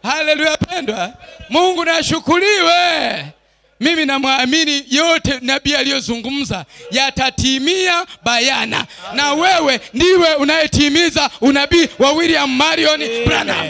Haleluya pendwa. Mungu na ashukuriwe. Mimi namwamini yote nabii aliyozungumza yatatimia bayana. Na wewe ndiwe unayetimiza unabii wa William Marion Branham.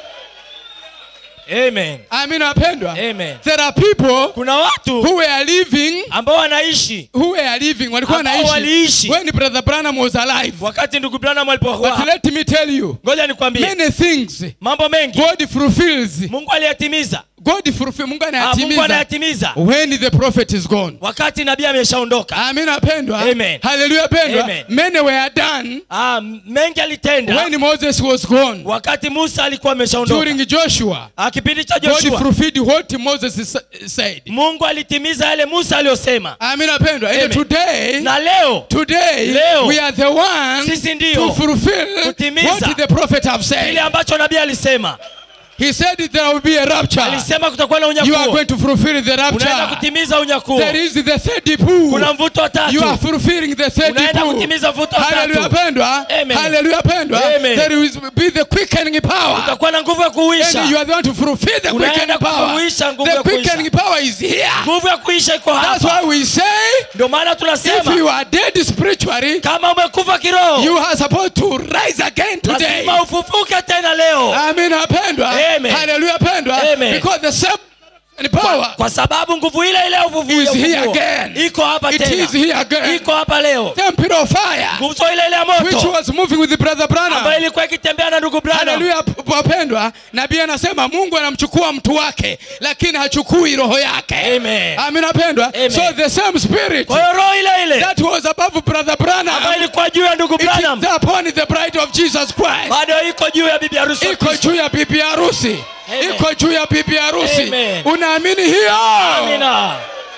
Amen. Amina wapendwa. Amen. There are people, kuna watu who were living, ambao wanaishi, walikuwa wanaishi when Brother Branham was alive. wakati ndugu Branham alipokuwa. But let me tell you, ngoja nikwambie, many things mambo mengi God fulfills. Mungu aliyatimiza. Mungu anayatimiza when the prophet is gone. Wakati nabii ameshaondoka. Amina pendwa. Amen. Hallelujah pendwa. Amen. Many were done. Mengi alitenda when Moses was gone. Wakati Musa alikuwa ameshaondoka. During Joshua. Kipindi cha Joshua. God fulfilled what Moses said. Mungu alitimiza yale Musa aliyosema. Amina pendwa. And today, na leo we are the ones sisi ndio to fulfill what the prophet have said. Kile ambacho nabii alisema. He said there will be a rapture. Alisema kutakuwa na unyakuo. You are going to fulfill the rapture. Unaenda kutimiza unyakuo. There is the third pool. Kuna mvuto wa tatu. You are fulfilling the third pool. Unaenda kutimiza mvuto wa tatu. Hallelujah pendwa. Amen. Hallelujah pendwa. There will be the quickening power. Utakuwa na nguvu ya kuisha. And you are the one to fulfill the quickening power. The quickening power is here. Nguvu ya kuisha iko hapa. That's why we say, ndio maana tunasema, if you are dead spiritually, kama umekufa kiroho, you are supposed to rise again today. Lazima ufufuke tena leo. Amina pendwa. Hallelujah pendwa. Because the same power, kwa sababu nguvu ile ile ufufuo iko hapa tena. Iko hapa leo. Temple of fire. Nguvu ile ile ya moto, which was moving with the Brother Branham. ambayo ilikuwa ikitembea na ndugu Branham. Hallelujah wapendwa. Nabii anasema Mungu anamchukua mtu wake lakini hachukui roho yake. Amen. Amina pendwa. So the same spirit, kwa roho ile ile that was above Brother Branham, ambayo ilikuwa juu ya ndugu Branham, it is upon the bride of Jesus Christ. bado iko juu ya bibi harusi. Iko juu ya bibi harusi. Iko juu ya bibi harusi. Unaamini hiyo? Amina.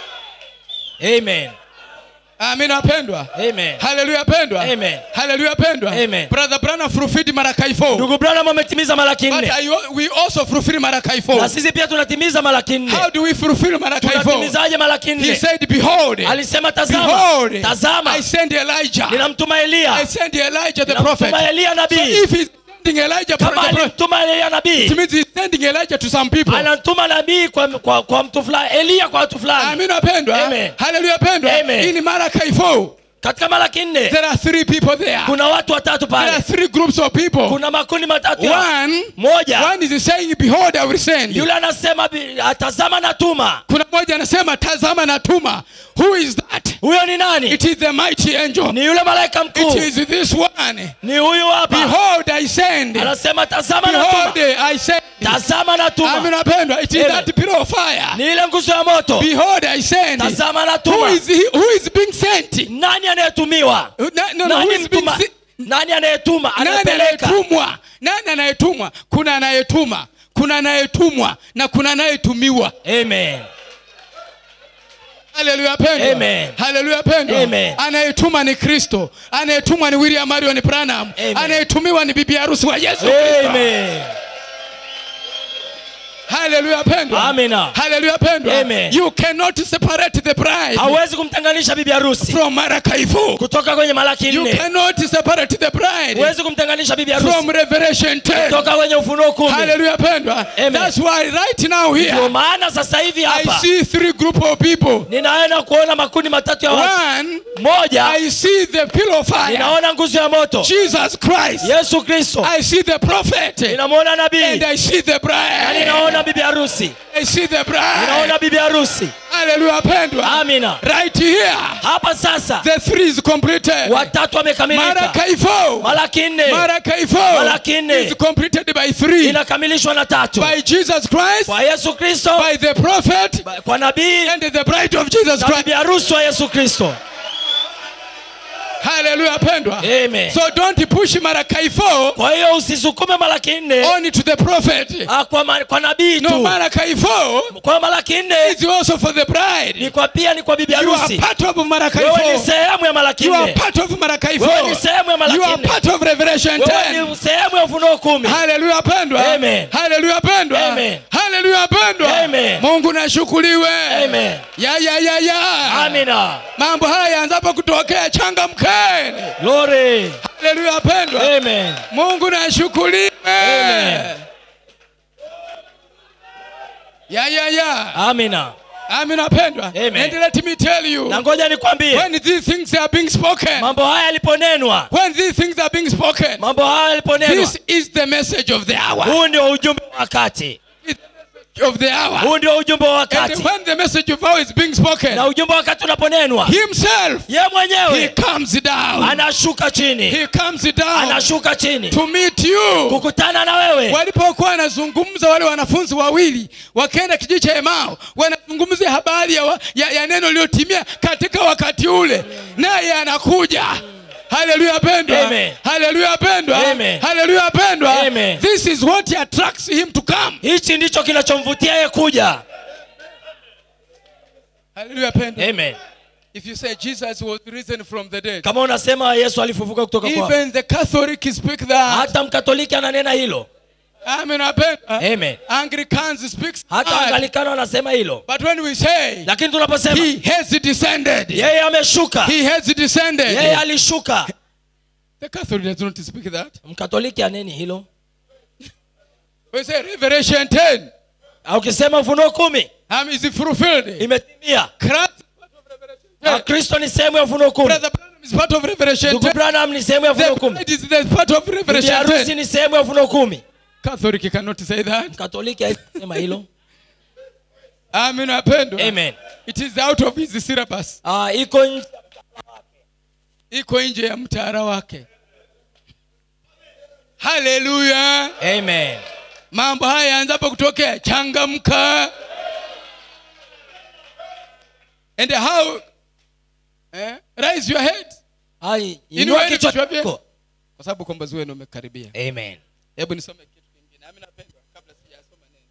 Amen. Amina pendwa. Amen. Hallelujah pendwa. Amen. Hallelujah pendwa. Amen. Brother Branham fulfilled Malachi 4. Ndugu Branham ametimiza Malaki 4. But we also fulfill Malachi 4. Na sisi pia tunatimiza Malaki 4. How do we fulfill Malachi 4? Tunatimizaje Malaki 4? He said, behold. Alisema tazama. Behold. Tazama. I send Elijah. Ninamtuma Elia. I send Elijah the prophet. Ninamtuma Elia nabii. So if he's sending Elijah, kama alimtuma Elia nabii, it means he's sending Elijah to some people. Anamtuma nabii kwa mtu fulani, Elia kwa watu fulani. Amina pendwa. Amen. Hallelujah pendwa. Amen. In Malachi 4. Katika Malaki 4 there are 3 people there. Kuna watu watatu pale. There are 3 groups of people. Kuna makundi matatu. One is saying, behold, I will send. Yule anasema tazama natuma. Kuna mmoja anasema tazama natuma. Who is that? Huyo ni nani? It is the mighty angel. Ni yule malaika mkuu. It is this one. Ni huyu hapa. Behold, I send. Anasema tazama natuma. Behold, I send. Tazama natuma. Amina pendwa. It is that pillar of fire. Ni ile nguzo ya moto. Behold, I send. Tazama natuma. Who is being sent? Nani anayetumiwa? Nani anayetuma? Anapeleka. Nani anayetumwa? Kuna anayetuma, kuna anayetumwa na kuna anayetumiwa. Amen. Hallelujah pendwa. Amen. Hallelujah pendwa. Amen. Anayetuma ni Kristo. Anayetumwa ni William Marion Branham. Anayetumiwa ni bibi harusi wa Yesu Kristo. Amen. Hallelujah pendwa. Amina. Hallelujah pendwa. Amen. You cannot separate the bride. Hawezi kumtenganisha bibi harusi from Malachi 4. Kutoka kwenye Malaki 4. You cannot separate the bride. Hawezi kumtenganisha bibi harusi from Revelation 10. Kutoka kwenye Ufunuo 10. Hallelujah pendwa. That's why right now here. Ndio maana sasa hivi hapa I see 3 group of people. Ninaona kuona makundi matatu ya watu. Moja, I see the pillar of fire. Ninaona nguzo ya moto. Jesus Christ. Yesu Kristo. I see the prophet. Ninamuona nabii. And I see the bride. Ninaona bibi harusi. I see the bride. Ninaona bibi harusi. Hallelujah pendwa. Amina. Right here. Hapa sasa. The 3 is completed. Watatu wamekamilika. Malaki 4. Malaki 4. Malaki 4. Malaki 4 is completed by 3. Inakamilishwa na 3. By Jesus Christ. Kwa Yesu Kristo. By the prophet. Kwa nabii. And the bride of Jesus Christ. Bibi harusi wa Yesu Kristo. Hallelujah pendwa. Amen. So don't push Malachi 4. Kwa hiyo usisukume Malaki 4 only to the prophet. Kwa nabii tu. No, Malachi 4. Kwa Malaki 4 is also for the bride. Ni kwa pia ni kwa bibi harusi. You are part of Malachi 4. Wewe ni sehemu ya Malaki 4. You are part of Malachi 4. Wewe ni sehemu ya Malaki 4. You are part of Revelation 10. Wewe ni sehemu ya Ufunuo 10. Hallelujah pendwa. Amen. Hallelujah pendwa. Amen. Hallelujah pendwa. Amen. Mungu nashukuriwe. Amen. Ya. Amina. Mambo haya yanzapo kutokea, changamkeni. Glory. Hallelujah pendwa. Amen. Mungu nashukuriwe. Amen. Yeah. Amina. Amina pendwa. Amen. And let me tell you. Na ngoja nikwambie. When these things are being spoken. Mambo haya yaliponenwa. When these things are being spoken. Mambo haya yaliponenwa. This is the message of the hour. Huu ndio ujumbe wa wakati. Of the hour. Huu ndio ujumbe wa wakati. And when the message of hour is being spoken. Na ujumbe wa wakati unaponenwa. Himself. Yeye mwenyewe. He comes down. Anashuka chini. He comes down. Anashuka chini. To meet you. Kukutana na wewe. Walipokuwa wanazungumza wale wanafunzi wawili wakaenda kijiji cha Emau, wanazungumzia habari ya neno lililotimia katika wakati ule. Naye anakuja. Hallelujah pendwa. Amen. Hallelujah pendwa. Amen. Hallelujah pendwa. Amen. This is what attracts him to come. Hichi ndicho kinachomvutia yeye kuja. Hallelujah pendwa. Amen. If you say Jesus was risen from the dead. Kama unasema Yesu alifufuka kutoka kwa. Even the Catholic speak that. Hata Mkatoliki ananena hilo. Amen. Amen. Anglicans speaks. Hata Anglikano wanasema hilo. But when we say, lakini tunaposema he has descended. Yeye ameshuka. He has descended. Yeye alishuka. The Catholic does not speak that. Mkatoliki aneni hilo. We say Revelation 10. Au ukisema Ufunuo 10. Is it fulfilled? Imetimia. Kristo ni sehemu ya Ufunuo 10. Brother Branham is part of Revelation 10. Ndugu Branham ni sehemu ya Ufunuo 10. It is the part of Revelation 10. Harusi ni sehemu ya Ufunuo 10. Catholic cannot say that. Katoliki haisema hilo. Amen apendwa. Amen. It is out of his syllabus. Iko nje ya mtaala wake. Hallelujah. Amen. Mambo haya yaanzapo kutokea, changamka. And how raise your head. Inua kichwa chako. Kwa sababu ukombozi wenu umekaribia. Amen. Hebu nisome kitu kingine. Amina pendwa kabla sijasoma neno.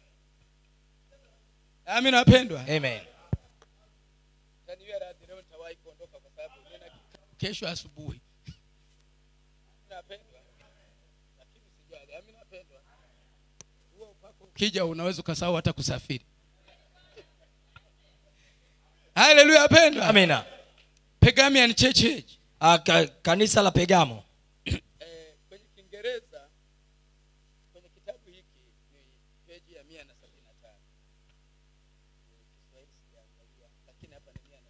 Amina pendwa. Amen. Yaani wewe radhi leo nitawahi kuondoka kwa sababu nina kesho asubuhi. Amina pendwa. Lakini sijali. Amina pendwa. Huo upako ukija unaweza kusahau hata kusafiri. Hallelujah pendwa. Amina. Pergamian Church. Kanisa la Pergamo. Kwenye Kiingereza kwenye kitabu hiki ni peji ya 175. Kiswahili sijaangalia lakini hapa ni 175.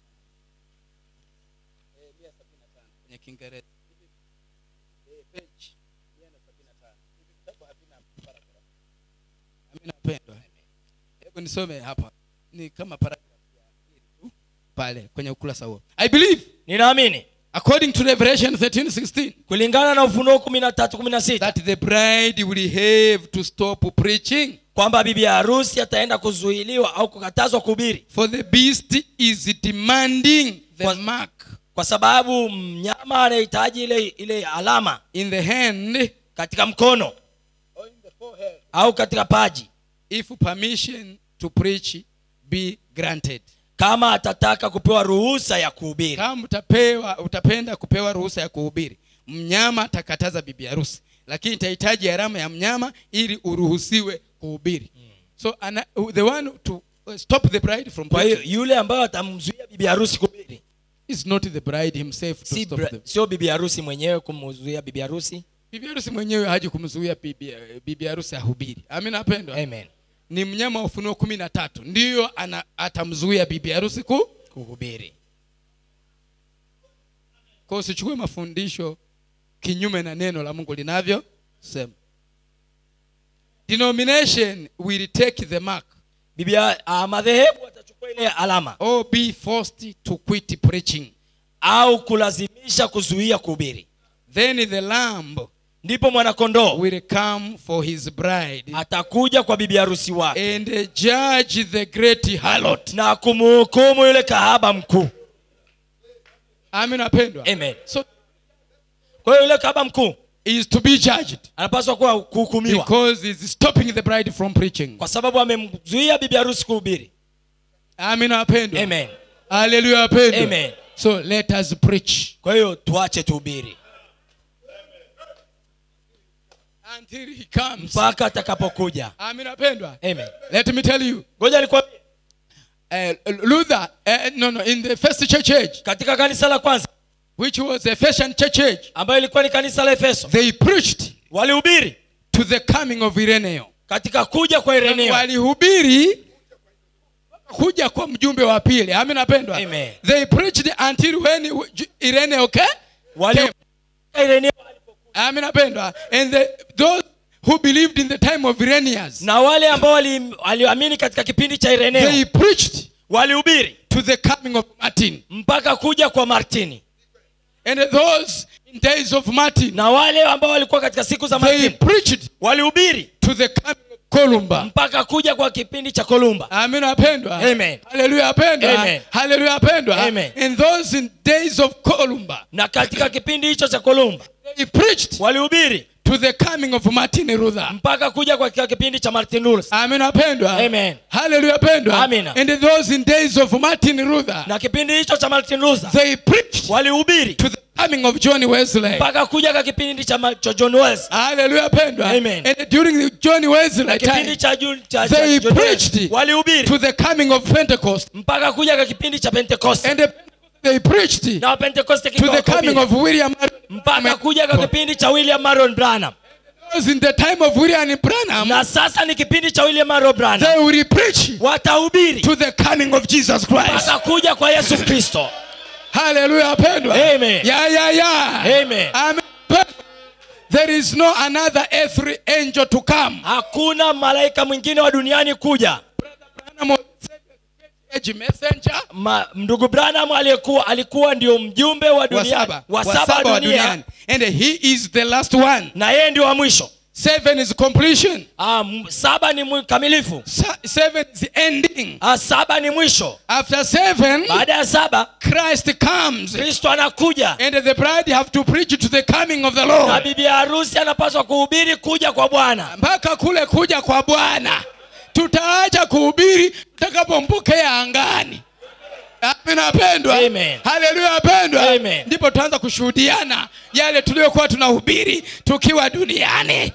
175 kwenye Kiingereza. Peji 175. Hivi kitabu havina paragraph. Amina pendwa. Hebu nisome hapa. Ni kama paragraph ya pili tu pale kwenye ukurasa huo. I believe. Ninaamini. According to Revelation 13:16, kulingana na Ufunuo 13:16, that the bride will have to stop preaching, kwamba bibi harusi ataenda kuzuiliwa au kukatazwa kuhubiri. For the beast is demanding the mark, kwa sababu mnyama anahitaji ile alama in the hand, katika mkono, or in the forehead, au katika paji, if permission to preach be granted. Kama atataka kupewa ruhusa ya kuhubiri. Kama utapenda kupewa ruhusa ya kuhubiri, mnyama atakataza bibi harusi, lakini itahitaji alama ya mnyama ili uruhusiwe kuhubiri. So the one to stop the bride from preaching, kwa hiyo yule ambaye atamzuia bibi harusi kuhubiri, is not the bride himself to stop them. Sio bibi harusi mwenyewe kumzuia bibi harusi. Bibi harusi mwenyewe haji kumzuia bibi harusi ahubiri. Amina pendwa. Amen. Ni mnyama wa Ufunuo 13 ndio atamzuia bibi harusi kuhubiri. Kwa usichukue mafundisho kinyume na neno la Mungu linavyo sema. Denomination will take the mark. Madhehebu watachukua ile alama. Or be forced to quit preaching, au kulazimisha kuzuia kuhubiri. Then the lamb, ndipo mwana kondoo, will come for his bride, atakuja kwa bibi harusi wake, and judge the great harlot, na kumhukumu yule kahaba mkuu. Amina pendwa. Amen. So kwa hiyo yule kahaba mkuu is to be judged, anapaswa kuwa kuhukumiwa, because he is stopping the bride from preaching, kwa sababu amemzuia bibi harusi kuhubiri. Amina pendwa. Amen. Hallelujah pendwa. Amen. So let us preach. Kwa hiyo tuache tuhubiri until he comes, mpaka atakapokuja. Amina pendwa. Amen. Let me tell you, ngoja nikwambie, Luther in the first church age, katika kanisa la kwanza, which was the Ephesian church age, ambayo ilikuwa ni kanisa la Efeso, they preached walihubiri to the coming of Ireneo, katika kuja kwa Ireneo. Walihubiri kuja kwa mjumbe wa pili. Amina pendwa. Amen. They preached until when Ireneo came. Ireneo. Amina pendwa. And those who believed in the time of Irenaeus, na wale ambao waliamini katika kipindi cha Ireneo, they preached walihubiri to the coming of Martin, mpaka kuja kwa Martini. And those in days of Martin, na wale ambao walikuwa katika siku za Martin, they preached walihubiri to the coming of Columba, mpaka kuja kwa kipindi cha Columba. Amina pendwa. Amen. Hallelujah pendwa. Amen. Hallelujah pendwa. Amen. In those in days of Columba, na katika kipindi hicho cha Columba, they preached walihubiri to the coming of Martin Luther, mpaka kuja kwa kipindi cha Martin Luther. Amina pendwa. Amen. Hallelujah pendwa. Amina. And those in days of Martin Luther, na kipindi hicho cha Martin Luther, they preached walihubiri to the coming of John Wesley, mpaka kuja kwa kipindi cha John Wesley. Hallelujah pendwa. Amen. And during the John Wesley time, they preached walihubiri to the coming of Pentecost, mpaka kuja kwa kipindi cha Pentecost. and they preached na Pentecost to the coming of William, mpaka kuja kwa kipindi cha William Marion Branham. In the time of William Branham, na sasa ni kipindi cha William Marion Branham, they will preach watahubiri to the coming of Jesus Christ, mpaka kuja kwa Yesu Kristo. Hallelujah pendwa. Amen. Amen. Amen. There is no another earthly angel to come. Hakuna malaika mwingine wa duniani kuja. Messenger. Ndugu Branham alikuwa ndio mjumbe wa dunia wa saba duniani. And he is the last one. Na yeye ndio wa mwisho. 7 is completion. 7 ni kamilifu. 7 is ending. 7 ni mwisho. After 7, baada ya 7, Christ comes. Kristo anakuja. And the bride have to preach to the coming of the Lord. Na bibi harusi anapaswa kuhubiri kuja kwa Bwana. Mpaka kule kuja kwa Bwana, tutaacha kuhubiri tutakapompokea angani. Amina pendwa. Amen. Hallelujah pendwa. Amen. Ndipo tutaanza kushuhudiana yale tuliyokuwa tunahubiri tukiwa duniani.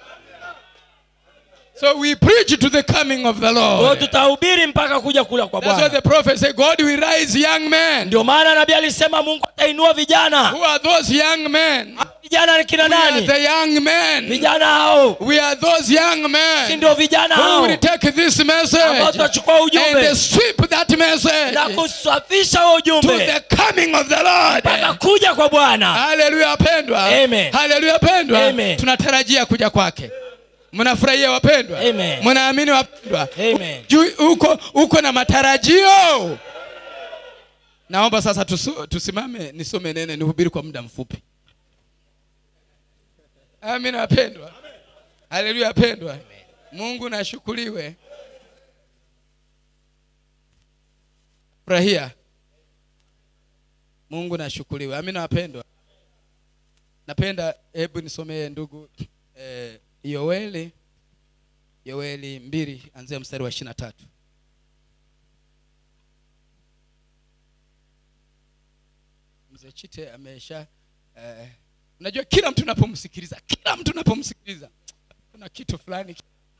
So we preach to the coming of the Lord. Tutahubiri mpaka kuja kula kwa Bwana. That's what the prophet said, God will raise young men. Ndio maana nabii alisema Mungu atainua vijana. Who are those young men? Vijana ni kina nani? We are the young men. Vijana hao. We are those young men. Si ndio vijana hao. Who will take this message ambao tutachukua ujumbe and sweep that message na kusafisha ujumbe to the coming of the Lord, mpaka kuja kwa Bwana. Hallelujah pendwa. Amen. Hallelujah pendwa. Amen. Tunatarajia kuja kwake. Mnafurahia wapendwa? Amen. Mnaamini wapendwa? Amen. Uko na matarajio. Naomba sasa tusimame nisome nene nihubiri kwa muda mfupi. Amina wapendwa. Haleluya wapendwa. Mungu na ashukuriwe. Furahia. Mungu na ashukuriwe. Amina wapendwa. Napenda hebu nisomee ndugu Yoeli 2 anzia mstari wa 23. Mzee Chite amesha unajua kila mtu unapomsikiliza kuna kitu fulani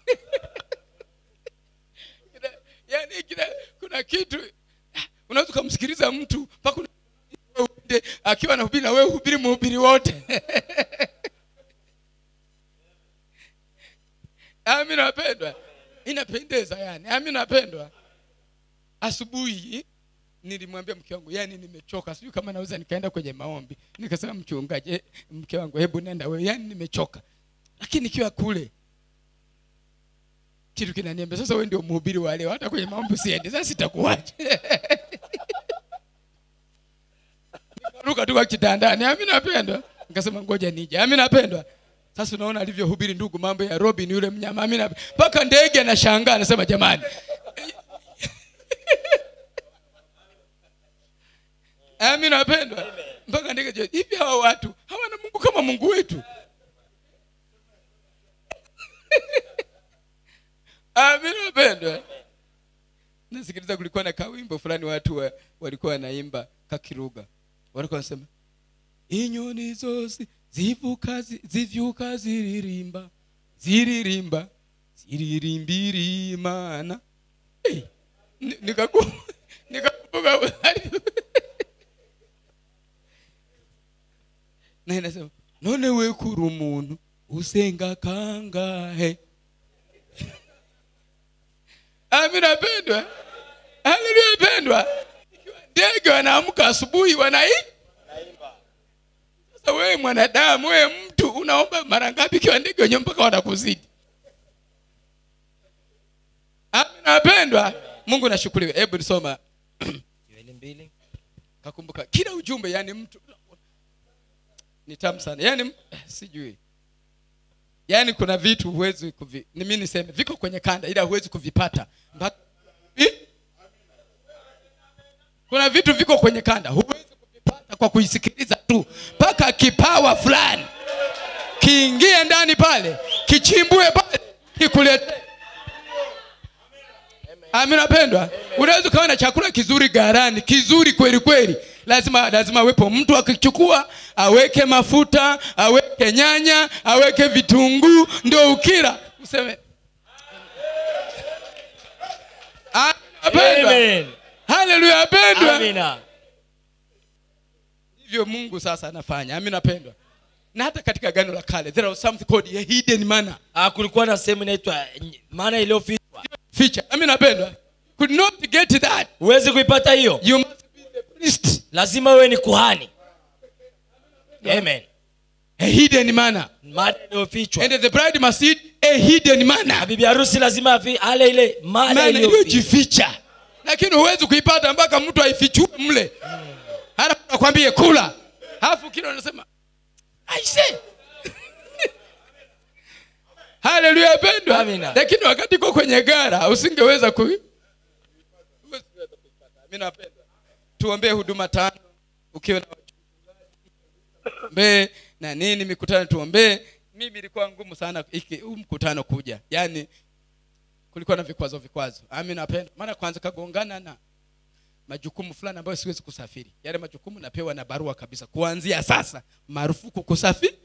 yani kuna kitu unaweza kumsikiliza mtu mpaka akiwa anahubiri na wewe hubiri mhubiri wote. Amina wapendwa. Inapendeza yani. Amina wapendwa. Asubuhi nilimwambia mke wangu yani nimechoka. Sijui kama naweza nikaenda kwenye maombi. Nikasema mchungaji, mke wangu hebu nenda wewe, yani nimechoka. Lakini nikiwa kule kitu kinaniambia sasa wewe ndio mhubiri wa leo, hata kwenye maombi usiende. Sasa sitakuacha. Ruka tu kwa kitandani. Amina wapendwa. Nikasema ngoja nije. Amina wapendwa. Sasa unaona alivyohubiri ndugu mambo ya Robin yule mnyama. Amina. Paka ndege anashangaa anasema jamani. Amina wapendwa. Mpaka ndege hivi hawa watu hawana Mungu kama Mungu wetu. Amina wapendwa. Nasikiliza kulikuwa na kawimbo fulani watu walikuwa wanaimba kakiruga. Walikuwa wanasema inyoni zose zivyuka ziririmba ziririmbira Imana. Nikakumbuka na inasema none we kuri umuntu usenga kangahe. Amina pendwa. Haleluya pendwa. Ndege wanaamka asubuhi wanaimba. Sasa wewe mwanadamu, wewe mtu unaomba mara ngapi kwa ndege wenyewe mpaka wanakuzidi? Amina pendwa. Mungu nashukuriwe. Hebu nisoma Yoeli 2. Kakumbuka kila ujumbe, yani mtu ni tamu sana. Yani sijui. Yani kuna vitu huwezi mimi niseme viko kwenye kanda ila huwezi kuvipata. Kuna vitu viko kwenye kanda huwezi kuvipata kwa kuisikiliza tu. Paka kipawa fulani kiingie ndani pale, kichimbue pale, kikulete. Amina pendwa. Unaweza kawa na chakula kizuri garani, kizuri kweli kweli. Lazima wepo mtu akichukua, aweke mafuta, aweke nyanya, aweke vitunguu, ndio ukila useme Amen. Haleluya pendwa. Amina. Hivyo Mungu sasa anafanya. Amina pendwa. Na hata katika Agano la Kale there was something called a hidden manna. Kulikuwa na sehemu inaitwa manna iliyofichwa. Feature. Amina pendwa. Could not get that. Huwezi kuipata hiyo. You must be the priest. Lazima wewe ni kuhani. Amen. A hidden manna. Manna iliyofichwa. And the bride must eat a hidden manna. Bibi harusi lazima ale ile manna iliyojificha. Lakini huwezi kuipata mpaka mtu aifichue mle. Hata nakwambie kula. Alafu kile anasema aise. Haleluya pendwa. Amina. Lakini wakati uko kwenye gara usingeweza kuipata. Amina pendwa. Tuombee huduma 5 ukiwa na wachungaji. Na nini mikutano tuombee. Mimi ilikuwa ngumu sana mkutano kuja. Yaani kulikuwa na vikwazo. Amina pendwa. Mara kwanza kagongana na majukumu fulani ambayo siwezi kusafiri. Yale majukumu napewa na barua kabisa. Kuanzia sasa marufuku kusafiri.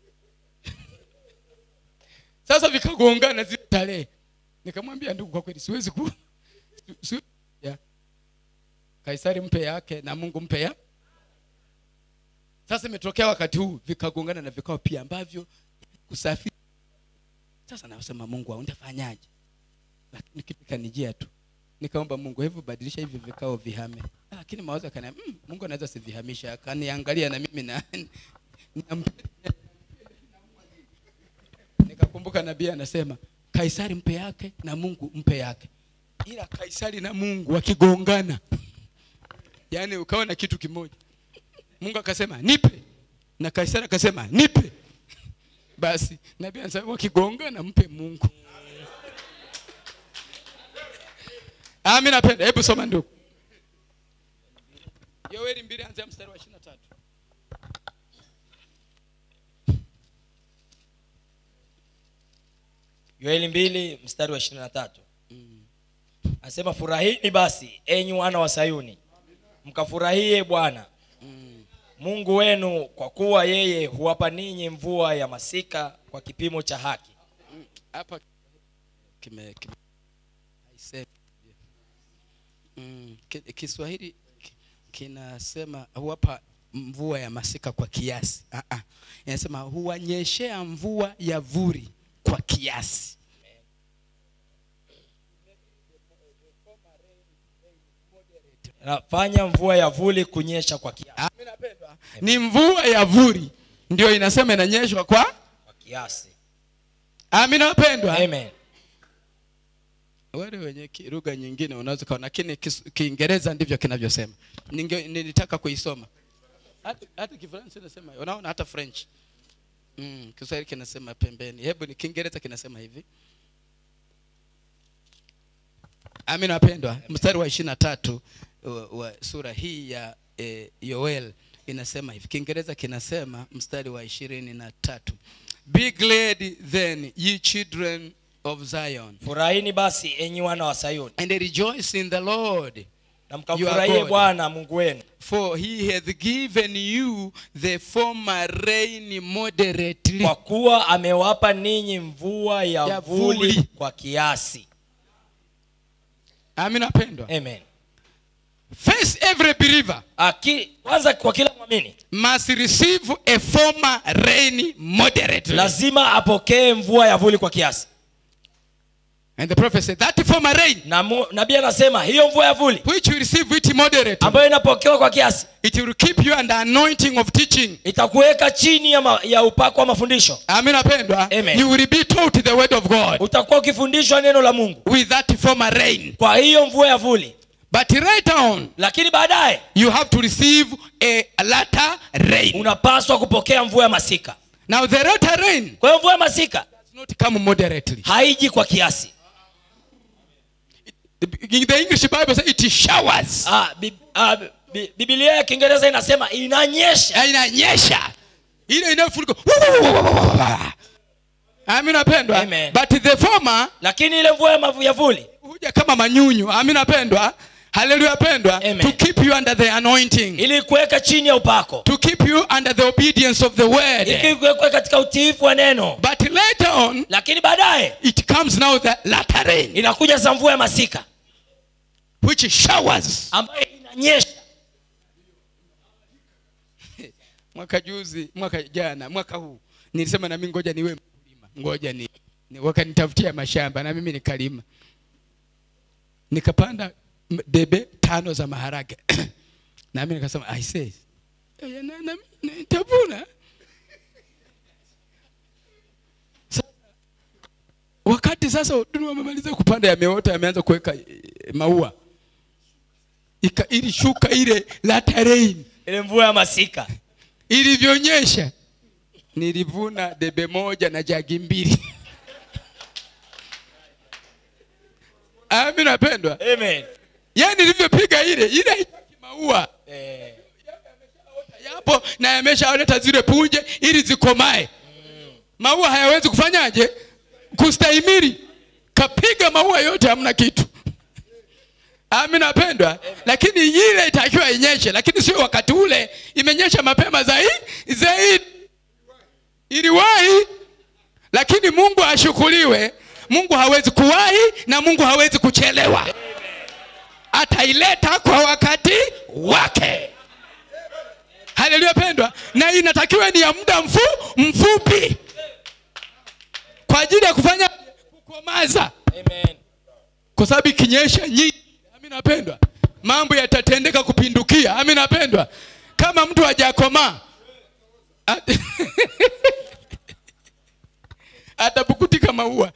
Sasa vikagongana zile tarehe. Nikamwambia ndugu, kwa kweli siwezi ya. Kaisari mpe yake na Mungu mpe ya. Sasa imetokea wakati huu vikagongana na vikao pia ambavyo kusafiri. Sasa nasema Mungu utafanyaje? Lakini kitu kanijia tu. Nikaomba Mungu, hebu badilisha hivi vikao vihame. Lakini mawazo akaniambia Mungu anaweza sivihamisha. Akaniangalia na mimi na nikakumbuka nabii anasema Kaisari mpe yake na Mungu mpe yake. Ila Kaisari na Mungu wakigongana, yani ukaona kitu kimoja. Mungu akasema nipe na Kaisari akasema nipe. Basi nabii anasema wakigongana mpe Mungu. Amina penda. Hebu soma ndugu. Yoeli 2 anza mstari wa 23. Yoeli 2 mstari wa 23. Anasema furahini basi enyi wana wa Sayuni. Mkafurahie Bwana Mungu wenu, kwa kuwa yeye huwapa ninyi mvua ya masika kwa kipimo cha haki. Hapa Kiswahili kinasema huwapa mvua ya masika kwa kiasi. Inasema huwanyeshea mvua ya vuli kwa kiasi. Nafanya mvua ya vuli kunyesha kwa kiasi. Amina pendwa. Ni mvua ya vuli ndio inasema inanyeshwa kwa kiasi. Amina pendwa. Amen. Wale wenye lugha nyingine unaweza kaona, lakini Kiingereza ndivyo kinavyosema. Nilitaka kuisoma. Hata Kifaransa inasema, unaona hata French. Kiswahili kinasema pembeni. Hebu ni Kiingereza kinasema hivi. Amina pendwa. Mstari wa 23 wa sura hii ya Yoel inasema hivi. Kiingereza kinasema mstari wa 23. Be glad then ye children of Zion. Furahini basi enyi wana wa Sayuni. And rejoice in the Lord. Na mkamfurahie Bwana Mungu wenu. For he hath given you the former rain moderately. Kwa kuwa amewapa ninyi mvua ya vuli kwa kiasi. Amina pendwa. Amen. First every believer kwanza kwa kila muumini must receive a former rain moderately. Lazima apokee mvua ya vuli kwa kiasi. And the prophet said, that former rain, na nabii anasema hiyo mvua ya vuli which you receive it moderate, ambayo inapokewa kwa kiasi, it will keep you under anointing of teaching. itakuweka chini ya upako wa mafundisho. Amen, apendwa. Amen. You will be taught the word of God Utakuwa ukifundishwa neno la Mungu with that former rain. kwa hiyo mvua ya vuli. But later on, Lakini baadaye you have to receive a latter rain. unapaswa kupokea mvua ya masika. Now the latter rain Kwa hiyo mvua ya masika does not come moderately. haiji kwa kiasi. The English Bible says it showers. Biblia ya Kiingereza inasema inanyesha. Inanyesha. Ile inafurika. Amen, apendwa. Amen. But the former, Lakini ile mvua ya vuli huja kama manyunyu. Amen, apendwa. Hallelujah, apendwa. Amen. To keep you under the anointing. ili kuweka chini ya upako, To keep you under the obedience of the word. ili kuweka katika utiifu wa neno. But later on, Lakini baadaye it comes now the latter rain, inakuja za mvua ya masika which showers. ambayo inanyesha. Mwaka jana, mwaka huu nilisema na mimi ngoja niwe mkulima. Ngoja ni wakanitafutia mashamba na mimi nikalima. Nikapanda debe 5 za maharage. Na mimi nikasema I say, na mimi nitavuna. Wakati sasa wadudu wamemaliza kupanda, yameota, yameanza kuweka maua. Ili shuka ile latter rain, Ile mvua ya masika ilivyonyesha, nilivuna debe 1 na jagi 2. Amen, apendwa. Amen. Yaani nilivyopiga ile haitaki maua. Yapo na yameshaoleta zile punje ili zikomae. Maua hayawezi kufanyaje? Kustahimili. Kapiga maua yote hamna kitu. Amen, apendwa. Lakini ile itakiwa inyeshe, lakini sio wakati ule. Imenyesha mapema zaidi. Iliwahi. Lakini Mungu ashukuriwe. Mungu hawezi kuwahi na Mungu hawezi kuchelewa. Ataileta kwa wakati wake. Haleluya, pendwa. Na inatakiwa ni ya muda mfupi. Kwa ajili ya kufanya kukomaza. Amen. Kwa sababu ikinyesha nyingi, amina pendwa, mambo yatatendeka kupindukia. Amina pendwa. Kama mtu hajakomaa atapukutika maua.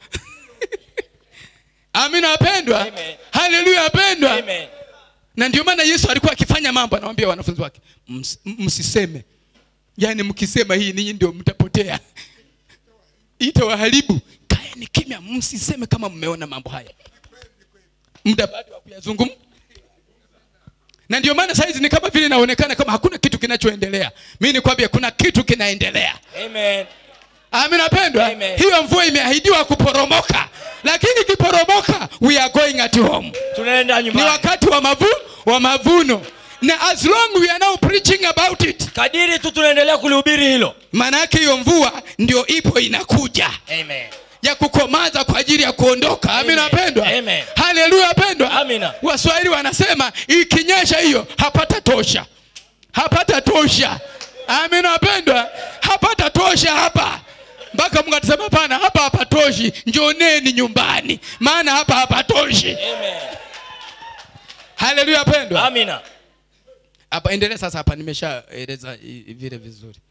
Amina pendwa. Haleluya pendwa. Amen. Na ndio maana Yesu alikuwa akifanya mambo, anawaambia wanafunzi wake, msiseme. Yaani mkisema hii ninyi ndio mtapotea. Itawaharibu. Kaeni kimya, msiseme kama mmeona mambo haya. Muda bado wa kuyazungumza. Na ndio maana saizi ni kama vile inaonekana kama hakuna kitu kinachoendelea. Mimi nikwambia kuna kitu kinaendelea. Amen. Amina pendwa. Amen. Hiyo mvua imeahidiwa kuporomoka. Lakini kiporomoka, we are going at home. Tunaenda nyumbani. Ni wakati wa mavuno. Na as long we are now preaching about it, kadiri tu tunaendelea kulihubiri hilo, maana yake hiyo mvua ndio ipo inakuja. Amen. Ya kukomaza kwa ajili ya kuondoka. Amina pendwa. Amen. Haleluya pendwa. Amina. Waswahili wanasema ikinyesha hiyo hapata tosha. Hapata tosha. Amina pendwa. Hapata tosha hapa. Mpaka Mungu atasema hapana, hapa hapatoshi, njooneni nyumbani. Maana hapa hapatoshi. Amen. Haleluya pendwa. Amina. Hapa endelea sasa, hapa nimeshaeleza vile vizuri.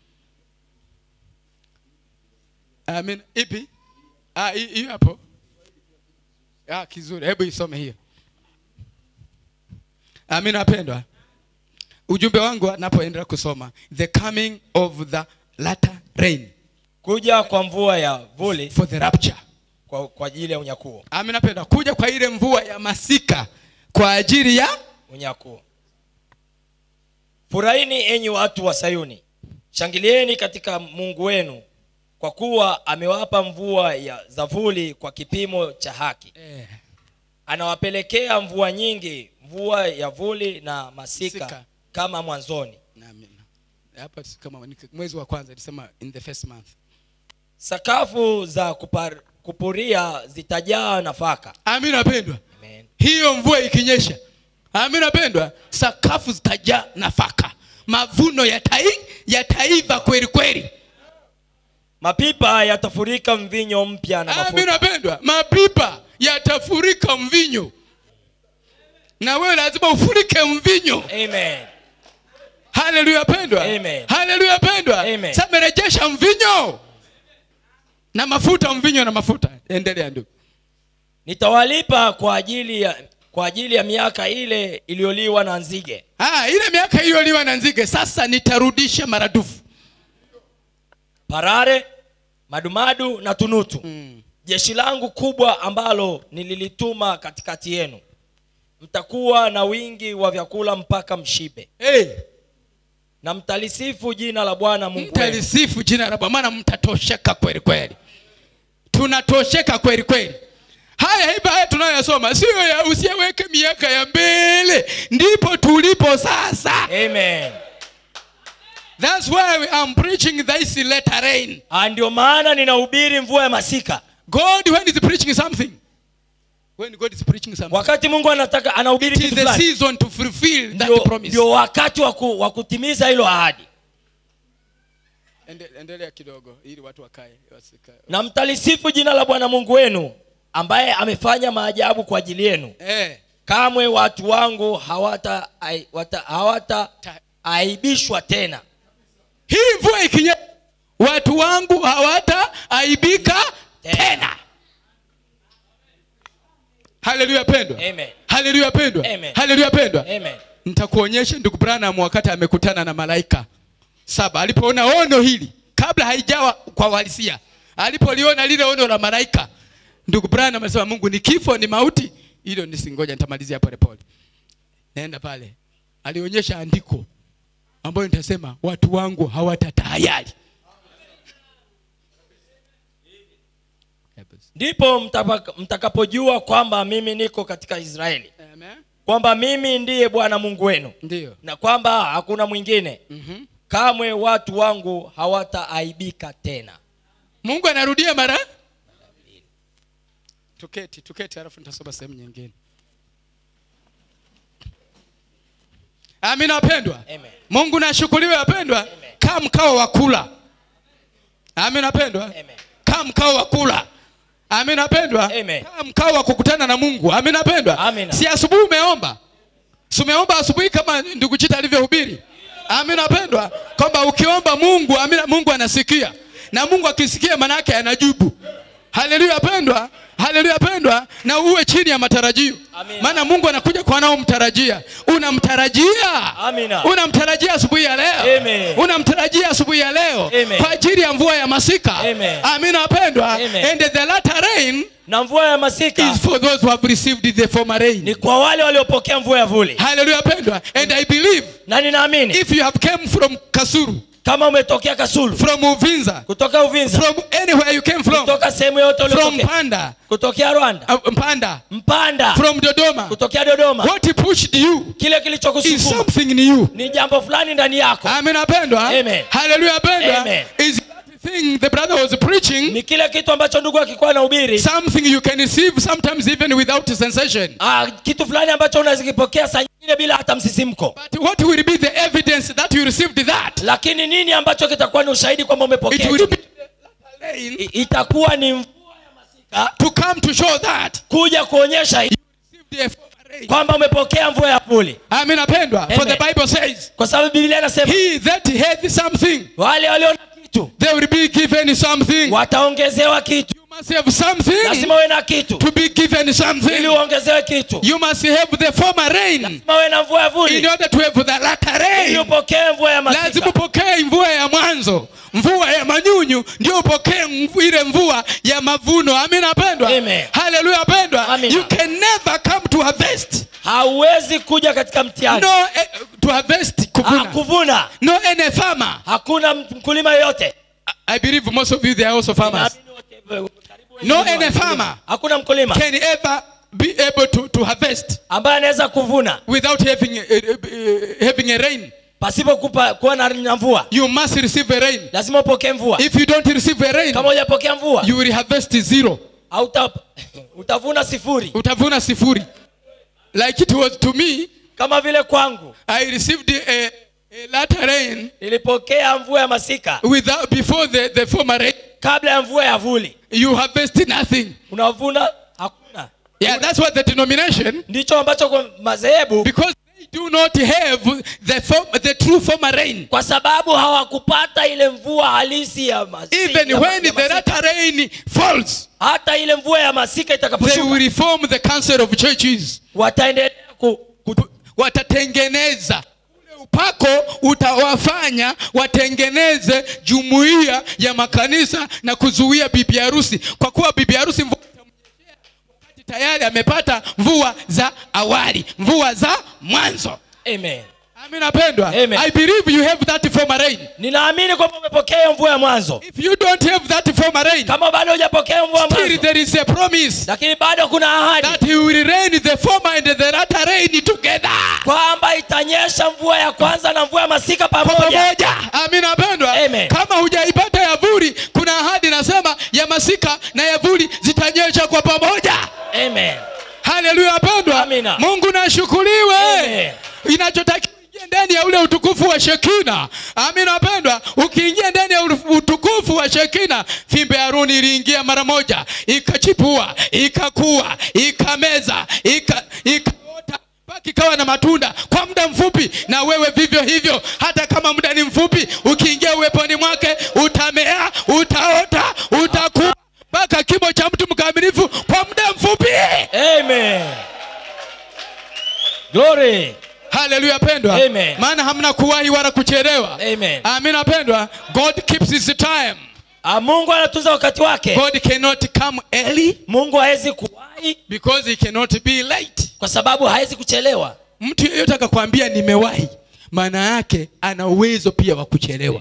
Amen. Ipi? Hiyo hapo. Kizuri. Hebu isome hiyo. Amina pendwa. Ujumbe wangu napoendelea kusoma, the coming of the latter rain, kuja kwa mvua ya vuli for the rapture, kwa ajili ya unyakuo. Amina pendwa. Kuja kwa ile mvua ya masika kwa ajili ya unyakuo. Furahini enyi watu wa Sayuni, shangilieni katika Mungu wenu, kwa kuwa amewapa mvua ya zavuli kwa kipimo cha haki. Anawapelekea mvua nyingi, mvua ya vuli na masika kama mwanzoni. Amina. Hapa kama mwezi wa kwanza ilisema in the first month. Sakafu za kupuria zitajaa nafaka. Amina pendwa. Amen. Hiyo mvua ikinyesha, amina pendwa, sakafu zitajaa nafaka. Mavuno yataiva kweli kweli. Mapipa yatafurika mvinyo mpya na mafuta. Amina pendwa. Mapipa yatafurika mvinyo. Na wewe lazima ufurike mvinyo. Amen. Haleluya pendwa. Amen. Haleluya pendwa. Amen. Sasa rejesha mvinyo na mafuta, mvinyo na mafuta. Endelea ndugu. Nitawalipa kwa ajili ya miaka ile iliyoliwa na nzige. Ile miaka iliyoliwa na nzige sasa nitarudisha maradufu. Parare, madumadu na tunutu. Jeshi langu kubwa ambalo nililituma katikati yenu. Mtakuwa na wingi wa vyakula mpaka mshibe. Na mtalisifu jina la Bwana Mungu wenu. Mtalisifu jina la Bwana, maana mtatosheka kweli kweli. Tunatosheka kweli kweli. Haya tunayosoma sio ya usiweke miaka ya mbele, ndipo tulipo sasa. Amen. That's why I'm preaching this latter rain. Ndio maana ninahubiri mvua ya masika. God when is preaching something, when God is preaching something, wakati Mungu anahubiri kitu fulani, it is the season to fulfill that promise. Ndio wakati wa kutimiza hilo ahadi. Endelea kidogo ili watu wakae wasika. Na mtalisifu jina la Bwana Mungu wenu ambaye amefanya maajabu kwa ajili yenu. Kamwe watu wangu hawata aibishwa tena. Hii mvua ikinyesha watu wangu hawata aibika tena. Haleluya pendwa. Amen. Haleluya pendwa. Amen. Haleluya pendwa. Amen. Nitakuonyesha ndugu Branham wakati amekutana na malaika 7 alipoona ono hili kabla haijawa kwa walisia. Alipoliona lile ono la malaika, ndugu Branham alisema Mungu ni kifo, ni mauti, hilo nisingoja nitamalizia pole pole. Naenda pale. Alionyesha andiko ambayo nitasema watu wangu hawatatayari. Ndipo mtakapojua kwamba mimi niko katika Israeli. Amen. Kwamba mimi ndiye Bwana Mungu wenu. Ndiyo. Na kwamba hakuna mwingine. Kamwe watu wangu hawataaibika tena. Mungu anarudia mara. Tuketi alafu nitasoma sehemu nyingine. Amina wapendwa. Amen. Mungu nashukuriwe wapendwa. Kama mkao wa kula. Amina wapendwa. Amen. Kama mkao wa kula. Amina wapendwa. Amen. Kama mkao wa kukutana na Mungu. Amina wapendwa. Amina. Si asubuhi umeomba. Si umeomba asubuhi kama ndugu Chita alivyohubiri. Amina wapendwa. Kwamba ukiomba Mungu, amina, Mungu anasikia. Na Mungu akisikia maana yake anajibu. Haleluya wapendwa. Haleluya wapendwa. Na uwe chini ya matarajio. Maana Mungu anakuja kwa nao mtarajia. Unamtarajia. Amina. Unamtarajia asubuhi ya leo. Amen. Unamtarajia asubuhi ya leo. Amen. Kwa ajili ya mvua ya masika. Amen. Amina wapendwa. Amen. And the latter rain, na mvua ya masika, is for those who have received the former rain. Ni kwa wale waliopokea mvua ya vuli. Haleluya wapendwa. And I believe, na ninaamini, if you have come from Kasulu, kama umetokea Kasulu, from Uvinza, kutoka Uvinza, from anywhere you came from, kutoka sehemu yote uliyotokea, from Mpanda, kutokea Rwanda, Mpanda, from Dodoma, kutokea Dodoma, what pushed you, kile kilichokusukuma, is something in you, ni jambo fulani ndani yako. Amen wapendwa. Amen. Haleluya wapendwa. Amen. Is thing the brother was preaching, ni kile kitu ambacho ndugu akikuwa anahubiri, something you can receive sometimes even without sensation. Kitu fulani ambacho unaweza kipokea saa nyingine bila hata msisimko. But what will be the evidence that you received that? Lakini nini ambacho kitakuwa ni ushahidi kwamba umepokea? It will be itakuwa ni mvua ya masika, to come to show that, kuja kuonyesha kwamba umepokea mvua ya vuli. Amen wapendwa. For the Bible says, kwa sababu Biblia inasema, he that had something, wale waliona kitu, they will be given something. Wataongezewa kitu. You must have something. Lazima uwe na kitu to be given something. Ili uongezewe kitu. You must have the former rain. Lazima uwe na mvua ya vuli. In order to have the latter rain. Ili upokee mvua ya masika. Lazima upokee mvua ya mwanzo. Mvua ya manyunyu ndio upokee ile mvua ya mavuno. Amen wapendwa. Amen. Hallelujah wapendwa. Amen. You can never come to harvest. Hauwezi kuja katika mtihani. No to harvest, kuvuna. Kuvuna. No any farmer. Hakuna mkulima yote. I believe most of you they are also farmers. No any farmer. Hakuna mkulima can ever be able to harvest ambaye anaweza kuvuna without having a rain. Pasipo kuwa na mvua. You must receive a rain. Lazima upokee mvua. If you don't receive a rain, kama hujapokea mvua, you will harvest zero. Utavuna sifuri. Utavuna sifuri. Like it was to me, kama vile kwangu, I received a latter rain. Nilipokea mvua ya masika before the former rain. Kabla ya mvua ya vuli. You harvest nothing. Unavuna hakuna. Yeah, that's what the denomination, ndicho ambacho kwa madhehebu, because they do not have the true former rain. kwa sababu hawakupata ile mvua halisi ya masika. Even when the latter rain falls, hata ile mvua ya masika they itakaposhuka, will reform the council of churches. wataendelea Watatengeneza ule upako, utawafanya watengeneze jumuiya ya makanisa na kuzuia bibi harusi, kwa kuwa bibi harusi mvua itamnyeshea wakati tayari amepata mvua za awali, mvua za mwanzo. Amen. Amina pendwa. Amen. I believe you have that former rain. Ninaamini kwamba umepokea mvua ya mwanzo. If you don't have that former rain, Kama bado hujapokea mvua ya still mwanzo, there is a promise lakini bado kuna ahadi that he will rain the former and the latter rain together. kwamba itanyesha mvua ya kwanza na mvua ya masika Kwa pamoja. pamoja. Amina pendwa. Amen. Kama hujaipata yavuli, kuna ahadi nasema ya masika na yavuli zitanyesha kwa pamoja. Amen. Haleluya pendwa. Amina. Mungu na shukuriwe. Amen. Inachotakiwa ndani ya ule utukufu wa Shekina. Amina pendwa. Ukiingia ndani ya utukufu wa Shekina, fimbe ya Haruni iliingia mara moja, ikachipua, ikakua, ikameza, ikaota, mpaka ikawa na matunda kwa muda mfupi. Na wewe vivyo hivyo, hata kama muda ni mfupi, ukiingia uweponi mwake utamea, utaota, utakuwa mpaka kimo cha mtu mkamilifu kwa muda mfupi. Amen. Glory. Haleluya pendwa. Amen. Maana hamna kuwahi wala kuchelewa. Amen. Amina pendwa. God keeps his time. Mungu anatunza wakati wake. God cannot come early Mungu hawezi kuwahi because he cannot be late. kwa sababu hawezi kuchelewa. Mtu yeyote akakwambia nimewahi, maana yake ana uwezo pia wa kuchelewa.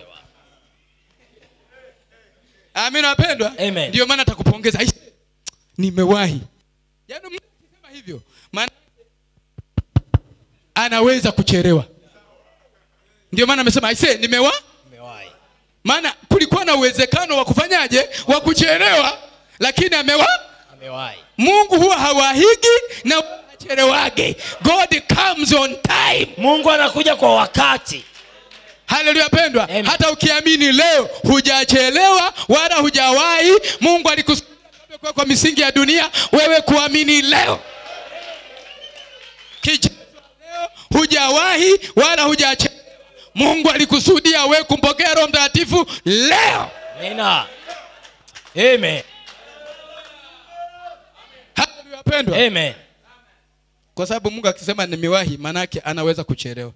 Amina pendwa. Amen. Ndio maana atakupongeza, nimewahi. Yaani mtu akisema hivyo, maana anaweza kuchelewa. Ndio maana amesema nimewahi. Maana kulikuwa na uwezekano wa kufanyaje, wa kuchelewa, lakini amewahi. Mungu huwa hawahigi na hachelewage. God comes on time. Mungu anakuja kwa wakati. Haleluya pendwa. Amen. Hata ukiamini leo hujachelewa wala hujawahi, Mungu alikusudia kwa misingi ya dunia wewe kuamini leo. Leo hujawahi wala hujachelewa, Mungu alikusudia wewe kumpokea Roho Mtakatifu leo. Amina. Amen. Haleluya pendwa. Amen. Kwa sababu Mungu akisema nimewahi, maana yake anaweza kuchelewa.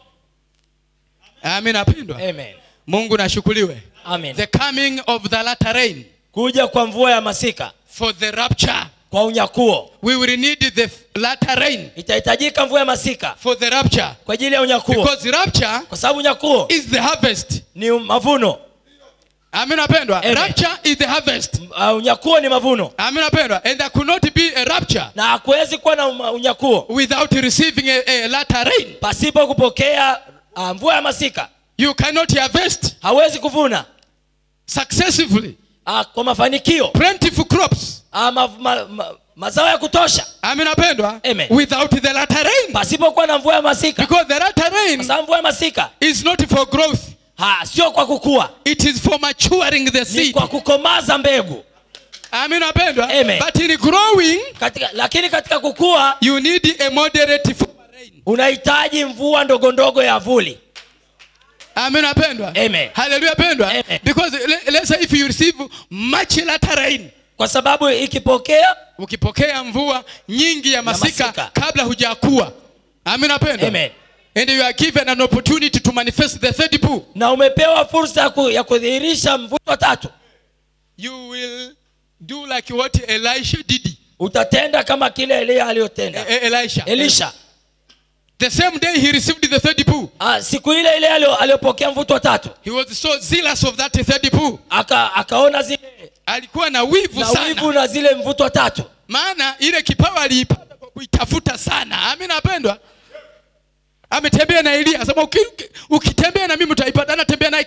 Amina pendwa. Amen. Mungu nashukuriwe. Amen. The coming of the latter rain, kuja kwa mvua ya masika, for the rapture, kwa unyakuo. we will need the latter rain Itahitajika mvua ya masika for the rapture, kwa ajili ya unyakuo, because rapture kwa sababu unyakuo is the harvest. ni mavuno. Amina pendwa. Amen. Rapture is the harvest. Unyakuo ni mavuno. Amina pendwa. And there could not be a rapture Na hakuwezi kuwa na unyakuo without receiving a latter rain. pasipo kupokea mvua ya masika. You cannot harvest Hawezi kuvuna successively kwa mafanikio plentiful crops, mazao ya kutosha. amina pendwa, Amen, without the latter rain, pasipo kuwa na mvua ya masika. because the latter rain Sababu mvua ya masika is not for growth, sio kwa kukua, it is for maturing the ni seed. kwa kukomaza mbegu. Amina pendwa. Amen. But in growing, Lakini katika kukua you need a moderate rain. unahitaji mvua ndogo ndogo ya vuli. Amina pendwa. Amen. Hallelujah pendwa. Amen. Because let's say if you receive much latter rain, kwa sababu ukipokea mvua nyingi ya masika kabla hujakuwa, amina pendwa. Amen. And you are given an opportunity to manifest the third pool, na umepewa fursa ya kudhihirisha mvuto wa tatu, you will do like what Elisha did. Utatenda kama kile Elia aliyotenda. Elisha. The same day he received the third pool, siku ile ile aliyopokea mvuto wa tatu, he was so zealous of that third pool. Akaona zile, alikuwa na wivu sana, wivu na zile mvuto wa tatu, maana ile kipawa aliipata kwa kuitafuta sana. Amina pendwa. Ametembea na Elia, asema ukitembea na mimi utaipata. Anatembea na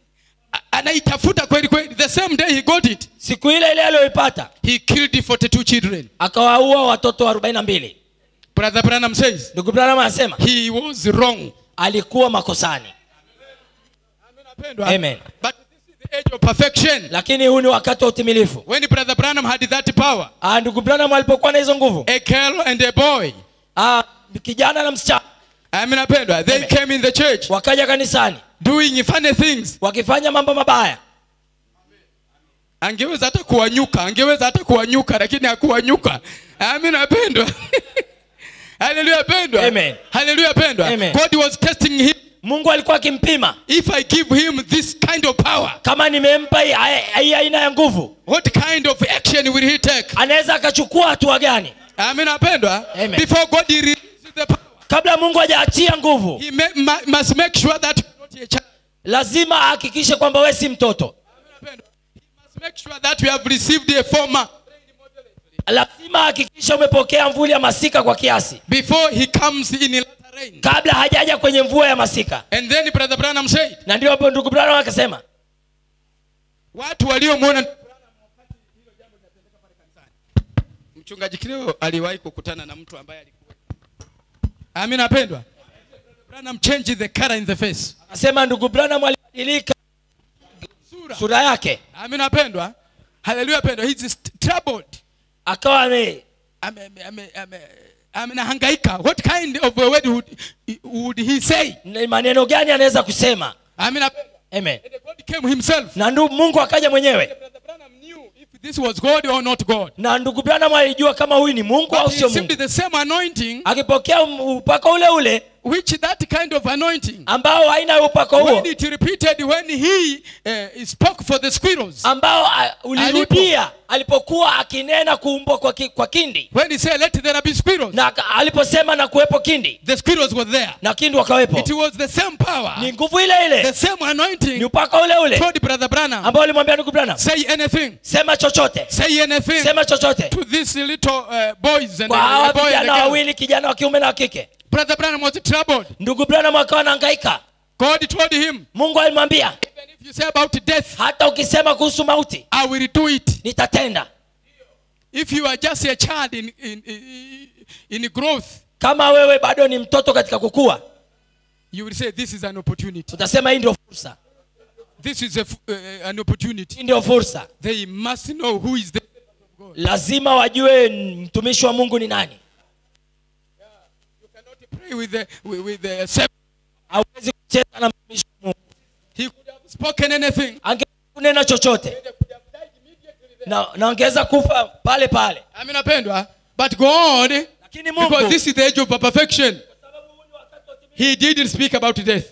anaitafuta kweli kweli. The same day he got it, siku ile ile aliyoipata, he killed 42 children, akawaua watoto 42. Brother Branham says, ndugu Branham anasema he was wrong, alikuwa makosani. Amina pendwa. Amen. But this is the age of perfection. lakini huu ni wakati wa utimilifu. When Brother Branham had that power, Ndugu Branham alipokuwa na hizo nguvu, a girl and a boy, kijana na msichana, napendwa, they came in the church wakaja kanisani doing funny things. wakifanya mambo mabaya. Angeweza hata kuwanyuka, lakini hakuwanyuka. Napendwa. Hallelujah, pendwa. Amen. Hallelujah, pendwa. Amen. God was testing him. Mungu alikuwa akimpima. If I give him this kind of power, kama nimempa hii aina ya nguvu, what kind of action will he take? Anaweza akachukua hatua gani? Napendwa. Before God releases the power, kabla Mungu hajaachia nguvu, he must make sure that you're not a child. Lazima ahakikishe kwamba wewe si mtoto. He must make sure that you have received a former. Lazima hakikisha umepokea mvuli ya masika kwa kiasi. Before he comes in latter rain. Kabla hajaja kwenye mvua ya masika. And then Brother Branham said. Na ndio hapo ndugu Branham akasema. Watu waliomuona Mchungaji Kileo aliwahi kukutana na mtu ambaye alikuwa. Napendwa. Branham changed the color in the face. Akasema ndugu Branham alibadilika sura yake. Napendwa. Hallelujah, pendwa. He is troubled. Akawa anahangaika. What kind of a word would he say? Maneno gani anaweza kusema? Amen. And God came himself. Na ndugu Mungu akaja mwenyewe. This was God or not God. Na ndugu Branham alijua kama huyu ni Mungu au sio Mungu. The same anointing. Akipokea upako ule ule, which that kind of anointing, ambao haina upako huo, when it repeated when he spoke for the squirrels, ambao ulirudia alipokuwa akinena kuumbwa kwa kindi, when he said let there be squirrels, na aliposema na kuwepo kindi, the squirrels were there, na kindi wakawepo. It was the same power, ni nguvu ile ile, the same anointing, ni upako ule ule, told Brother Branham, ambao alimwambia ndugu Branham, say anything, sema chochote, say anything, sema chochote, to these little boys and kwa boy vijana wawili, kijana wa kiume na wa kike. Brother Branham was troubled. Ndugu Branham akawa anahangaika. God told him, Mungu alimwambia, even if you say about death, hata ukisema kuhusu mauti, I will do it. Nitatenda. If you are just a child in growth, kama wewe bado ni mtoto katika kukua, you will say this is an opportunity. Utasema hii ndio fursa. This is an opportunity. Hii ndio fursa. They must know who is the God. Lazima wajue mtumishi wa Mungu ni nani. You cannot pray with the hawezi kucheza na mtumishi wa Mungu. He could have spoken anything. Angenena chochote. Na angeweza kufa pale pale. Napendwa. But God, lakini Mungu, because this is the age of perfection, he didn't speak about death.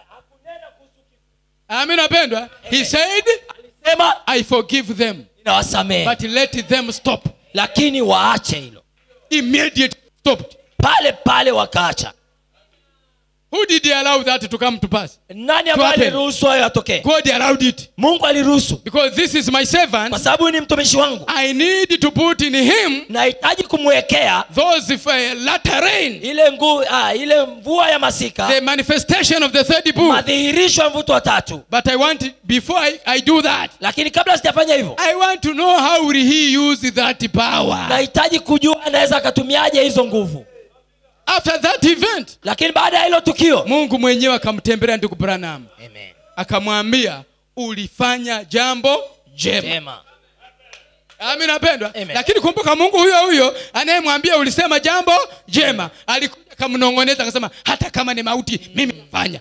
Napendwa. He said, I forgive them, but let them stop. Lakini waache hilo. Immediately stopped. Pale pale wakaacha. Who did he allow that to come to pass? Nani ambaye aliruhusu hayo yatokee? God allowed it. Mungu aliruhusu. Because this is my servant. Kwa sababu ni mtumishi wangu. I need to put in him, nahitaji kumwekea those latter rain, ile mvua ya masika, the manifestation of the third book, madhihirisho ya mvuto wa tatu. But I want, before I do that, lakini kabla sijafanya hivyo, I want to know how will he use that power. Nahitaji kujua anaweza akatumiaje hizo nguvu. After that event, lakini baada ya hilo tukio, Mungu mwenyewe akamtembelea ndugu Branham. Amen. Akamwambia ulifanya jambo jema. Napendwa. Lakini kumbuka Mungu huyo anayemwambia ulisema jambo jema, alikuja kamnongoneza akasema hata kama ni mauti mimi nafanya.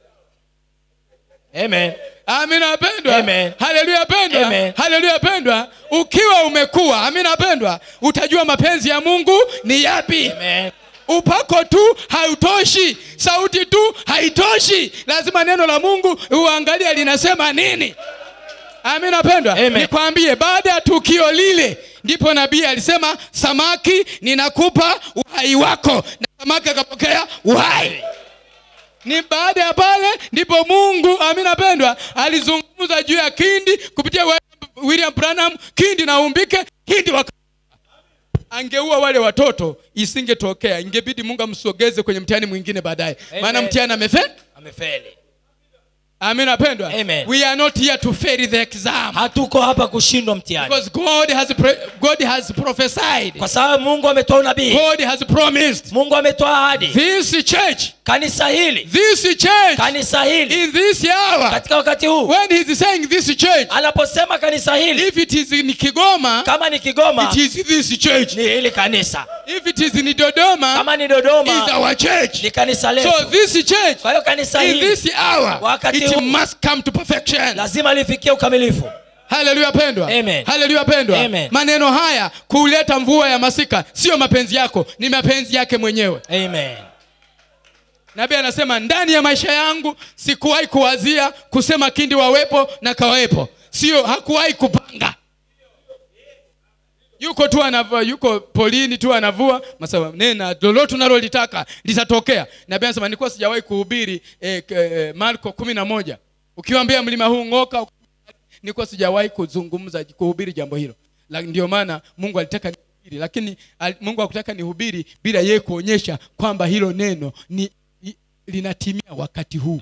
Amen. Napendwa. Amen. Hallelujah pendwa. Amen. Hallelujah pendwa. Ukiwa umekuwa, napendwa, utajua mapenzi ya Mungu ni yapi. Amen. Upako tu hautoshi, sauti tu haitoshi, lazima neno la Mungu uangalie linasema nini. Napendwa. Nikwambie, baada ya tukio lile ndipo nabii alisema, samaki ninakupa uhai wako, na samaki akapokea uhai. Ni baada ya pale ndipo Mungu, napendwa, alizungumza juu ya kindi kupitia William Branham. Kindi na umbike, kindi angeua wale watoto isingetokea. Ingebidi Mungu amsogeze kwenye mtihani mwingine baadaye. Maana mtihani amefeli. Napendwa. We are not here to fail the exam. Hatuko hapa kushindwa mtihani. Because God has prophesied. Kwa sababu Mungu ametoa unabii. God has promised. Mungu ametoa ahadi. This church kanisa hili, this church, kanisa hili, in this hour, katika wakati huu, when he is saying this church, anaposema kanisa hili, if it is in Kigoma, kama ni Kigoma, it is this church. ni hili kanisa. If it is in Dodoma, Kama ni Dodoma, is our church. ni kanisa letu. So this church, Kwa hiyo kanisa in hili, this hour, wakati it huu, must come to perfection. lazima lifikie ukamilifu. Haleluya pendwa. Amen. Haleluya pendwa. Amen. Maneno haya kuleta mvua ya masika sio mapenzi yako, ni mapenzi yake mwenyewe. Amen. Nabii anasema ndani ya maisha yangu sikuwahi kuwazia kusema kindi wawepo na kawepo. Sio, hakuwahi kupanga. Yuko tu anavua, yuko polini tu anavua, masema nena lolote unalolitaka litatokea. Nabii anasema nilikuwa sijawahi kuhubiri Marko 11. Ukiwaambia mlima huu ng'oka, nilikuwa sijawahi kuzungumza kuhubiri jambo hilo. Ndio maana Mungu alitaka nihubiri, lakini Mungu hakutaka nihubiri bila yeye kuonyesha kwamba hilo neno ni linatimia wakati huu.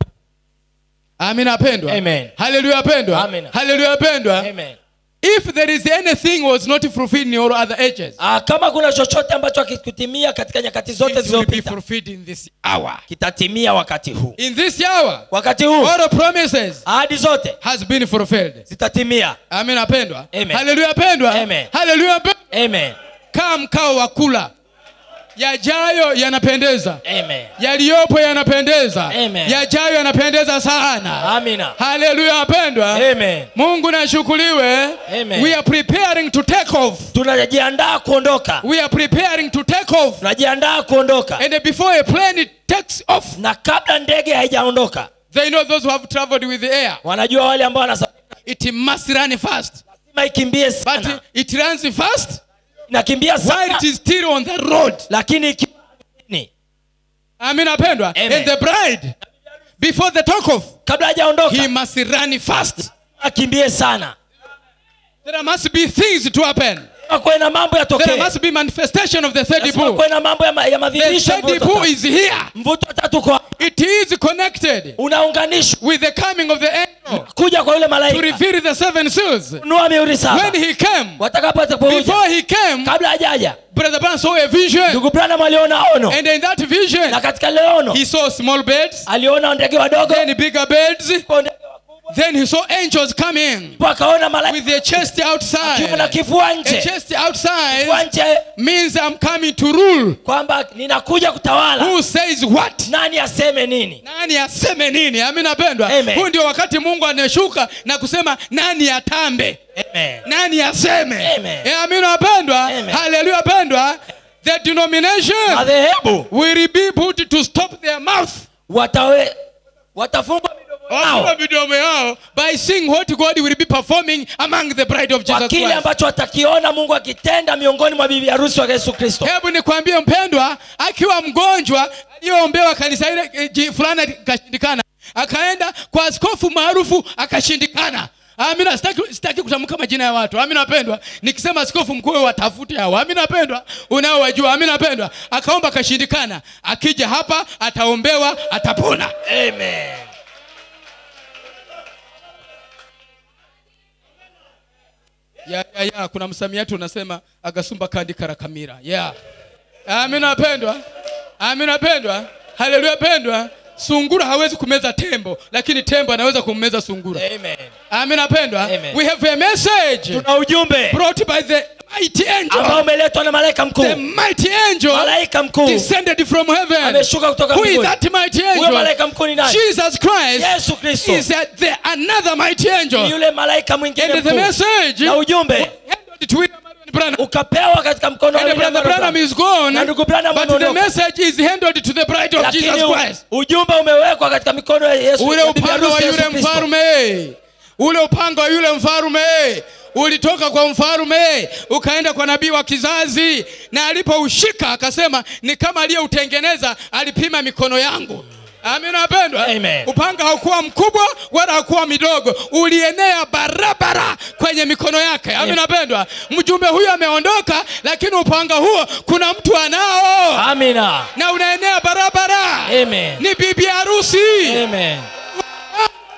Amina pendwa. Amen. Haleluya pendwa. Amen. Haleluya pendwa. Amen. If there is anything was not fulfilled in all other ages, kama kuna chochote ambacho hakikutimia katika nyakati zote it will be zilizopita, fulfilled in this hour. kitatimia wakati huu. In this hour, Wakati huu, all the promises ahadi zote has been fulfilled. zitatimia. Amina pendwa. Amen. Haleluya pendwa. Amen. Haleluya pendwa. Amen. Kaa mkao wa kula. Yajayo yanapendeza. Amen. Yaliyopo yanapendeza. Amen. Yajayo yanapendeza sana. Amina. Haleluya pendwa. Amen. Mungu na shukuriwe. Amen. We are preparing to take off. Tunajiandaa kuondoka. We are preparing to take off. Tunajiandaa kuondoka. And before a plane takes off, Na kabla ndege haijaondoka, they know those who have traveled with the air, wanajua wale ambao wanasafiri it must run fast. lazima ikimbie But sana. it runs fast Inakimbia while sana, it is still on the road. lakini ni Amina pendwa. Amen. And the bride, before the take off, kabla hajaondoka, he must run fast. akimbie sana. There must be things to happen. Kwa na mambo There yatokee. must be manifestation of the third bull. Kwa na mambo ya The madhihirisho. third bull is here. Mvuto tatu kwa It is connected unaunganishwa with the coming of the angel kuja kwa yule to malaika. reveal the seven seals. Nua mihuri saba. When he came, Watakapokuja, before he came, kabla hajaja, Brother Branham saw a vision. ndugu Branham aliona ono. And in that vision, Na katika leo ono, he saw small birds, aliona ndege wadogo, then bigger birds, kwa ndege wakubwa, then he saw angels coming akaona malaika with their chest akiwa na outside. kifua A nje. chest Kifua outside nje means I'm coming to rule. kwamba ninakuja kutawala. Who says what? Nani aseme nini? Nani aseme nini? Amina pendwa. Amen. Huu ndio wakati Mungu anashuka na kusema nani atambe, Amen. nani aseme. Amen. Amina pendwa. Amen. Hallelujah pendwa. The denomination Madhehebu will be put to stop their mouth. watafungwa midomo Wafunga yao midomo yao by seeing what God will be performing among the bride of kwa Jesus kile Christ. ambacho watakiona Mungu akitenda miongoni mwa bibi harusi wa Yesu Kristo. Hebu nikwambie mpendwa, akiwa mgonjwa aliyoombewa kanisa ile fulani akashindikana, akaenda kwa askofu maarufu akashindikana. Amina, sitaki kutamka majina ya watu. Amina pendwa. Nikisema askofu mkuu watafute hao. Amina pendwa. Unaowajua. Amina pendwa. Akaomba akashindikana. Akija hapa ataombewa, atapona. Amen. Ya kuna msamiati unasema agasumba kandi karakamira. Amina pendwa. Amina pendwa. Haleluya pendwa. Sungura hawezi kumeza tembo, lakini tembo anaweza kummeza sungura. Amen. Amina pendwa. Amen. We have a message Tuna ujumbe brought by the mighty angel. ambao umeletwa na malaika mkuu. The mighty angel Malaika mkuu descended from heaven. ameshuka kutoka Who is mbinguni. that mighty Huyo angel? malaika mkuu ni nani? Jesus Christ Yesu Kristo. is the another mighty angel. Yule malaika mwingine And the mkuu. message Na ujumbe handed to William Marion Branham. ukapewa katika mkono wa And Brother Branham is gone, Na ndugu Branham but the ameondoka. message is handed to the bride of Jesus Lakini Christ. ujumbe umewekwa katika mikono ya Yesu. Ule ya bibi upanga wa harusi Yesu yule Kristo. mfalme, ule upanga wa yule mfalme ulitoka kwa mfalme ukaenda kwa nabii wa kizazi, na alipoushika akasema ni kama aliyeutengeneza alipima mikono yangu. Amina pendwa. Amen. Upanga haukuwa mkubwa wala haukuwa midogo, ulienea barabara kwenye mikono yake. Amina pendwa. Mjumbe huyu ameondoka, lakini upanga huo kuna mtu anao. Amina. Na unaenea barabara. Amen. Ni bibi harusi. Amen.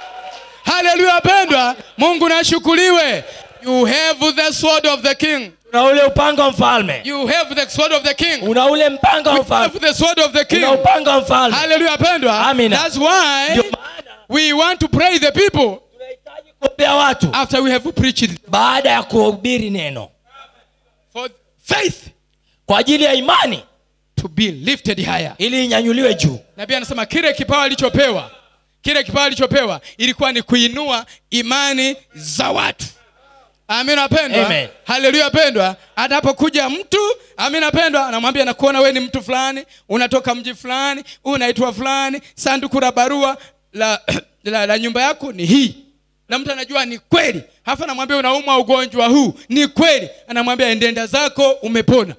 Haleluya pendwa. Mungu na shukuriwe. You have the sword of the king. Una ule upanga wa mfalme. You have the sword of the king. Una ule mpanga wa You have mfalme. the sword of the king. Una upanga wa mfalme. Hallelujah, pendwa. Amina. That's why Ndio maana we want to pray the people tunahitaji kuombea watu after we have preached baada ya kuhubiri neno, for faith kwa ajili ya imani to be lifted higher. ili inyanyuliwe juu. Nabii anasema kile kipawa alichopewa ilikuwa ni kuinua imani za watu. Amina pendwa. Amen. Haleluya pendwa. Atapokuja mtu, amina pendwa, anamwambia nakuona wewe ni mtu fulani, unatoka mji fulani, unaitwa fulani, sanduku la barua la nyumba yako ni hii. Na mtu anajua ni kweli. Halafu anamwambia unaumwa ugonjwa huu, ni kweli. Anamwambia endenda zako umepona.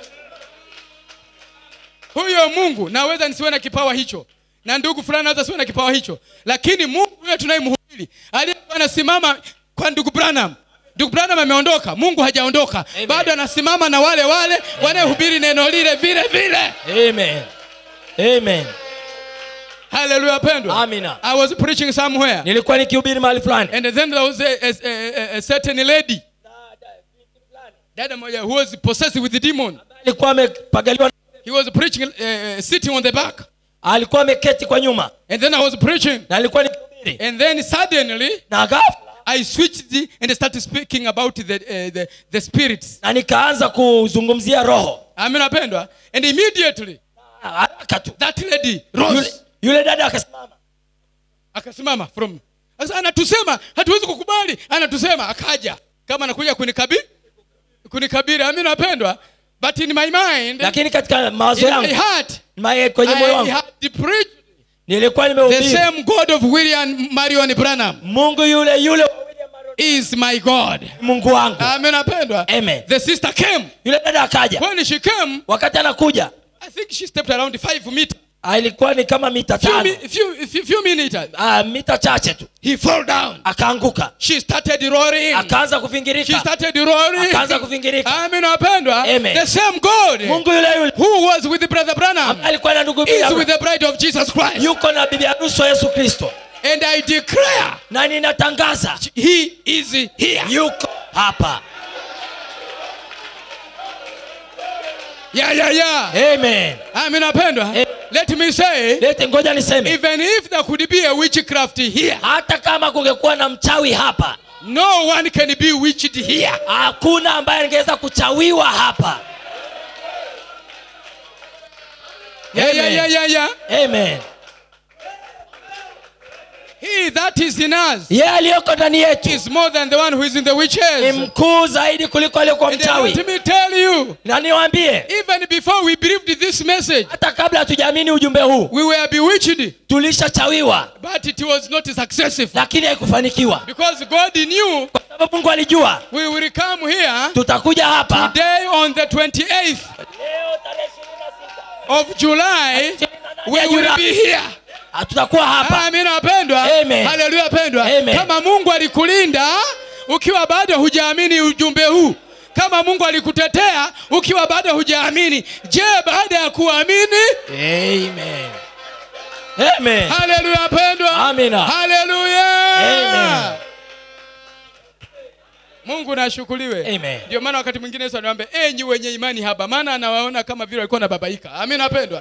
Huyo Mungu naweza nisiwe na kipawa hicho. Na ndugu fulani naweza siwe na kipawa hicho. Lakini Mungu huyo tunayemhubiri, aliyekuwa anasimama kwa ndugu Branham. Ndugu Branham ameondoka, Mungu hajaondoka. Bado anasimama na wale wanayehubiri neno lile vile vile. Amen. Amen. Hallelujah pendwa. Amina. I was preaching somewhere. Nilikuwa nikihubiri mahali fulani. And then there was a certain lady. Dada moja who was possessed with the demon. Alikuwa amepagaliwa. He was preaching sitting on the back. Alikuwa ameketi kwa nyuma. And then I was preaching. Na alikuwa nikihubiri. And then suddenly na ghafla I switched and started speaking about the spirits. Na nikaanza kuzungumzia roho. Amina pendwa. And immediately haraka tu that lady rose. Yule dada akasimama from. Sasa anatusema hatuwezi kukubali, anatusema akaja kama anakuja kunikabiri. Amina pendwa. But in my mind, lakini katika mawazo yangu, kwenye moyo wangu, nilikuwa nimehubiri the same God of William Marion Branham. Mungu yule wa William is my God. Mungu wangu. Amen apendwa. Amen. The sister came. Yule dada akaja. When she came, wakati anakuja, I think she stepped around 5 meters. Ilikuwa ni kama mita 5. Few minutes. Mita chache tu. He fell down. Akaanguka. She started roaring. Akaanza kuvingirika. She started roaring. Akaanza kuvingirika. Amen apendwa. The same God. Mungu yule who was with the brother Branham. Alikuwa na ndugu Branham. Is with the bride of Jesus Christ. Yuko na bibi harusi wa Yesu Kristo. And I declare, na ninatangaza, he is here. Yuko hapa. Yeah. Amen. Amen apendwa. Let me say, ngoja niseme, even if there could be a witchcraft here, hata kama kungekuwa na mchawi hapa, no one can be witched here. Hakuna ambaye angeweza kuchawiwa hapa. Yeah. Amen. He that is in us, aliyoko ndani yetu, is more than the one who is in the witches. Ni mkuu zaidi kuliko aliyekuwa mchawi. Let me tell you, na niwaambie, even before we believed this message, hata kabla hatujaamini ujumbe huu, we were bewitched. Tulishachawiwa. But it was not successful. Lakini haikufanikiwa. Because God knew, kwa sababu Mungu alijua, we will come here, tutakuja hapa today on the 28th of July, we will be here. Tutakuwa hapa. Amina apendwa. Haleluya apendwa. Kama Mungu alikulinda ukiwa bado hujaamini ujumbe huu, kama Mungu alikutetea ukiwa bado hujaamini, je, baada ya kuamini? Amen. Haleluya apendwa. Amina. Haleluya. Amen. Mungu na ashukuriwe. Ndio maana wakati mwingine Yesu anawaambia enyi wenye imani haba, maana anawaona kama vile walikuwa na babaika. Amina apendwa.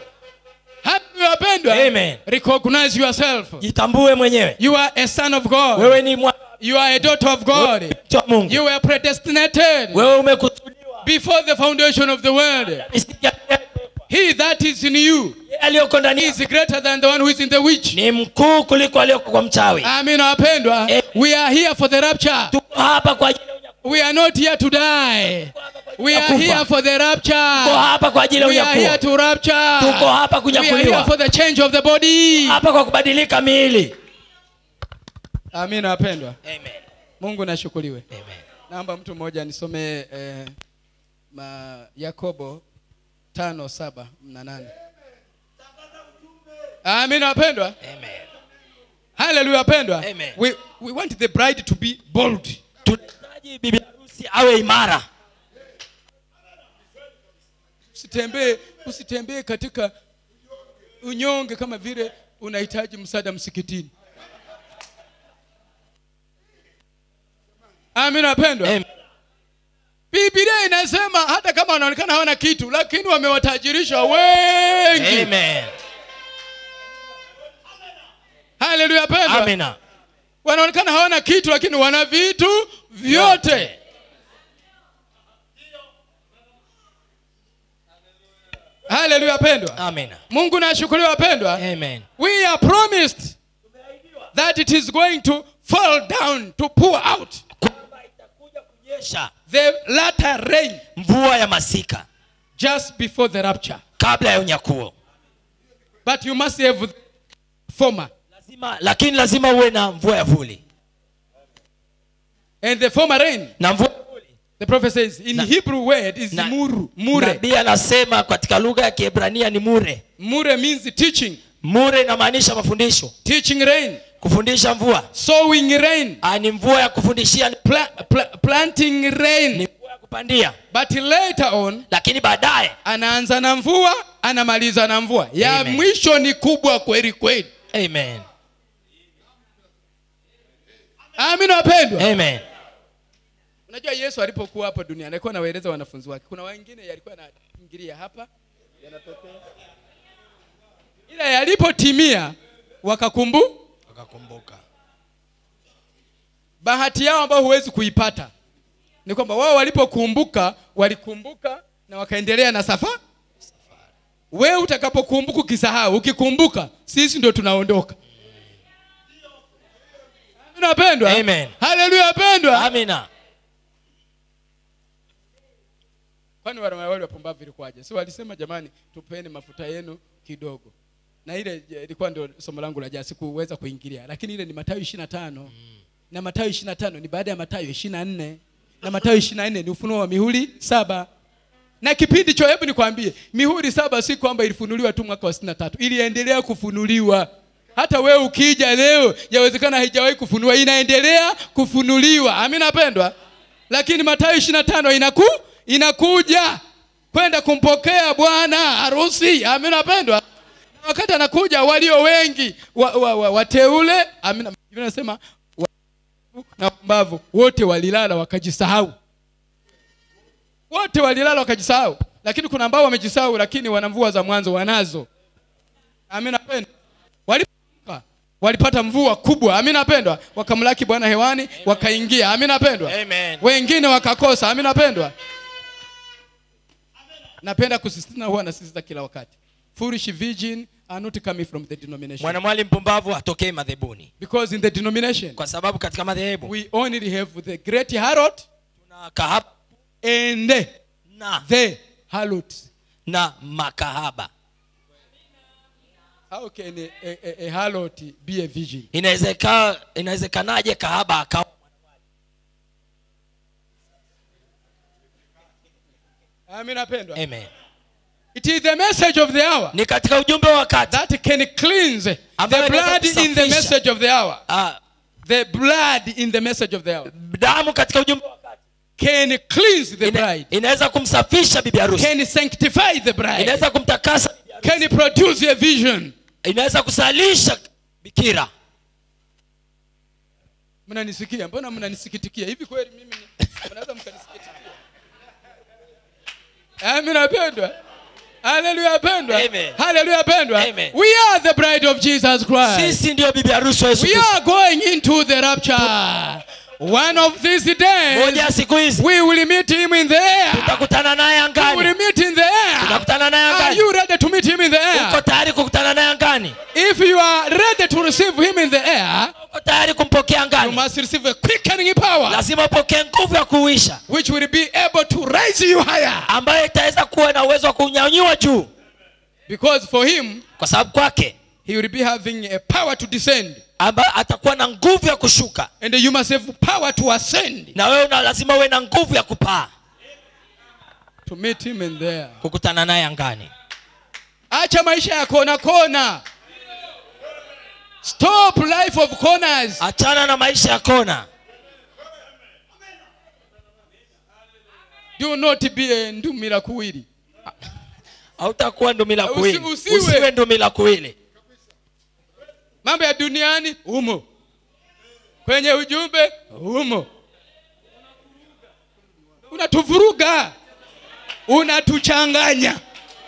Amen. Recognize yourself. Jitambue mwenyewe. You are a son of God. Wewe ni you are a daughter of God. Mungu. You were predestinated. Wewe umekusudiwa before the foundation of the world. He that is in you is greater than the one who is in the witch. Ni mkuu kuliko aliyeko kwa mchawi. Amina wapendwa. We are here for the rapture. Tuko hapa kwa ajili ya unyakuo. We are not here to die. We are here for the rapture. Tuko hapa kwa ajili ya unyakuo. We are here to rapture. Tuko hapa kunyakuliwa. We are here for the change of the body. Hapa kwa kubadilika miili. Amina wapendwa. Amen. Mungu nashukuriwe. Amen. Naomba mtu mmoja nisome Yakobo 5:7-8. Amina wapendwa. Amen. Hallelujah wapendwa. Amen. We want the bride to be bold. Tunahitaji bibi harusi awe imara. Usitembee katika unyonge kama vile unahitaji msaada msikitini. Amina wapendwa. Amen. Biblia Anasema hata kama wanaonekana hawana kitu, lakini wamewatajirisha wengi. Amen. Haleluya pendwa. Amina. Wanaonekana hawana kitu, lakini wana vitu vyote. Haleluya pendwa. Amina. Mungu na ashukuriwe pendwa. Amen. We are promised that it is going to fall down, to pour out the latter rain, mvua ya masika, just before the rapture. kabla ya unyakuo. But you must have former. Lakini lazima uwe na mvua ya vuli. And the former rain, Na mvua ya vuli, the prophet says in Hebrew word is mure. Nabii anasema katika lugha ya Kiebrania ni mure. Mure means teaching. Mure inamaanisha mafundisho. Teaching rain. Kufundisha mvua. Sowing rain. Ni mvua ya kufundishia. Planting rain. Ni mvua ya kupandia. But later on, lakini baadaye anaanza na mvua, anamaliza na mvua. Ya mwisho ni kubwa kweli kweli. Amen. Amina wapendwa. Amen. Unajua Yesu alipokuwa hapa duniani alikuwa anawaeleza wanafunzi wake. Kuna wengine yalikuwa anaingilia hapa, yanatokea. Ila yalipotimia wakakumbuka. Bahati yao ambayo huwezi kuipata ni kwamba wao walipokumbuka, walikumbuka na wakaendelea na safari. Wewe utakapokumbuka ukisahau, ukikumbuka, sisi ndio tunaondoka. Amina wapendwa. Amen. Haleluya wapendwa. Amina. Kwani wale wapumbavu ilikuwaje? Si walisema jamani tupeni mafuta yenu kidogo. Na ile ilikuwa ndio somo langu la jana, sikuweza kuingilia. Lakini ile ni Mathayo 25. Na Mathayo 25 ni baada ya Mathayo 24. Na Mathayo 24 ni ufunuo wa mihuri 7. Na kipindi cho, hebu nikwambie, mihuri 7 si kwamba ilifunuliwa tu mwaka wa 63. Iliendelea kufunuliwa. Hata wewe ukija leo, yawezekana haijawahi kufunua, inaendelea kufunuliwa. Amina pendwa. Lakini Mathayo 25 inakuja kwenda kumpokea bwana harusi. Amina pendwa. Wakati anakuja walio wengi wateule, amina, inasema na mbavu wote walilala wakajisahau. Wote walilala wakajisahau. Lakini kuna ambao wamejisahau lakini wana mvua za mwanzo wanazo. Amina pendwa. Walipata mvua kubwa. Amina pendwa. Wakamlaki Bwana hewani, wakaingia. Amina pendwa. Amen. Wengine wakakosa. Amina pendwa. Napenda kusisitiza, huwa nasisitiza kila wakati. Foolish virgin are not coming from the denomination. Mwanamwali mpumbavu hatokei madhebuni. Because in the denomination, kwa sababu katika madhehebu, we only have the great harlot, tuna kahaba and the harlot, na makahaba. How can a harlot be a virgin? Inawezekanaje kahaba akawa mwanamwali? Amina pendwa. Amen. It is the message of the hour. Ni katika ujumbe wa wakati that can cleanse the blood in the message of the hour. The blood in the message of the hour. Damu katika ujumbe wa wakati can cleanse the bride. Inaweza kumsafisha bibi harusi. Can sanctify the bride. Inaweza kumtakasa bibi harusi. Can produce a vision. Inaweza kusalisha bikira. Mnanisikia? Mbona mnanisikitikia? Hivi kweli mimi mnaweza mkanisikitikia? Amina pendwa. Hallelujah pendwa. Hallelujah pendwa. We are the bride of Jesus Christ. Sisi ndio bibi harusi wa Yesu Kristo. We are going into the rapture. One of these days, moja siku hizi, we will meet him in the air. Tutakutana naye angani. We will meet in the air. Tutakutana naye angani. Are you ready to meet him in the air? Uko tayari kukutana naye angani? If you are ready to receive him in the air, uko tayari kumpokea angani, you must receive a quickening power. Lazima upokee nguvu ya kuuisha, which will be able to raise you higher. Ambaye itaweza kuwa na uwezo wa kunyanyua juu. Because for him, kwa sababu kwake, he will be having a power to descend. Ambaye atakuwa na nguvu ya kushuka. And you must have power to ascend. Na wewe lazima uwe na nguvu ya kupaa. To meet him in there. Kukutana naye angani. Acha maisha ya kona kona. Stop life of corners. Achana na maisha ya kona. Do not be a ndumila kuwili. Hautakuwa ndumila kuwili. Usiwe ndumila kuwili. Mambo ya duniani umo. Kwenye ujumbe umo. Unatuvuruga. unatuchanganya.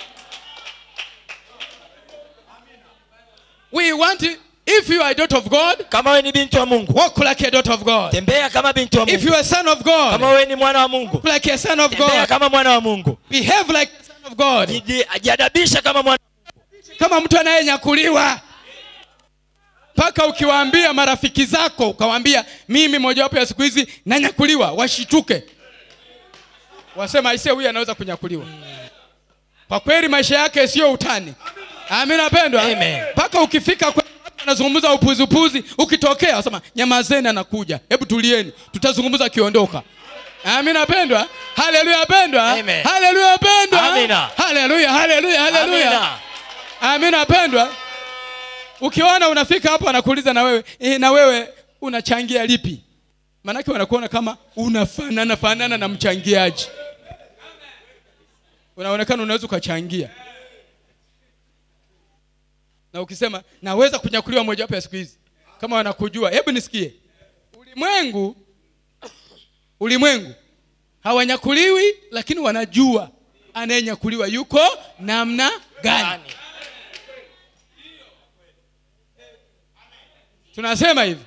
We want it. If you are a daughter of God, kama wewe ni binti wa Mungu, walk like a daughter of God. tembea kama binti wa Mungu. If you are a son of God, kama wewe ni mwana wa Mungu, walk like a son of tembea God. kama mwana wa Mungu. Behave like a son of God. Jiadabisha kama mwana, kama mtu anayenyakuliwa. Paka ukiwaambia marafiki zako, ukawaambia mimi mojawapo ya siku hizi nanyakuliwa, washituke. Wasema aisee, huyu anaweza kunyakuliwa. Kwa kweli maisha yake sio utani. Amina wapendwa. Amen. Paka ukifika kwa anazungumza upuzi, ukitokea wasema nyamazeni, anakuja. Hebu tulieni, tutazungumza kiondoka. Amina wapendwa. Haleluya wapendwa. Haleluya wapendwa. Amina. Haleluya, haleluya, haleluya. Amina wapendwa. Ukiona unafika hapo anakuuliza na wewe unachangia lipi? Maana yake wanakuona kama unafanana na mchangiaji. Unaonekana unaweza ukachangia. Na ukisema naweza kunyakuliwa moja wapo ya siku hizi, kama wanakujua, hebu nisikie. Ulimwengu hawanyakuliwi, lakini wanajua anayenyakuliwa yuko namna gani. Tunasema hivi.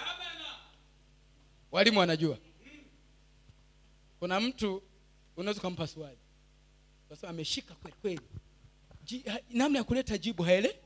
Walimu wanajua. Kuna mtu unaweza kumpa swali. Sasa ameshika kweli kweli. Namna ya kuleta jibu haelewi.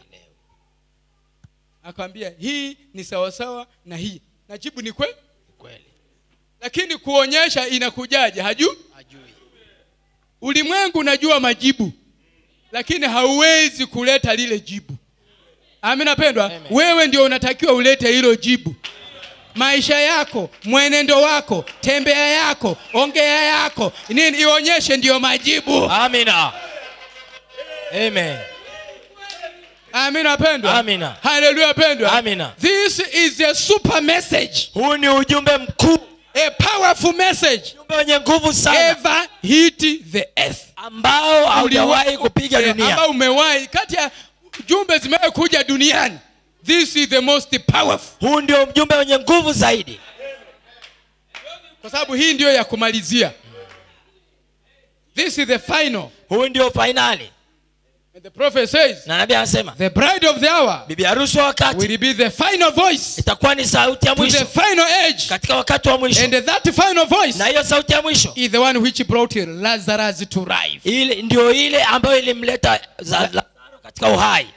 Akamwambia hii ni sawa sawa na hii. Na jibu ni kweli? Kweli. Lakini kuonyesha inakujaje hajui? Ulimwengu unajua majibu, lakini hauwezi kuleta lile jibu. Amina pendwa. Wewe ndio unatakiwa ulete hilo jibu. Maisha yako, mwenendo wako, tembea yako, ongea yako, nini ionyeshe ndio majibu. Amina. Amen. Amina pendwa. Amina. Haleluya pendwa. Amina. This is a super message. Huu ni ujumbe mkuu. A powerful message. Ujumbe wenye nguvu sana. Ever hit the earth. Ambao haujawahi kupiga dunia. Ambao umewahi kati ya jumbe zimewahi kuja duniani. This is the most powerful. Huu ndio mjumbe wenye nguvu zaidi. Kwa sababu hii ndio ya kumalizia. This is the final. Huu ndio finali. And the prophet says, na nabii anasema, the bride of the hour, bibi harusi wa wakati, will be the final voice. Itakuwa ni sauti ya mwisho. To the final age. Katika wakati wa mwisho. And that final voice. Na hiyo sauti ya mwisho is the one which brought Lazarus to life. Ile ndio ile ambayo ilimleta Lazaro katika uhai.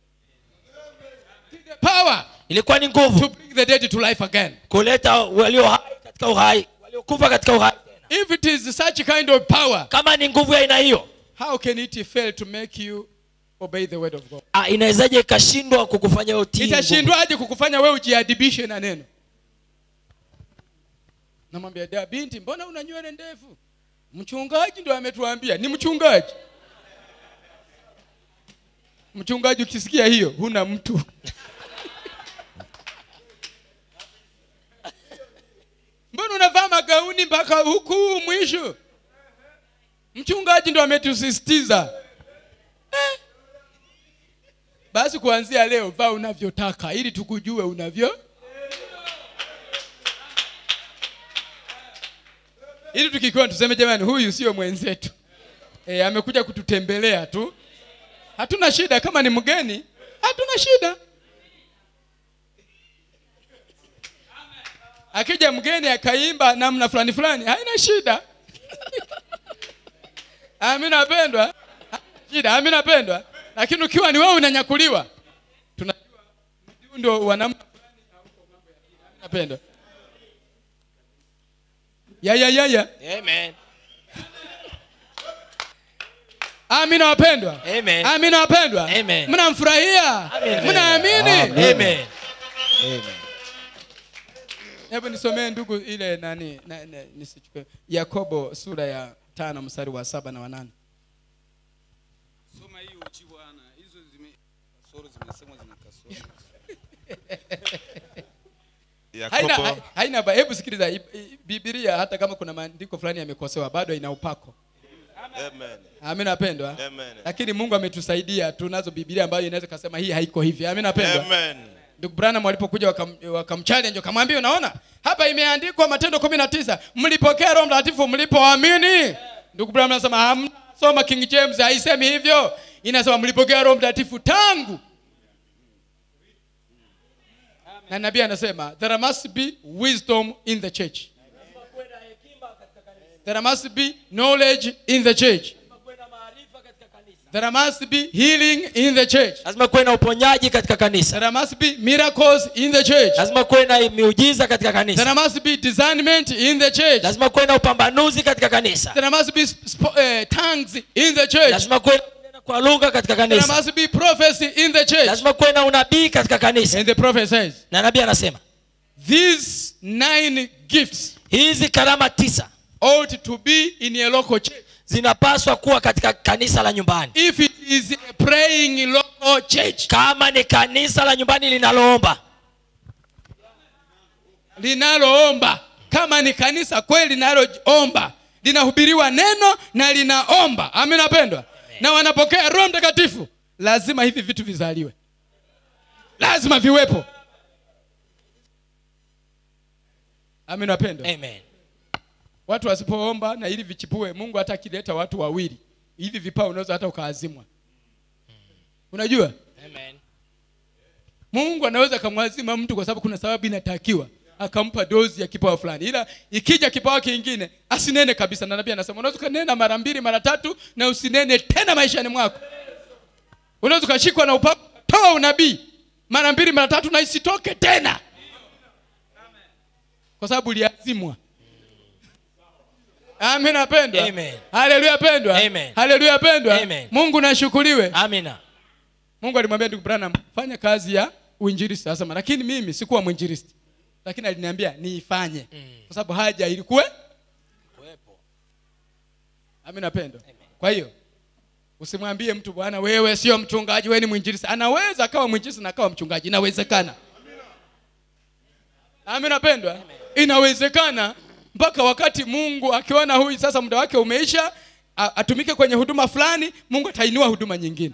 Power. Ilikuwa ni nguvu. To bring the dead to life again. Kuleta walio hai katika uhai, waliokufa katika uhai tena. If it is such kind of power, kama ni nguvu ya aina hiyo, how can it fail to make you obey the word of God? Inawezaje ikashindwa kukufanya utii? Itashindwaje kukufanya wewe ujiadibishe na neno? Namwambia da binti, mbona una nywele ndefu? Mchungaji ndio ametuambia. Ni mchungaji. Mchungaji ukisikia hiyo huna mtu. Mbona unavaa magauni mpaka huku mwisho? Mchungaji ndio ametusisitiza. Basi kuanzia leo vaa unavyotaka ili tukujue unavyo. Ili tukikiwa tuseme jamani huyu sio mwenzetu. Amekuja kututembelea tu. Hatuna shida kama ni mgeni, hatuna shida. Akija mgeni akaimba namna fulani fulani, haina shida. Amina pendwa. Shida, amina pendwa. Lakini ukiwa ni wewe unanyakuliwa, tunajua ndio wanamna fulani huko mambo ya amina pendwa. Ya. Amen. Amina wapendwa. Amen. Amina wapendwa. Amen. Mnamfurahia? Mnaamini? Amen. Amen. Hebu nisomee ndugu ile nisichukue. Yakobo sura ya 5 mstari wa 7 na 8. Soma hiyo uchi bwana. Hizo zimesemwa zina kasoro. Yakobo. Haina hebu sikiliza Biblia hata kama kuna maandiko fulani yamekosewa bado ina upako. Amen. Amina pendwa. Amen. Lakini Mungu ametusaidia tunazo Biblia ambayo inaweza kusema hii haiko hivi. Amina pendwa. Amen. Ndugu Branham walipokuja wakamchallenge wakamwambia unaona hapa imeandikwa Matendo 19 mlipokea Roho Mtakatifu mlipoamini. Ndugu Branham anasema hamna, soma King James haisemi hivyo. Inasema mlipokea Roho Mtakatifu tangu. Na nabii anasema there must be wisdom in the church. There must be knowledge in the church. There must be healing in the church. Lazima kuwe na uponyaji katika kanisa. There must be miracles in the church. Lazima kuwe na miujiza katika kanisa. There must be discernment in the church. Lazima kuwe na upambanuzi katika kanisa. There must be tongues in the church. Lazima kuwe na kwa lugha katika kanisa. There must be prophecy in the church. Lazima kuwe na unabii katika kanisa. And the prophet says, na nabii anasema these 9 gifts hizi karama 9 ought to be in a local church. Zinapaswa kuwa katika kanisa la nyumbani. If it is a praying local church, kama ni kanisa la nyumbani linaloomba, kama ni kanisa kweli linaloomba, linahubiriwa neno na linaomba. Amina pendwa. Na wanapokea Roho Mtakatifu, lazima hivi vitu vizaliwe. Lazima viwepo. Amina pendwa. Amen. Watu wasipoomba na ili vichipue, Mungu hata akileta watu wawili, hivi vipao unaweza hata ukaazimwa. Unajua? Amen. Mungu anaweza kumwazima mtu kwa sababu kuna sababu inatakiwa, akampa dozi ya kipawa fulani. Ila ikija kipawa kingine asinene kabisa. Na nabii anasema unaweza kunena mara 2 mara 3 na usinene tena maishani mwako. Unaweza kushikwa na upako, toa unabii mara 2 mara 3 na isitoke tena. Kwa sababu uliazimwa. Amina pendwa. Amen. Haleluya pendwa. Amen. Haleluya pendwa. Amen. Mungu na ashukuriwe. Amina. Mungu alimwambia ndugu Branham fanya kazi ya uinjilisti. Sasa lakini mimi sikuwa mwinjilisti. Lakini aliniambia niifanye. Kwa sababu haja ilikuwa kuwepo. Amina pendwa. Kwa hiyo usimwambie mtu bwana wewe sio mchungaji, wewe ni mwinjilisti. Anaweza akawa mwinjilisti na akawa mchungaji. Inawezekana. Amina pendwa. Inawezekana. Mpaka wakati Mungu akiona huyu sasa muda wake umeisha, atumike kwenye huduma fulani, Mungu atainua huduma nyingine.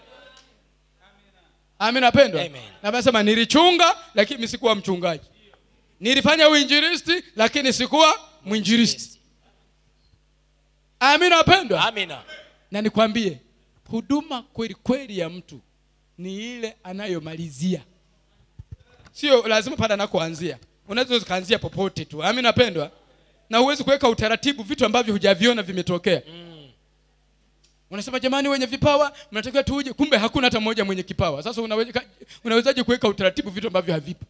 Amina pendwa. Na nasema nilichunga lakini sikuwa mchungaji. Nilifanya uinjilisti lakini sikuwa mwinjilisti. Amina pendwa. Amina. Na nikwambie huduma kweli kweli ya mtu ni ile anayomalizia. Sio lazima pale anakoanzia. Unaweza kuanzia popote tu. Amina pendwa. Na huwezi kuweka utaratibu vitu ambavyo hujaviona vimetokea. Unasema jamani wenye vipawa mnatakiwa tuje, kumbe hakuna hata mmoja mwenye kipawa. Sasa unawezaje kuweka utaratibu vitu ambavyo havipo?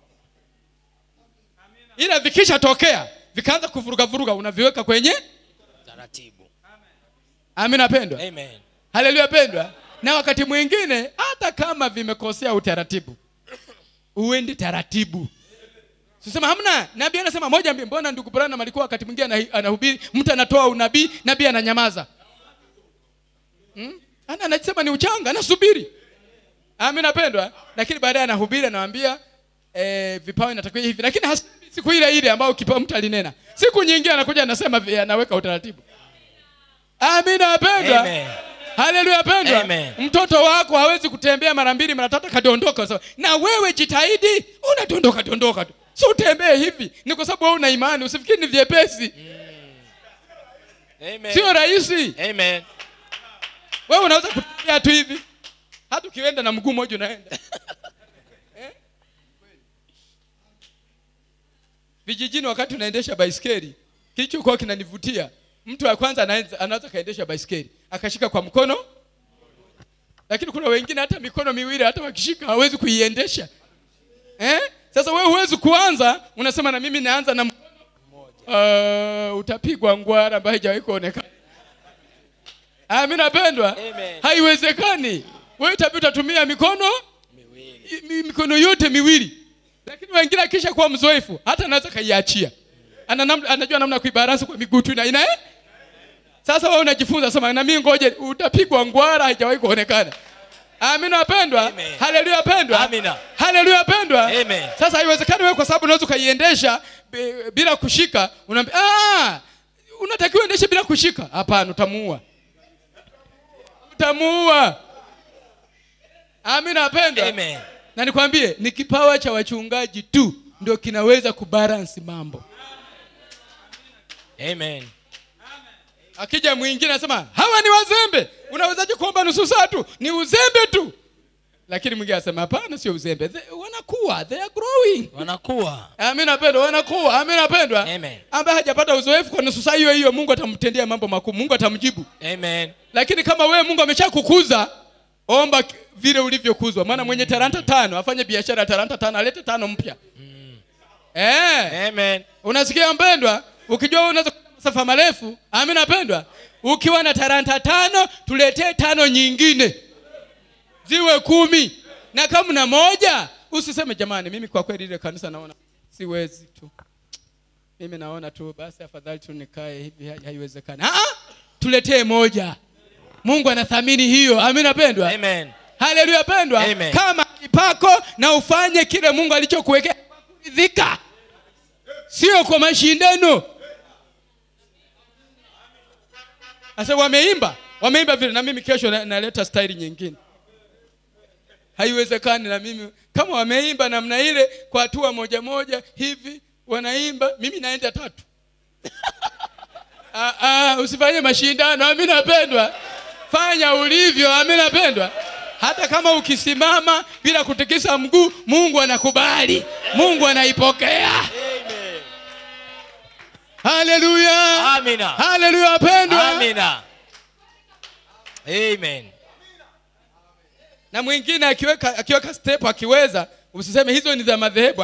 Ila vikisha tokea, vikaanza kuvuruga unaviweka kwenye taratibu. Amina pendwa. Amen. Haleluya pendwa. Na wakati mwingine hata kama vimekosea utaratibu, uende taratibu. Sisema hamna, nabii anasema moja mbili. Mbona ndugu Branham alikuwa wakati mwingine anahubiri, mtu anatoa unabii, nabii ananyamaza. Anasema ni uchanga, anasubiri. Amina pendwa. Lakini baadaye anahubiri anawaambia vipawa inatakiwa hivi. Lakini siku ile ambayo kipawa mtu alinena. Siku nyingine anakuja anasema anaweka utaratibu. Amina pendwa. Amen. Haleluya pendwa. Amen. Mtoto wako hawezi kutembea mara 2 mara 3 kadondoka. Na wewe jitahidi, unadondoka tu. Si utembee hivi. Ni kwa sababu wewe una imani, usifikiri ni vyepesi. Amen. Sio rahisi. Amen. Wewe unaweza kutembea tu hivi. Hata ukienda na mguu mmoja unaenda. Vijijini wakati unaendesha baisikeli, kilichokuwa kinanivutia, mtu wa kwanza anaanza kaendesha baisikeli, akashika kwa mkono. Lakini kuna wengine hata mikono miwili hata wakishika hawezi kuiendesha. Sasa wewe huwezi kuanza, unasema na mimi naanza na mmoja. Utapigwa ngwara ambayo haijawahi kuonekana. Amina pendwa. Haiwezekani. Wewe utatumia mikono miwili. Mikono yote miwili. Lakini wengine akisha kuwa mzoefu, hata anaweza kaiachia. Anajua namna kuibalansi kwa miguu tu na Sasa wewe unajifunza sema na mimi ngoje utapigwa ngwara haijawahi kuonekana. Amina pendwa. Haleluya pendwa. Amina. Haleluya pendwa. Amen. Sasa haiwezekani wewe kwa sababu unaweza kaiendesha bila kushika, unaambia unatakiwa uendeshe bila kushika. Hapana, utamuua. Amina pendwa. Amen. Na nikwambie ni kipawa cha wachungaji tu ndio kinaweza kubalance mambo. Amen. Akija mwingine anasema hawa ni wazembe. Unawezaje kuomba nusu saa tu? Ni uzembe tu. Lakini mwingine anasema hapana, sio uzembe. Wanakuwa, they are growing. Wanakuwa. Amina pendwa, wanakuwa. Amina pendwa. Amen. Ambaye hajapata uzoefu kwa nusu saa hiyo hiyo, Mungu atamtendea mambo makuu. Mungu atamjibu. Amen. Lakini kama wewe Mungu ameshakukuza, omba vile ulivyokuzwa. Maana mwenye talanta 5 afanye biashara talanta 5, alete 5 mpya. Amen. Unasikia mpendwa? Ukijua unaweza masafa marefu, amina pendwa. Ukiwa na talanta 5, tuletee 5 nyingine. Ziwe 10. Na kama una moja, usiseme jamani mimi kwa kweli ile kanisa naona siwezi tu. Mimi naona tu basi afadhali tu nikae hivi, haiwezekani. Tuletee moja. Mungu anathamini hiyo. Amina pendwa. Amen. Haleluya pendwa. Amen. Kama kipako na ufanye kile Mungu alichokuwekea kuridhika. Sio kwa mashindano. Asa wameimba vile na mimi kesho naleta style nyingine. Haiwezekani na mimi kama wameimba namna ile kwa hatua moja moja hivi wanaimba, mimi naenda 3. Usifanye mashindano. Amina pendwa. Fanya ulivyo. Amina pendwa. Hata kama ukisimama bila kutikisa mguu, Mungu anakubali. Mungu anaipokea. Amen. Haleluya. Amina. Haleluya pendwa. Amina. Amen. Na mwingine akiweka step akiweza, usiseme hizo ni za madhehebu.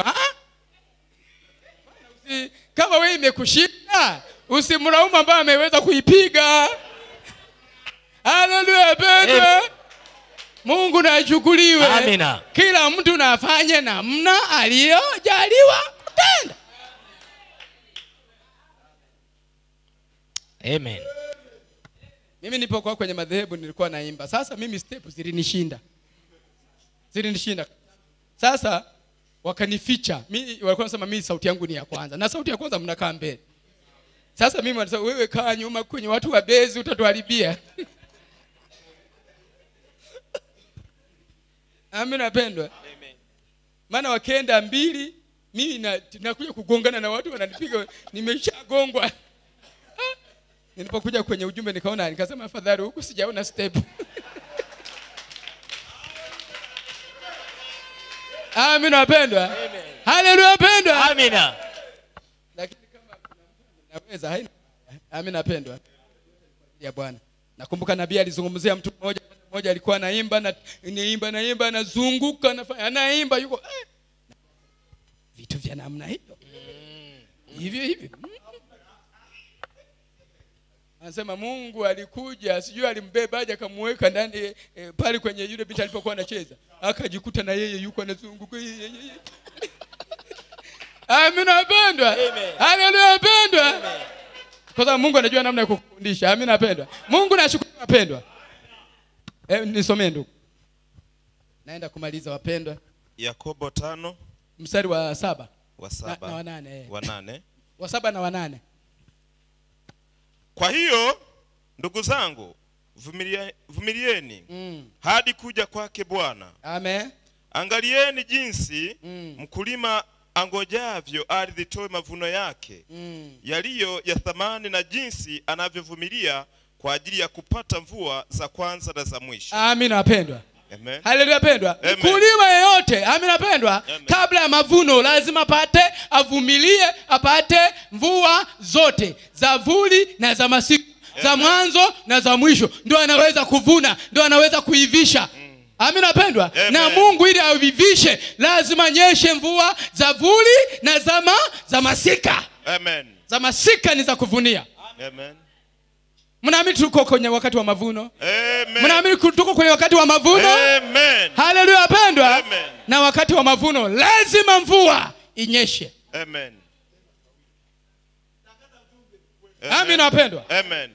Kama wewe imekushinda, usimlaumu ambaye ameweza kuipiga. Haleluya pendwa. Mungu na achukuliwe. Amina. Kila mtu na afanye namna aliyojaliwa kutenda. Amen. Mimi nilipokuwa kwenye madhehebu nilikuwa naimba. Sasa mimi step zilinishinda. Sasa wakanificha. Mimi walikuwa wanasema mimi sauti yangu ni ya kwanza. Na sauti ya kwanza mnakaa mbele. Sasa mimi wanasema wewe kaa nyuma kwenye watu wa bezi utatuharibia. Amina pendwa. Amen. Maana wakienda 2, mimi nakuja kugongana na watu wananipiga, nimeshagongwa. Nilipokuja kwenye ujumbe nikaona, nikasema afadhali huku sijaona step. Amina pendwa. Amen. Haleluya pendwa. Amina. Lakini kama naweza haina. Amina pendwa. Ya Bwana. Nakumbuka nabii alizungumzia mtu mmoja alikuwa anaimba naimba anazunguka anaimba yuko vitu vya namna hiyo. Hivyo. Anasema Mungu alikuja, sijui alimbeba aje akamweka ndani pale kwenye yule picha alipokuwa anacheza. Akajikuta na yeye yuko anazunguka. Amina pendwa. Haleluya pendwa. Kwa sababu Mungu anajua namna ya kukufundisha. Amina pendwa. Mungu nashukuru wapendwa. Nisomee ndugu. Naenda kumaliza wapendwa. Yakobo 5 mstari wa 7 na 8. Wa 7 na 8. Kwa hiyo ndugu zangu, vumilieni hadi kuja kwake Bwana. Amen. Angalieni jinsi mkulima angojavyo ardhi toe mavuno yake yaliyo ya thamani, na jinsi anavyovumilia kwa ajili ya kupata mvua za kwanza na za mwisho. Amina wapendwa. Amen. Haleluya pendwa. Mkulima yeyote, amina pendwa, kabla ya mavuno lazima avumilie, apate mvua zote, za vuli na za masiku, za mwanzo na za mwisho, ndio anaweza kuvuna, ndio anaweza kuivisha. Amina pendwa. Na Mungu ili avivishe lazima nyeshe mvua za vuli na za masika. Amen. Za masika ni za kuvunia. Amen. Mnaamini tuko kwenye wakati wa mavuno? Amen. Mnaamini tuko kwenye wakati wa mavuno? Amen. Haleluya pendwa. Amen. Na wakati wa mavuno lazima mvua inyeshe. Amen. Amina pendwa. Amen.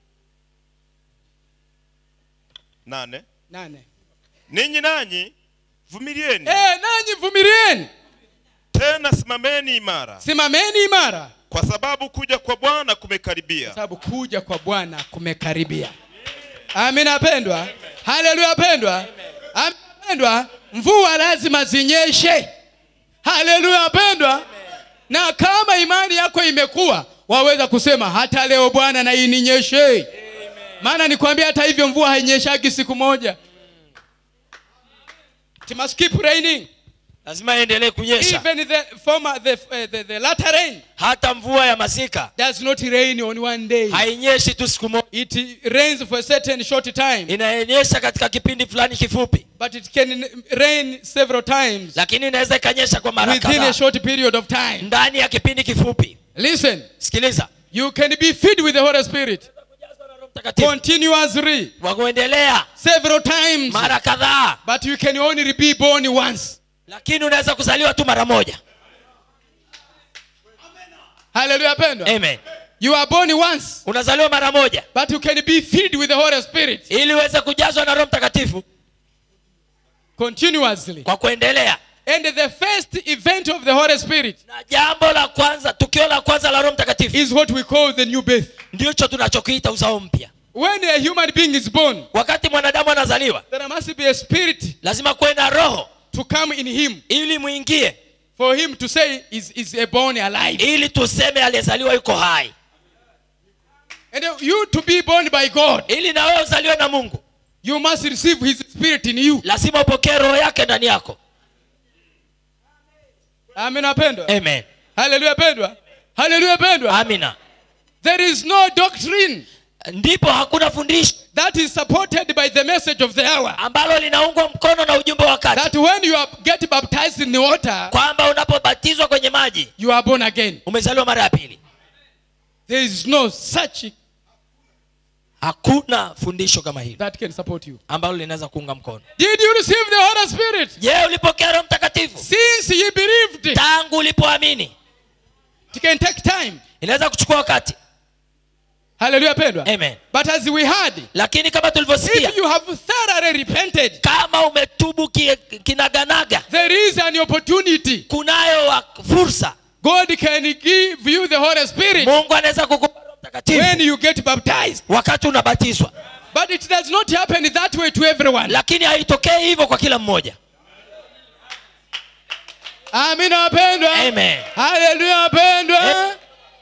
8. Ninyi nanyi vumilieni. Nanyi vumilieni. Tena simameni imara. Simameni imara. Kwa sababu kuja kwa Bwana kumekaribia. Kwa sababu kuja kwa Bwana kumekaribia. Amina pendwa. Haleluya pendwa. Amina pendwa. Mvua lazima zinyeshe. Haleluya pendwa. Na kama imani yako imekuwa, waweza kusema hata leo Bwana na ininyeshe. Maana nikwambia hata hivyo mvua hainyeshagi siku moja. It must keep raining. Lazima iendelee kunyesha. Even the latter rain, hata mvua ya masika, does not rain on one day. hainyeshi tu siku moja. It rains for a certain short time. Inanyesha katika kipindi fulani kifupi. But it can rain several times. Lakini inaweza ikanyesha kwa mara Within a kadhaa. short period of time. Ndani ya kipindi kifupi. Listen. Sikiliza. You can be filled with the Holy Spirit continuously, wa kuendelea several times, mara kadhaa. but you can only be born once. Lakini unaweza kuzaliwa tu mara moja. Hallelujah, pendwa. Amen. You are born once, Unazaliwa mara moja, but you can be filled with the Holy Spirit ili uweze kujazwa na Roho Mtakatifu continuously. kwa kuendelea. And the first event of the Holy Spirit Na jambo la kwanza, tukio la kwanza la Roho Mtakatifu is what we call the new birth. ndicho tunachokiita uzao mpya. When a human being is born, Wakati mwanadamu anazaliwa, there must be a spirit lazima kuwe na roho to come in him, ili muingie, for him to say is a born alive. ili tuseme aliyezaliwa yuko hai. And you to be born by God, Ili na wewe uzaliwe na Mungu, you must receive his spirit in you. lazima upokee roho yake ndani yako. Amen, pendwa. Amen. Hallelujah, pendwa. Hallelujah, pendwa. Amina. There is no doctrine Ndipo hakuna fundisho that is supported by the message of the hour ambalo linaungwa mkono na ujumbe wa wakati, that when you get baptized in the water, kwamba unapobatizwa kwenye maji you are born again. umezaliwa mara ya pili. There is no such Hakuna fundisho kama hili that can support you. ambalo linaweza kuunga mkono. Did you receive the Holy Spirit? Je, ulipokea Roho Mtakatifu? Since you believed, Tangu ulipoamini. it can take time. Inaweza kuchukua wakati. Hallelujah, pendwa. Amen. But as we heard, Lakini kama tulivyosikia, if you have thoroughly repented, kama umetubu kinaganaga, there is an opportunity. kunayo fursa. God can give you the Holy Spirit Mungu anaweza kukupa Roho Mtakatifu when you get baptized. wakati unabatizwa. But it does not happen that way to everyone. Lakini haitokei hivyo kwa kila mmoja. Amina, wapendwa. Amen. Hallelujah, wapendwa.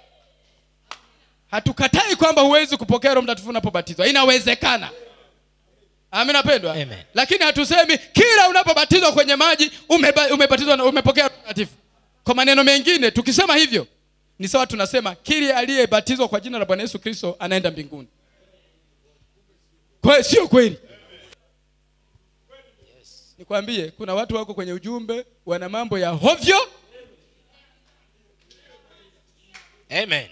Hatukatai kwamba huwezi kupokea Roho Mtakatifu unapobatizwa. Inawezekana. Amina, wapendwa. Amen. Lakini hatusemi kila unapobatizwa kwenye maji umebatizwa na umepokea Roho Mtakatifu. Kwa maneno mengine tukisema hivyo ni sawa tunasema kila aliyebatizwa kwa jina la Bwana Yesu Kristo anaenda mbinguni. Kwa sio kweli. Nikwambie kuna watu wako kwenye ujumbe wana mambo ya hovyo. Amen.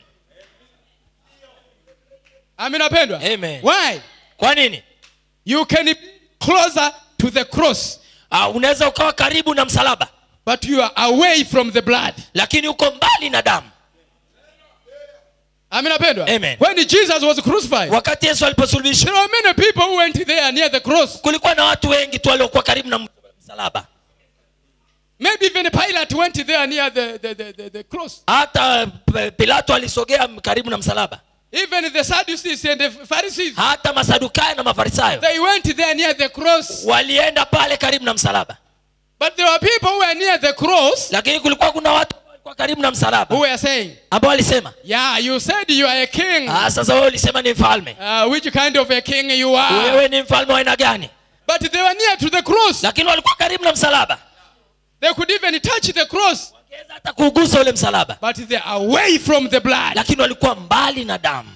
Amina, pendwa. Amen. Why? Kwa nini? You can be closer to the cross, Unaweza ukawa karibu na msalaba, but you are away from the blood. lakini uko mbali na damu. Amina, pendwa. Amen. When Jesus was crucified, Wakati Yesu aliposulubishwa, there were many people who went there near the cross. kulikuwa na watu wengi tu waliokuwa karibu na msalaba. Maybe even Pilate went there near the cross. Hata Pilato alisogea karibu na msalaba. Even the Sadducees and the Pharisees, Hata Masadukayo na Mafarisayo they went there near the cross. walienda pale karibu na msalaba. But there were people who were near the cross Lakini kulikuwa kuna watu walikuwa karibu na msalaba who were saying, ambao walisema, yeah, you said you are a king. sasa wewe ulisema ni mfalme. Which kind of a king you are? Wewe ni mfalme wa aina gani? But they were near to the cross. Lakini walikuwa karibu na msalaba. They could even touch the cross. Wangeweza hata kugusa ule msalaba. But they are away from the blood. Lakini walikuwa mbali na damu.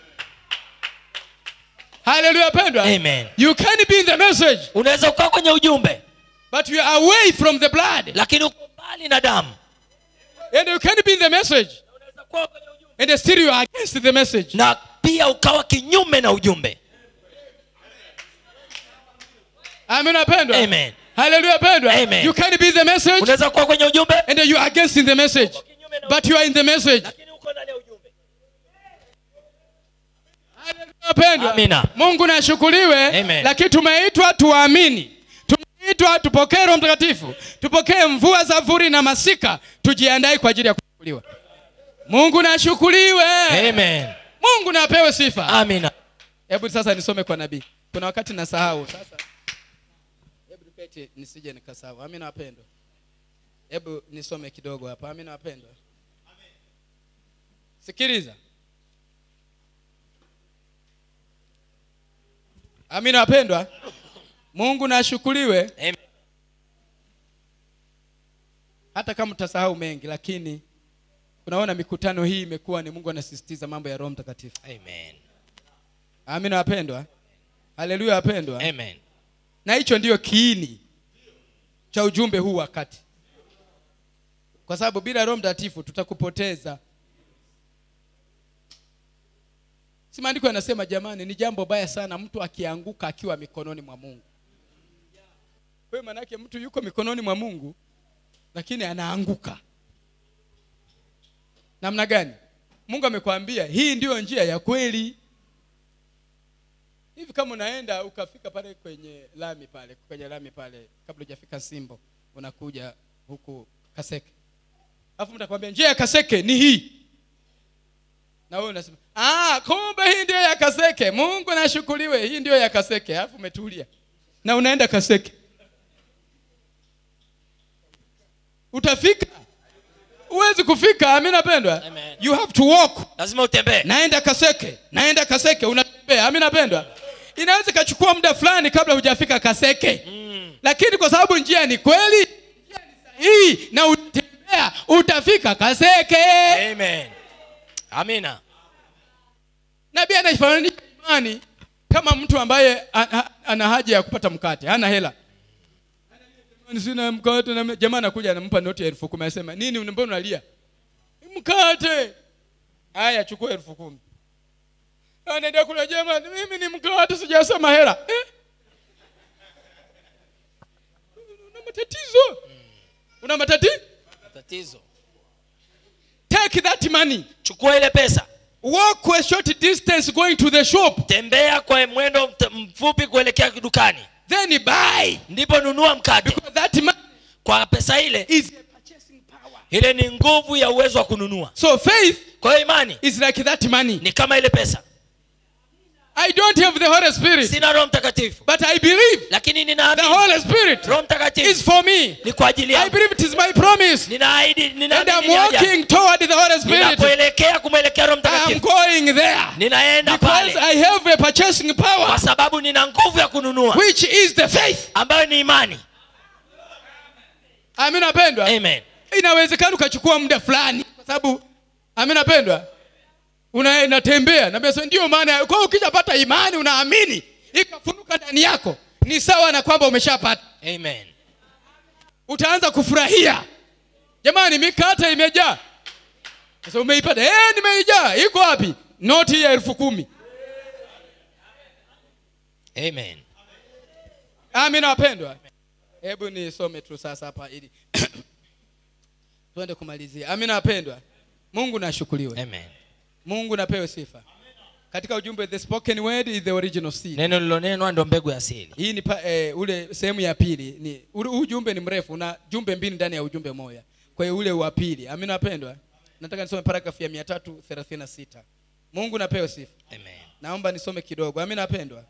Hallelujah, pendwa. Amen. You can be in the message, Unaweza ukawa kwenye ujumbe, but you are away from the blood. lakini uko mbali na damu. And you can be in the message, Unaweza kuwa kwenye ujumbe, and still you are against the message. na pia ukawa kinyume na ujumbe. Amen, pendwa. Amen. Hallelujah, pendwa. Amen. You can be in the message, Unaweza kuwa kwenye ujumbe, and you are against in the message, but you are in the message. lakini uko ndani ya ujumbe. Hallelujah, pendwa. Amina. Mungu na ashukuriwe. Amen. Lakini tumeitwa tuamini. Tumeitwa tupokee Roho Mtakatifu. Tupokee mvua za vuli na masika. Tujiandae kwa ajili ya kuchukuliwa. Mungu na ashukuriwe. Amen. Mungu na apewe sifa. Amina. Hebu sasa nisome kwa nabii. Kuna wakati nasahau. Sasa hebu nipete nisije nikasahau. Amina, wapendwa. Hebu nisome kidogo hapa. Amina, wapendwa. Sikiliza. Amina wapendwa. Mungu na ashukuriwe. Amen. Hata kama utasahau mengi, lakini unaona mikutano hii imekuwa ni Mungu anasisitiza mambo ya Roho Mtakatifu. Amen. Amina wapendwa. Haleluya wapendwa. Amen. Na hicho ndiyo kiini cha ujumbe huu wakati. Kwa sababu bila Roho Mtakatifu tutakupoteza. Si maandiko yanasema jamani, ni jambo baya sana mtu akianguka akiwa mikononi mwa Mungu. Kwa hiyo maana yake mtu yuko mikononi mwa Mungu lakini anaanguka. Namna gani? Mungu amekwambia hii ndiyo njia ya kweli. Hivi kama unaenda ukafika pale kwenye lami pale kabla hujafika Simbo, unakuja huku Kaseke. Alafu mtakwambia njia ya Kaseke ni hii. Na wewe unasema, kumbe hii ndio ya Kaseke. Mungu nashukuriwe, hii ndio ya Kaseke. Alafu umetulia. Na unaenda Kaseke. Utafika? Huwezi kufika. Amina pendwa. You have to walk. Lazima utembee. Naenda Kaseke, unatembea. Amina pendwa. Inaweza kachukua muda fulani kabla hujafika Kaseke. Lakini kwa sababu njia ni kweli, njia ni sahihi, na utembea, utafika Kaseke. Amen. Amina. Nabii anaifanisha imani kama mtu ambaye ana haja ya kupata mkate, hana hela. Sina mkate, na jamaa anakuja anampa noti ya 10,000, anasema, "Nini mbona unalia?" "Mkate." "Haya, chukua 10,000." Anaenda kula, jamaa, "Mimi ni mkate, sijasema hela." Una matatizo. Take that money. Chukua ile pesa. Walk a short distance going to the shop. Tembea kwa mwendo mfupi kuelekea dukani. Then buy. Ndipo nunua mkate. Because that money kwa pesa ile is purchasing power. Ile ni nguvu ya uwezo wa kununua. So faith, kwa hiyo imani, is like that money. Ni kama ile pesa. I don't have the Holy Spirit. Sina Roho Mtakatifu. But I believe. Lakini ninaamini. The Holy Spirit. Roho Mtakatifu is for me. Ni kwa ajili yangu. I believe it is my promise. Ninaahidi, and I'm walking toward the Holy Spirit. Ninapoelekea kumwelekea Roho Mtakatifu. I'm going there. Ninaenda pale. Because I have a purchasing power. Kwa sababu nina nguvu ya kununua. Which is the faith. Ambayo ni imani. Amina pendwa. Amen. Inawezekana ukachukua muda fulani kwa sababu amina pendwa, unatembea na basi, ndio maana kwa ukishapata imani unaamini ikafunuka ndani yako, ni sawa na kwamba umeshapata. Amen. Utaanza kufurahia. Jamani, mikate imejaa. Sasa umeipata, nimeijaa. Iko wapi? Noti ya 10,000. Amen. Amina wapendwa. Hebu nisome tu sasa hapa ili tuende kumalizia. Amina wapendwa. Mungu na ashukuriwe. Amen. Mungu napewe sifa. Katika ujumbe the spoken word is the original seed. Neno lilonenwa ndio mbegu ya asili. Hii ni ule sehemu ya pili. Ni ujumbe ni mrefu na jumbe mbili ndani ya ujumbe moja. Kwa hiyo ule wa pili. Amina wapendwa. Nataka nisome paragrafu ya 336. Mungu napewe sifa. Amen. Naomba nisome kidogo. Amina wapendwa.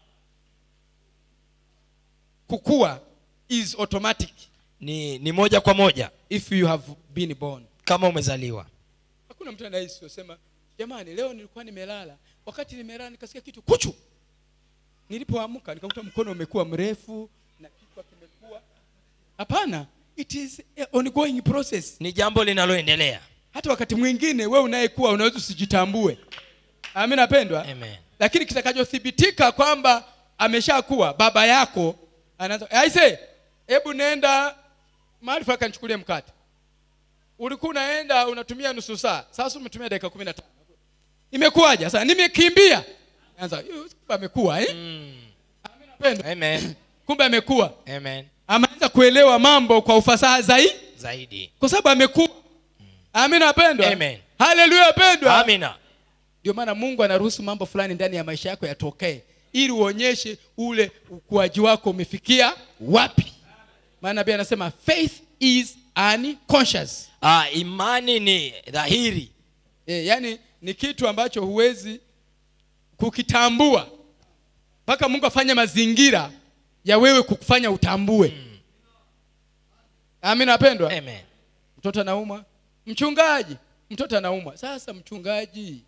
Kukua is automatic. Ni moja kwa moja if you have been born. Kama umezaliwa. Hakuna mtu anayehisi usema, jamani leo nilikuwa nimelala, wakati nimelala nikasikia kitu kuchu. Nilipoamka nikakuta mkono umekuwa mrefu na kichwa kimekuwa. Hapana, it is an ongoing process. Ni jambo linaloendelea. Hata wakati mwingine wewe unayekuwa unaweza usijitambue. Amina pendwa. Amen. Lakini kitakachothibitika kwamba ameshakuwa baba yako anaanza, I say, hebu nenda mahali fulani kanichukulie mkate. Ulikuwa unaenda unatumia nusu saa, sasa umetumia dakika 15. Imekuwaje? Sasa nimekimbia. Anza, amekuwa Amina pendwa. Amen. Kumbe amekuwa. Amen. Ameanza kuelewa mambo kwa ufasaha zaidi. Kwa sababu amekuwa. Amina pendwa. Amen. Haleluya pendwa. Amina. Ndio maana Mungu anaruhusu mambo fulani ndani ya maisha yako yatokee ili uonyeshe ule ukuaji wako umefikia wapi. Maana Nabii anasema faith is unconscious. Imani ni dhahiri. Yani ni kitu ambacho huwezi kukitambua mpaka Mungu afanye mazingira ya wewe kukufanya utambue. Amina pendwa. Amen. Mtoto anaumwa, mchungaji, mtoto anaumwa. Sasa mchungaji,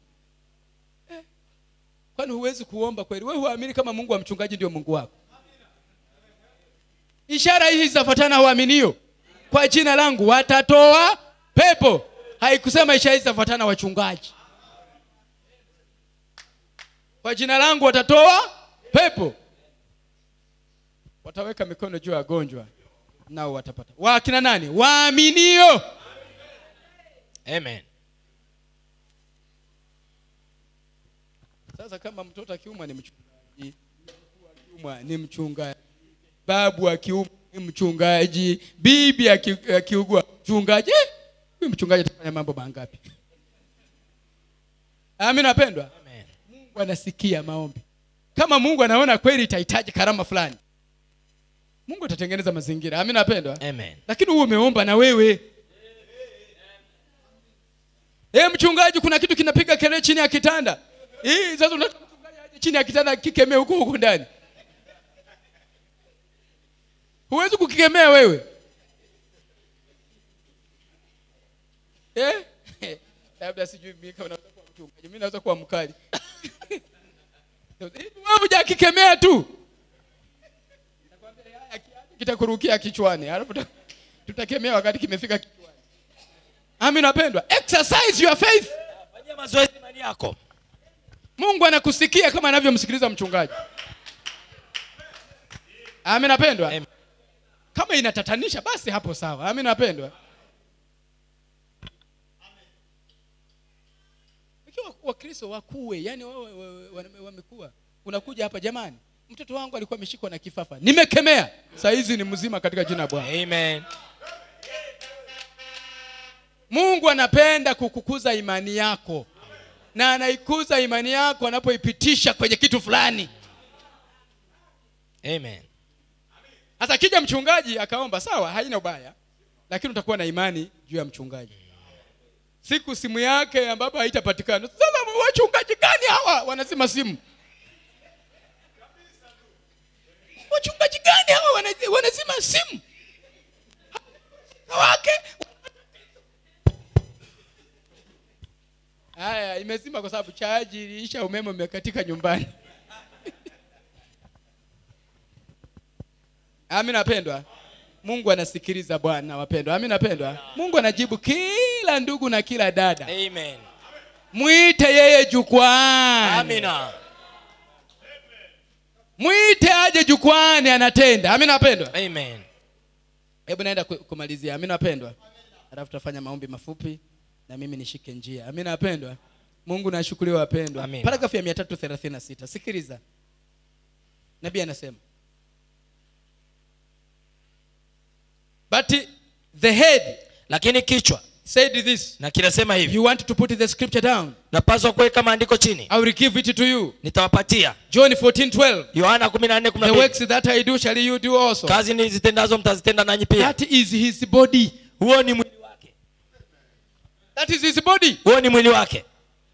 kwani huwezi kuomba kweli? Wewe huamini kama Mungu wa mchungaji ndio Mungu wako? Ishara hizi zitafuatana waaminio. Kwa jina langu watatoa pepo. Haikusema ishara hizi zitafuatana wachungaji. Kwa jina langu watatoa pepo. Wataweka mikono juu ya wagonjwa nao watapata. Wakina nani? Waaminio. Amen. Sasa kama mtoto akiumwa ni mchungaji, ni mchungaji, babu akiumwa ni mchungaji, bibi akiugua mchungaji, huyu mchungaji atafanya mambo mangapi? Amina wapendwa. Amen. Mungu anasikia maombi. Kama Mungu anaona kweli itahitaji karama fulani, Mungu atatengeneza mazingira. Amina wapendwa. Amen. Lakini wewe umeomba na wewe. Mchungaji, kuna kitu kinapiga kelele chini ya kitanda. Sasa unataka mchungaji aje chini ya kitanda kikemea huko ndani. Huwezi kukikemea wewe. Labda sijui mimi kama naweza kuwa mchungaji, mimi naweza kuwa mkali. Wewe hujakikemea tu. Nakwambia haya kitakurukia kichwani. Alafu tutakemea wakati kimefika kichwani. Amina wapendwa. Exercise your faith. Fanyia mazoezi imani yako. Mungu anakusikia kama anavyomsikiliza mchungaji. Amina wapendwa. Kama inatatanisha basi hapo sawa. Amina wapendwa. Ikiwa Wakristo wakuwe, yani wamekuwa. Unakuja hapa, jamani, mtoto wangu alikuwa ameshikwa na kifafa. Nimekemea. Saa hizi ni mzima katika jina la Bwana. Amen. Mungu anapenda kukukuza imani yako. Na anaikuza imani yako anapoipitisha kwenye kitu fulani. Amen. Sasa kija mchungaji akaomba, sawa, haina ubaya, lakini utakuwa na imani juu ya mchungaji. Siku simu yake ambapo haitapatikana, sasa wachungaji gani hawa wanazima simu? Wachungaji gani hawa wanazima simu? Wake haya imezima kwa sababu chaji iliisha, umeme umekatika nyumbani. Amina wapendwa. Mungu anasikiliza Bwana wapendwa. Amina wapendwa. Mungu anajibu kila ndugu na kila dada. Amen. Muite yeye jukwani. Amina. Muite aje jukwani, anatenda. Amina wapendwa. Amen. Hebu naenda kumalizia. Amina wapendwa. Alafu tutafanya maombi mafupi na mimi nishike njia. Amina wapendwa. Mungu na ashukuriwe wapendwa. Paragrafu ya 336. Sikiliza. Nabii anasema, but the head, lakini kichwa, said this. Na kinasema hivi. You want to put the scripture down? Napaswa kuweka maandiko chini. I will give it to you. Nitawapatia. John 14:12. Yohana 14:12. The works that I do shall you do also. Kazi nizitendazo mtazitenda nanyi pia. That is his body. Huo ni mwili wake. That is his body. Huo ni mwili wake.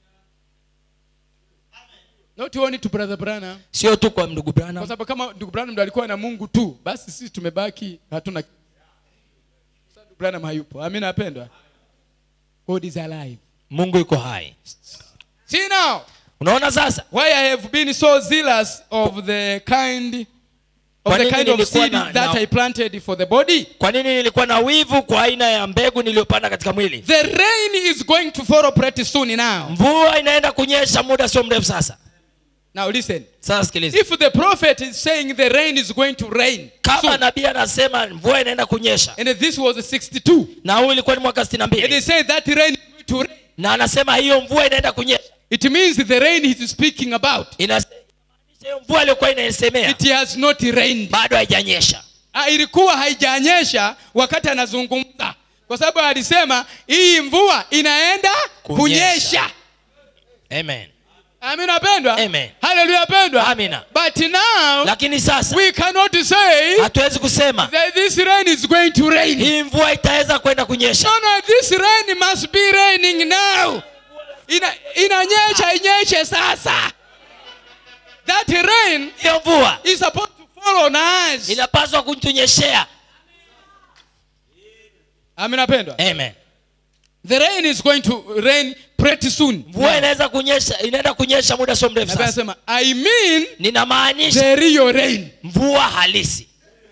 Not only to brother Branham. Sio tu kwa ndugu Branham. Kwa sababu kama ndugu Branham ndo alikuwa na Mungu tu, basi sisi tumebaki hatuna. Ndugu Branham hayupo. Amina wapendwa. God is alive. Mungu yuko hai. See now. Unaona sasa? Why I have been so zealous of the kind of seed that I planted for the body. Kwa nini nilikuwa na wivu kwa aina ya mbegu niliyopanda katika mwili? The rain is going to follow pretty soon now. Mvua inaenda kunyesha muda sio mrefu sasa. Now listen. Sasa sikiliza. If the prophet is saying the rain is going to rain, kama nabii anasema mvua inaenda kunyesha, and this was 62, na huu ilikuwa ni mwaka 62, and he said that rain is going to rain, na anasema hiyo mvua inaenda kunyesha, it means the rain he is speaking about, inamaanisha hiyo mvua iliyokuwa inasemea it has not rained, bado haijanyesha. Ilikuwa haijanyesha wakati anazungumza, kwa sababu alisema hii mvua inaenda kunyesha. Amen. Amina pendwa. Amen. Hallelujah pendwa. Amina. But now, lakini sasa we cannot say, hatuwezi kusema that this rain is going to rain. Hii mvua itaweza kwenda kunyesha. No, this rain must be raining now. Inanyesha inyeshe sasa. That rain, hiyo mvua, is supposed to fall on us. Inapaswa kutunyeshea. Amina pendwa. Amen. The rain is going to rain pretty soon. Mvua inaweza kunyesha, inaenda kunyesha muda sio mrefu Nabii sasa. anasema I mean Ninamaanisha the real rain. mvua halisi.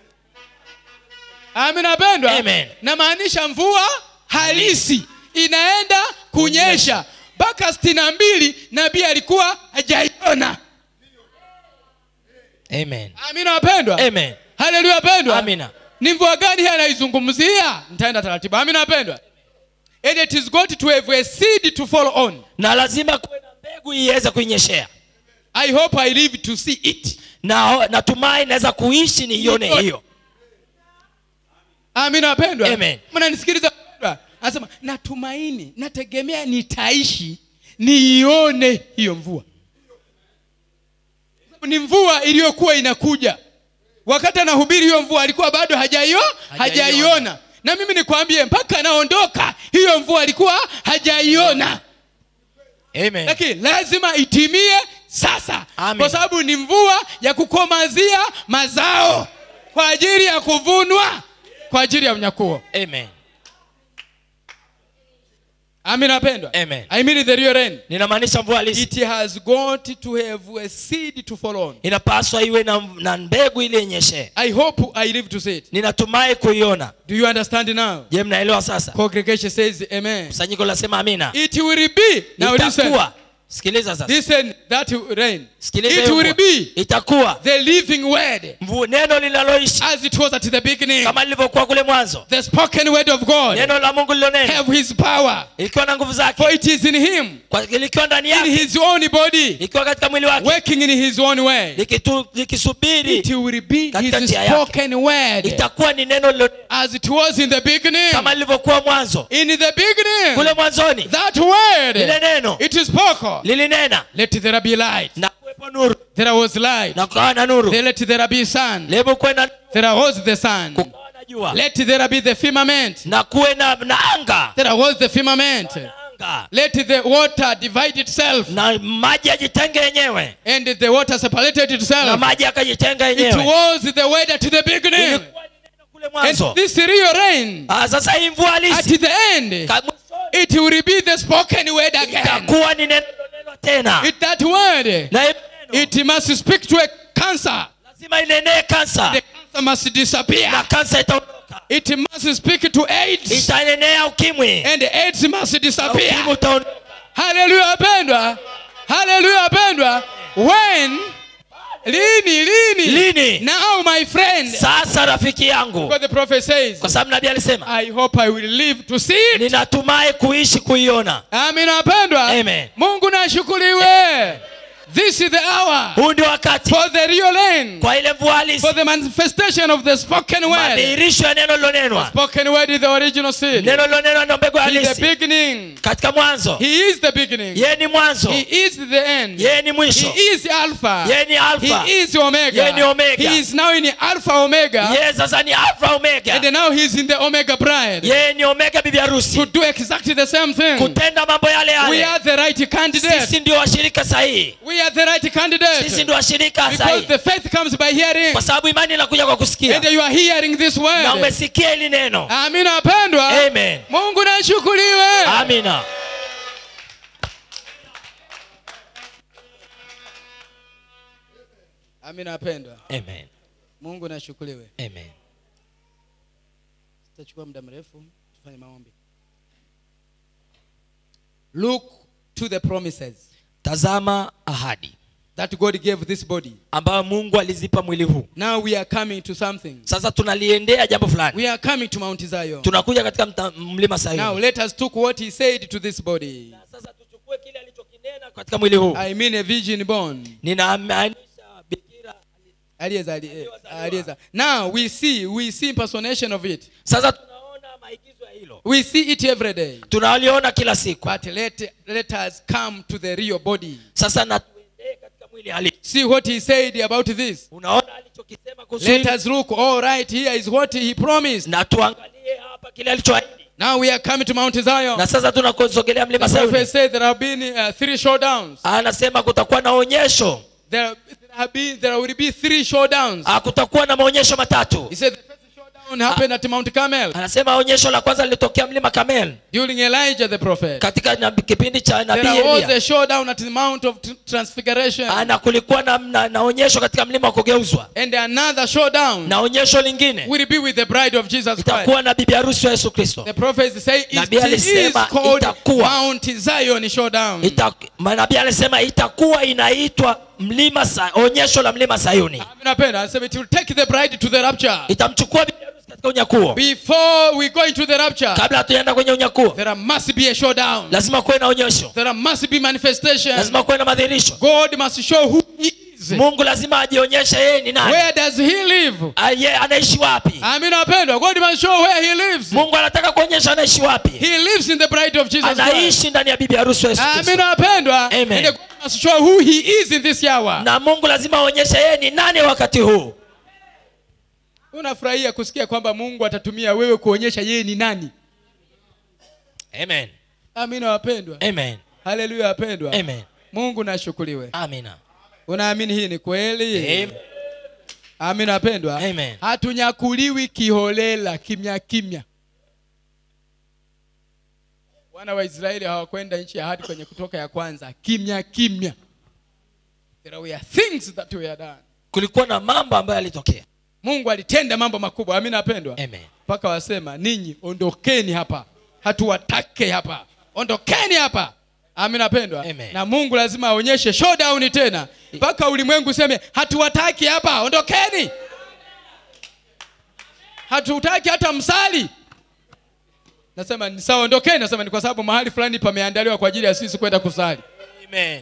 Amina pendwa. Amen. Namaanisha mvua halisi inaenda kunyesha. Mpaka 62 nabii alikuwa hajaiona. Amen. Amina wapendwa. Amen. Haleluya wapendwa. Amina. Ni mvua gani hii anaizungumzia? Nitaenda taratibu. Amina wapendwa. And it is going to have a seed to follow on. Na lazima kuwe na mbegu iweze kuinyeshea. I hope I live to see it. Na natumai naweza kuishi niione hiyo. Amina wapendwa. Amen. Mnanisikiliza wapendwa? Anasema natumaini, nategemea nitaishi niione hiyo mvua. Ni mvua iliyokuwa inakuja. Wakati anahubiri hiyo mvua alikuwa bado hajaiona. Na mimi nikwambie mpaka anaondoka hiyo mvua alikuwa hajaiona. Amen. Lakini lazima itimie sasa. Amen. Kwa sababu ni mvua ya kukomazia mazao kwa ajili ya kuvunwa kwa ajili ya unyakuo. Amen. Amina wapendwa. Amen. I mean the real rain. Ninamaanisha mvua halisi. It has got to have a seed to follow on. Inapaswa iwe na mbegu ile yenyeshe. I hope I live to see it. Ninatumai kuiona. Do you understand now? Je, mnaelewa sasa? Congregation says amen. Kusanyiko lasema amina. It will be. Now listen. Sikiliza sasa. Listen, that rain. Sikiliza It will be. Itakuwa The living word. Neno linaloishi. As it was at the beginning. Kama lilivyokuwa kule mwanzo. The spoken word of God. Neno la Mungu lilonena. Have his power. Ikiwa na nguvu zake. For it is in him. Kwa likiwa ndani yake. In his own body. Ikiwa katika mwili wake. Working in his own way. Likisubiri. It will be his spoken word. Itakuwa ni neno lilonena. As it was in the beginning. Kama lilivyokuwa mwanzo. In the beginning. Kule mwanzoni. That word. Lile neno. It is spoken. Lilinena. Let there be light. Na kuwepo nuru. There was light. Na kukawa na nuru. Let there be sun. Lebo kuwe na there was the sun. Kukawa na jua. Let there be the firmament. Na kuwe na anga. There was the firmament. Let the water divide itself. Na maji yajitenge yenyewe. And the water separated itself. Na maji yakajitenga yenyewe. It was the word at the beginning. And this real rain. Sasa hii mvua halisi. At the end. It will be the spoken word again. Itakuwa ni neno tena. That word. It must speak to a cancer. Lazima inenee kansa. The cancer must disappear. Na kansa itaondoka. It must speak to AIDS. Itanenea ukimwi. And AIDS must disappear. Ukimwi utaondoka. Hallelujah wapendwa. Hallelujah wapendwa. When Lini. Now my friend. Sasa rafiki yangu. What the prophet says. Kwa sababu nabii alisema. I hope I will live to see it. Ninatumai kuishi kuiona. Amina wapendwa. Amen. Mungu na ashukuriwe. This is the hour. Huu ndio wakati. For the real rain. Kwa ile mvua halisi. For the manifestation of the spoken word. Madhihirisho ya neno lilonenwa. The spoken word is the original seed. Neno lilonenwa ndio mbegu halisi. In the beginning. Katika mwanzo. He is the beginning. Yeye ni mwanzo. He is the end. Yeye ni mwisho. He is Alpha. Yeye ni Alpha. He is Omega. Yeye ni Omega. He is now in Alpha Omega. Yeye sasa ni Alpha Omega. And now he is in the Omega bride. Yeye ni Omega bibi harusi. To do exactly the same thing. Kutenda mambo yale yale. We are the right candidate. Sisi ndio washirika sahihi. We are the right candidate. Sisi ndio washirika sahihi. Because the faith comes by hearing. Kwa sababu imani inakuja kwa kusikia. And you are hearing this word. Na umesikia hili neno. Amina wapendwa. Amen. Mungu na ashukuriwe. Amina. Amina wapendwa. Amen. Mungu na ashukuriwe. Amen. Tutachukua muda mrefu tufanye maombi. Look to the promises. Tazama ahadi that God gave this body. Ambayo Mungu alizipa mwili huu. Now we are coming to something. Sasa tunaliendea jambo fulani. We are coming to Mount Zion. Tunakuja katika mlima Sayuni. Now let us take what he said to this body. Sasa tuchukue kile alichokinena katika mwili huu. I mean a virgin born. Ninamaanisha bikira aliyeza. Now we see impersonation of it. Sasa tunaona maigizo ya hilo. We see it every day. Tunaliona kila siku. But let us come to the real body. Sasa na tuendee katika mwili halisi. See what he said about this. Unaona alichokisema kuhusu. Let us look. All right, here is what he promised. Na tuangalie hapa kile alichoahidi. Now we are coming to Mount Zion. Na sasa tunakosogelea mlima Sayuni. The prophet said there have been 3 showdowns. Anasema kutakuwa na onyesho. There will be 3 showdowns. Kutakuwa na maonyesho matatu. He said the first showdown happened at Mount Carmel Anasema onyesho la kwanza lilitokea mlima Carmel during Elijah the prophet. katika kipindi cha nabii There was Elia. a showdown at the Mount of Transfiguration. Na kulikuwa na onyesho katika mlima wa kugeuzwa. And another showdown Na onyesho lingine will be with the bride of Jesus Christ. itakuwa na bibi harusi wa Yesu Kristo. The prophets say Nabii it is alisema called itakuwa. Mount Zion showdown. Nabii alisema itakuwa inaitwa onyesho la mlima Sayuni. Napenda anasema it will take the bride to the rapture. Itamchukua bibi harusi katika unyakuo. Before we go into the rapture, kabla hatujaenda kwenye unyakuo, there must be a showdown. lazima kuwe na onyesho. There must be manifestation. Lazima kuwe na madhihirisho. God must show who he is. Mungu lazima ajionyeshe yeye ni nani. Where does he live? Anaishi wapi? Amina wapendwa, God must show where he lives. Mungu anataka kuonyesha anaishi wapi. He lives in the bride of Jesus Christ. Anaishi ndani ya bibi harusi wa Yesu Kristo. Amina wapendwa. Amen. And God must show who he is in this hour. Na Mungu lazima aonyeshe yeye ni nani wakati huu. Unafurahia kusikia kwamba Mungu atatumia wewe kuonyesha yeye ni nani? Amen. Amina wapendwa. Amen. Haleluya wapendwa. Amen. Mungu nashukuriwe. Amina. Unaamini hii ni kweli? Amen. Amina wapendwa. Amen. Hatunyakuliwi kiholela kimya kimya. Wana wa Israeli hawakwenda nchi ya ahadi kwenye Kutoka ya kwanza kimya kimya. There were things that were done. Kulikuwa na mambo ambayo yalitokea. Mungu alitenda mambo makubwa. Amina wapendwa. Amen. Paka wasema ninyi ondokeni hapa. Hatuwatake hapa. Ondokeni hapa. Amina wapendwa. Na Mungu lazima aonyeshe showdown tena. Paka ulimwengu useme hatuwataki hapa. Ondokeni. Hatutaki hata msali. Nasema ni sawa ondokeni. Nasema ni kwa sababu mahali fulani pameandaliwa kwa ajili ya sisi kwenda kusali. Amen.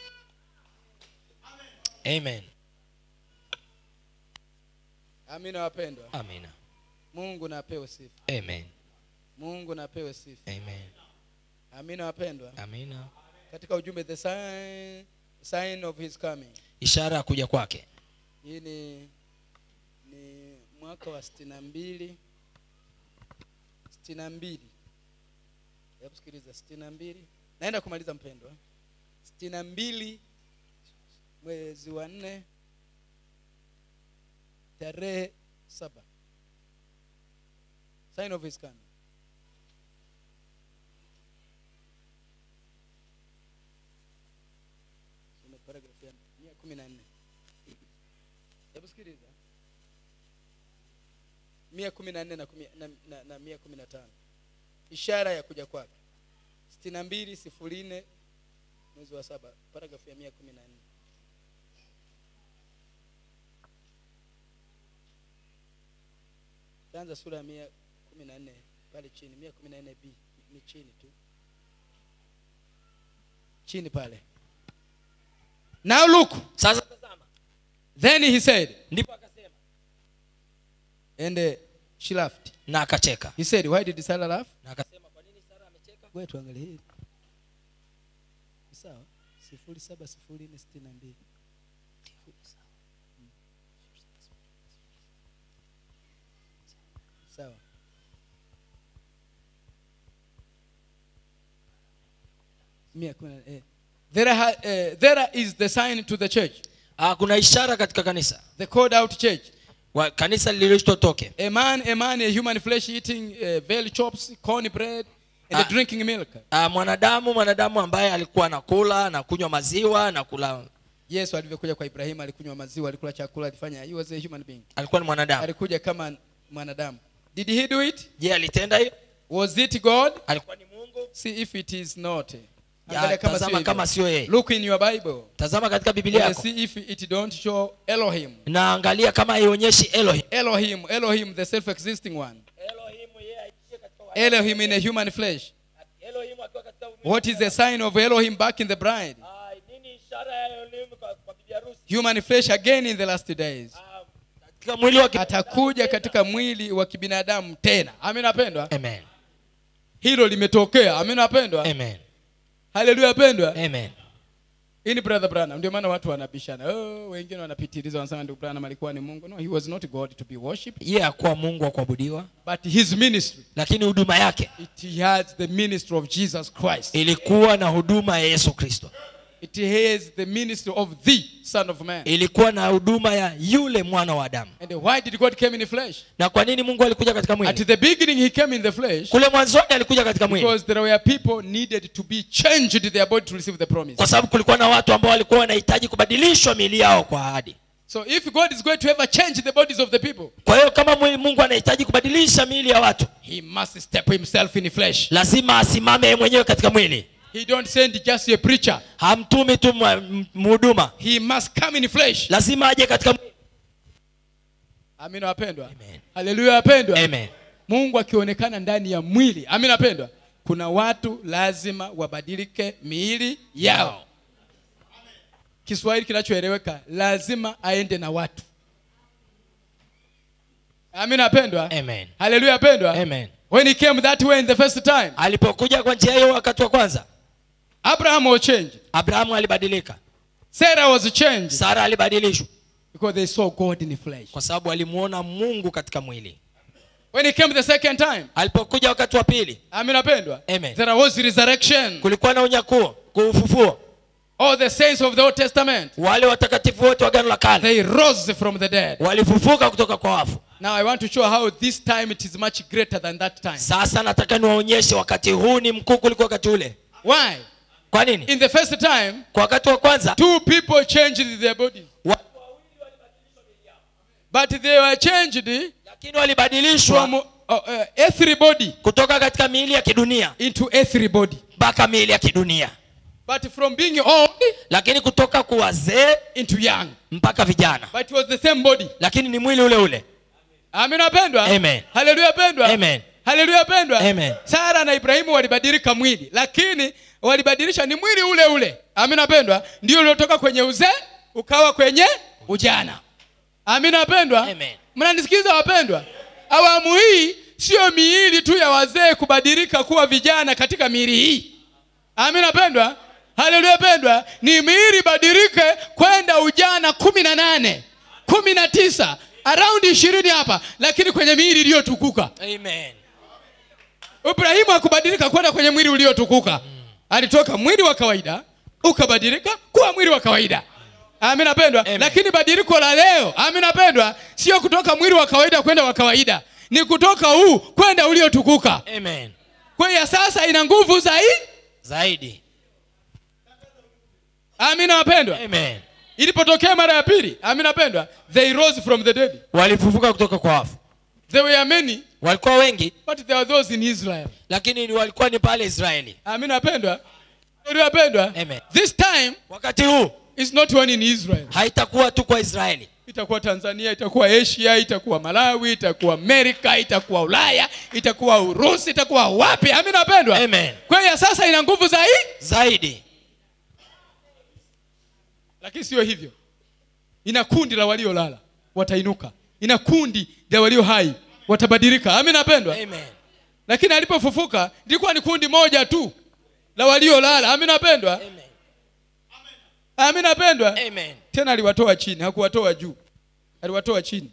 Amen. Amina wapendwa. Amina. Mungu na apewe sifa. Amen. Mungu na apewe sifa. Amen. Amina wapendwa. Amina. Katika ujumbe the sign of his coming. Ishara ya kuja kwake. Hii ni mwaka wa 62. Hebu sikiliza 62. Naenda kumaliza mpendwa. 62 mwezi wa 4 tarehe 7. Sign of his coming. Soma paragraph ya 114. Hebu sikiliza. 114 na 115. Ishara ya kuja kwake. 62:04 mwezi wa 7 paragraph ya 114. Tanza sura ya 114 pale chini 114b ni chini tu. Chini pale. Now look. Sasa tazama. Then he said. Ndipo akasema. And she laughed. Na akacheka. He said, why did Sarah laugh? Na akasema kwa nini Sara amecheka? Wewe tuangalie hili. Sawa. 070462. Sawa. There is the sign to the church. Kuna ishara katika kanisa. The called out church. Kanisa lililotoke. A man, a human flesh eating veal chops, corn bread and drinking milk. Mwanadamu ambaye alikuwa anakula na kunywa maziwa na kula. Yesu alivyokuja kwa Ibrahim alikunywa maziwa, alikula chakula, alifanya, he was a human being. Alikuwa ni mwanadamu. Alikuja kama mwanadamu. Did he do it? Je, alitenda hiyo? Was it God? Alikuwa ni Mungu? See if it is not. Tazama kama sio yeye. Look in your Bible. Tazama katika Biblia yako. See if it don't show Elohim. Na angalia kama haionyeshi Elohim. Elohim the self-existing one. Elohim in a human flesh. Elohim akiwa katika what is the sign of Elohim back in the bride? Nini ishara ya Elohim kwa bibi harusi? Human flesh again in the last days. Katika mwili wa atakuja katika mwili wa kibinadamu tena. Amina pendwa. Amen. Hilo limetokea. Amina pendwa. Amen. Hallelujah pendwa. Amen. Ini brother Branham ndio maana watu wanabishana. Wengine wanapitiliza wanasema ndio Branham alikuwa ni Mungu. No, he was not God to be worshipped. Yeye hakuwa Mungu wa kuabudiwa. But his ministry. Lakini huduma yake. It had the ministry of Jesus Christ. Ilikuwa na huduma ya Yesu Kristo. It has the ministry of the Son of Man. ilikuwa na huduma ya yule mwana wa Adamu. And why did God come in the flesh? Na kwa nini Mungu alikuja katika At mwili? the beginning he came in the flesh Kule mwanzoni alikuja katika mwili because there were people needed to be changed their body to receive the promise. kwa sababu kulikuwa na watu ambao walikuwa wanahitaji kubadilishwa miili yao kwa ahadi. So if God is going to ever change the bodies of the people, Kwa hiyo kama Mungu anahitaji kubadilisha miili ya watu, he must step himself in the flesh. lazima asimame yeye mwenyewe katika mwili. He don't send just a preacher. Hamtumi tu mhuduma, He must come in flesh. lazima aje katika mwili. Amina wapendwa. Amen. Haleluya wapendwa. Amen. Mungu akionekana ndani ya mwili. Amina wapendwa. Kuna watu lazima wabadilike miili yao. Kiswahili kinachoeleweka, lazima aende na watu. Amina wapendwa. Amen. Haleluya wapendwa. Amen. When he came that way in the first time, Alipokuja kwa njia hiyo wakati wa kwanza, Abraham was changed. Abrahamu alibadilika, Sarah was changed Sara alibadilishwa because they saw God in the flesh. kwa sababu alimuona Mungu katika mwili. When he came the second time, Alipokuja wakati wa pili, amina wapendwa, Amen, there was resurrection. kulikuwa na unyakuo, kuufufuo. All the saints of the Old Testament, Wale watakatifu wote wa Agano la Kale they rose from the dead. walifufuka kutoka kwa wafu. Now I want to show how this time it is much greater than that time. Sasa nataka niwaonyeshe wakati huu ni mkuu kuliko wakati ule. Why? Kwa nini? In the first time, Kwa wakati wa kwanza two people changed their bodies. But they were changed lakini walibadilishwa from earthly body kutoka katika miili ya kidunia into earthly body. mpaka miili ya kidunia, But from being old lakini kutoka kwa wazee into young. mpaka vijana, But it was the same body. lakini ni mwili ule ule. Amina pendwa. Amen. Haleluya pendwa. Amen. Haleluya pendwa. Amen. Sara na Ibrahimu walibadilika mwili, lakini walibadilisha ni mwili ule ule. Amina pendwa. Ndio uliotoka kwenye uzee ukawa kwenye ujana. Amina pendwa. Amen. Mnanisikiza wapendwa? Awamu hii sio miili tu ya wazee kubadilika kuwa vijana katika miili hii. Amina pendwa. Haleluya pendwa. Ni miili badilike kwenda ujana 18, 19, around 20 hapa, lakini kwenye miili iliyotukuka. Amen. Ibrahimu hakubadilika kwenda kwenye mwili uliotukuka. Alitoka mwili wa kawaida ukabadilika kuwa mwili wa kawaida. Amina pendwa. Lakini badiliko la leo, amina pendwa, sio kutoka mwili wa kawaida kwenda wa kawaida. Ni kutoka huu kwenda uliotukuka. Amen. Kwa hiyo sasa ina nguvu Zaidi. Amina wapendwa. Amen. Ilipotokea mara ya pili, amina pendwa, they rose from the dead. Walifufuka kutoka kwa wafu. There were many, Walikuwa wengi, but there were those in Israel. lakini walikuwa ni pale Israeli. Amina pendwa. Haleluya pendwa. Amen. This time Wakati huu is not one in Israel. haitakuwa tu kwa Israeli. Itakuwa Tanzania, itakuwa Asia, itakuwa Malawi, itakuwa Amerika, itakuwa Ulaya, itakuwa Urusi, itakuwa wapi. Amina pendwa. Amen. Kwa hiyo sasa ina nguvu Zaidi. Lakini sio hivyo. Ina kundi la waliolala watainuka. Ina kundi la walio hai watabadilika. Amina pendwa. Amen. Lakini alipofufuka ilikuwa ni kundi moja tu la waliolala. Amina pendwa. Amen. Amina pendwa. Amen. Tena aliwatoa chini, hakuwatoa juu. Aliwatoa chini.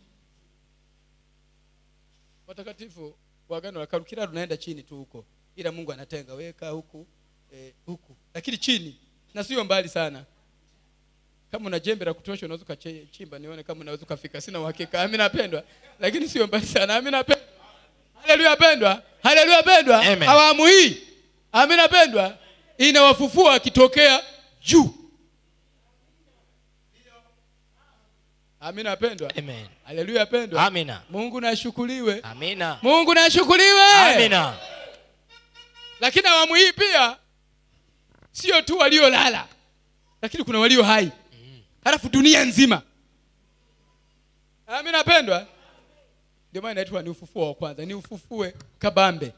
Watakatifu wa Agano la Kale kila tunaenda chini tu huko. Ila Mungu anatenga weka huku huku. Lakini chini na sio mbali sana. Kama una jembe la kutosha unaweza kuchimba nione kama unaweza kufika. Sina uhakika. Amina pendwa. Lakini sio mbali sana. Amina pendwa. Haleluya pendwa. Haleluya pendwa. Awamu hii, amina pendwa, inawafufua akitokea juu. Amina pendwa. Amen. Haleluya pendwa. Amina. Mungu na ashukuriwe. Amina. Mungu na ashukuriwe. Amina. Lakini awamu hii pia sio tu waliolala, lakini kuna walio hai. Halafu dunia nzima. Amina pendwa. Ndio maana inaitwa ni ufufuo wa kwanza. Ni ufufue kabambe.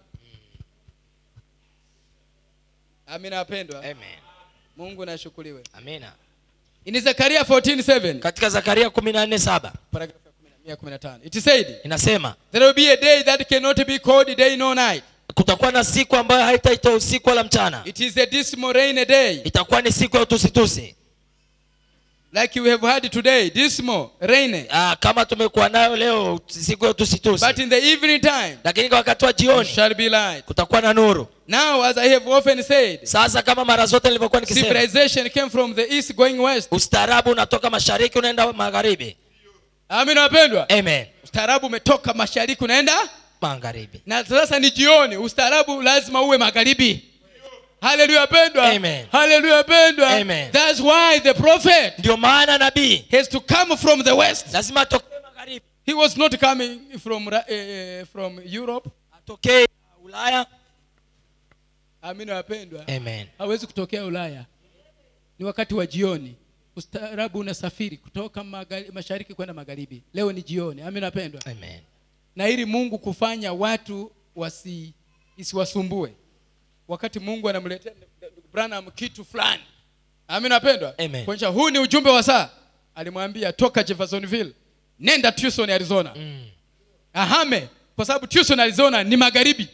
Amina pendwa. Amen. Mungu na ashukuriwe. Amina. In Zakaria 14:7. Katika Zakaria 14:7. Paragraph 115. It said, inasema, there will be a day that cannot be called day nor night. kutakuwa na siku ambayo haitaitwa usiku wala mchana. It is a dismal rainy day. Itakuwa ni siku ya utusitusi. Like we have had today, dismal, rainy. Kama tumekuwa nayo leo siku ya tusitusi. But in the evening time, lakini kwa wakati wa jioni shall be light. kutakuwa na nuru. Now, as I have often said, Sasa kama mara zote nilivyokuwa nikisema, civilization came from the east going west. ustaarabu unatoka mashariki unaenda magharibi. Amina wapendwa. Amen. Ustaarabu umetoka mashariki unaenda magharibi. Na sasa ni jioni, ustaarabu lazima uwe magharibi. Hallelujah wapendwa. Amen. Hallelujah wapendwa. Amen. That's why the prophet, ndio maana nabii, has to come from the west. lazima atoke magharibi. He was not coming from Europe. Atokee Ulaya. Amina wapendwa. Amen. Hawezi kutokea Ulaya. Ni wakati wa jioni. Ustaarabu unasafiri kutoka mashariki kwenda magharibi. Leo ni jioni. Amina wapendwa. Amen. Na ili Mungu kufanya watu isiwasumbue. Wakati Mungu anamletea Branham kitu fulani. Amina wapendwa. Kwanza huu ni ujumbe wa saa. Alimwambia toka Jeffersonville, nenda Tucson Arizona. Ahame, kwa sababu Tucson Arizona ni magharibi.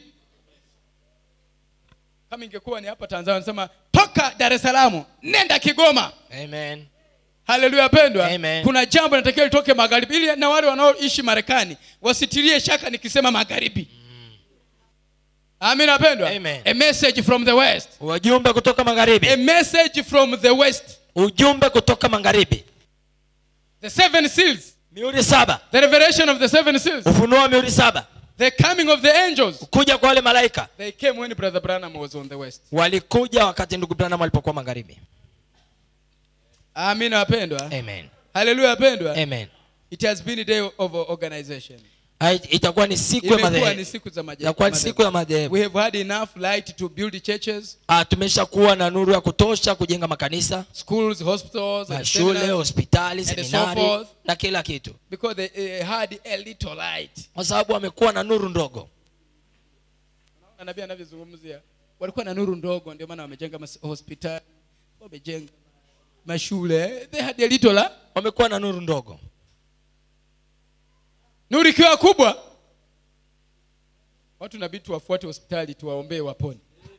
Kama ingekuwa ni hapa Tanzania nasema toka Dar es Salaam, nenda Kigoma. Amen. Hallelujah pendwa. Amen. Kuna jambo linatakiwa litoke magharibi ili na wale wanaoishi Marekani wasitilie shaka nikisema magharibi. Amina pendwa. A message from the west. Ujumbe kutoka magharibi. A message from the west. Ujumbe kutoka magharibi. The 7 seals. Mihuri 7. The revelation of the 7 seals. Ufunuo wa mihuri 7. The coming of the angels. Kuja kwa wale malaika. They came when Brother Branham was on the west. Walikuja wakati ndugu Branham alipokuwa magharibi. Amina wapendwa. Amen. Hallelujah wapendwa. Amen. It has been a day of organization. Itakuwa ni siku ya madhehebu. Itakuwa ni siku ya madhehebu. We have had enough light to build churches. Tumeshakuwa na nuru ya kutosha kujenga makanisa, schools, hospitals, shule, hospitali, seminari na kila kitu. Because they had a little light. Kwa sababu wamekuwa na nuru ndogo. Nabii anavyozungumzia walikuwa na nuru ndogo, ndio maana wamejenga hospitali, wamejenga mashule. They had a little light. Wamekuwa na nuru ndogo. Nuru ikiwa kubwa, watu inabidi wafuate hospitali tuwaombee wapone.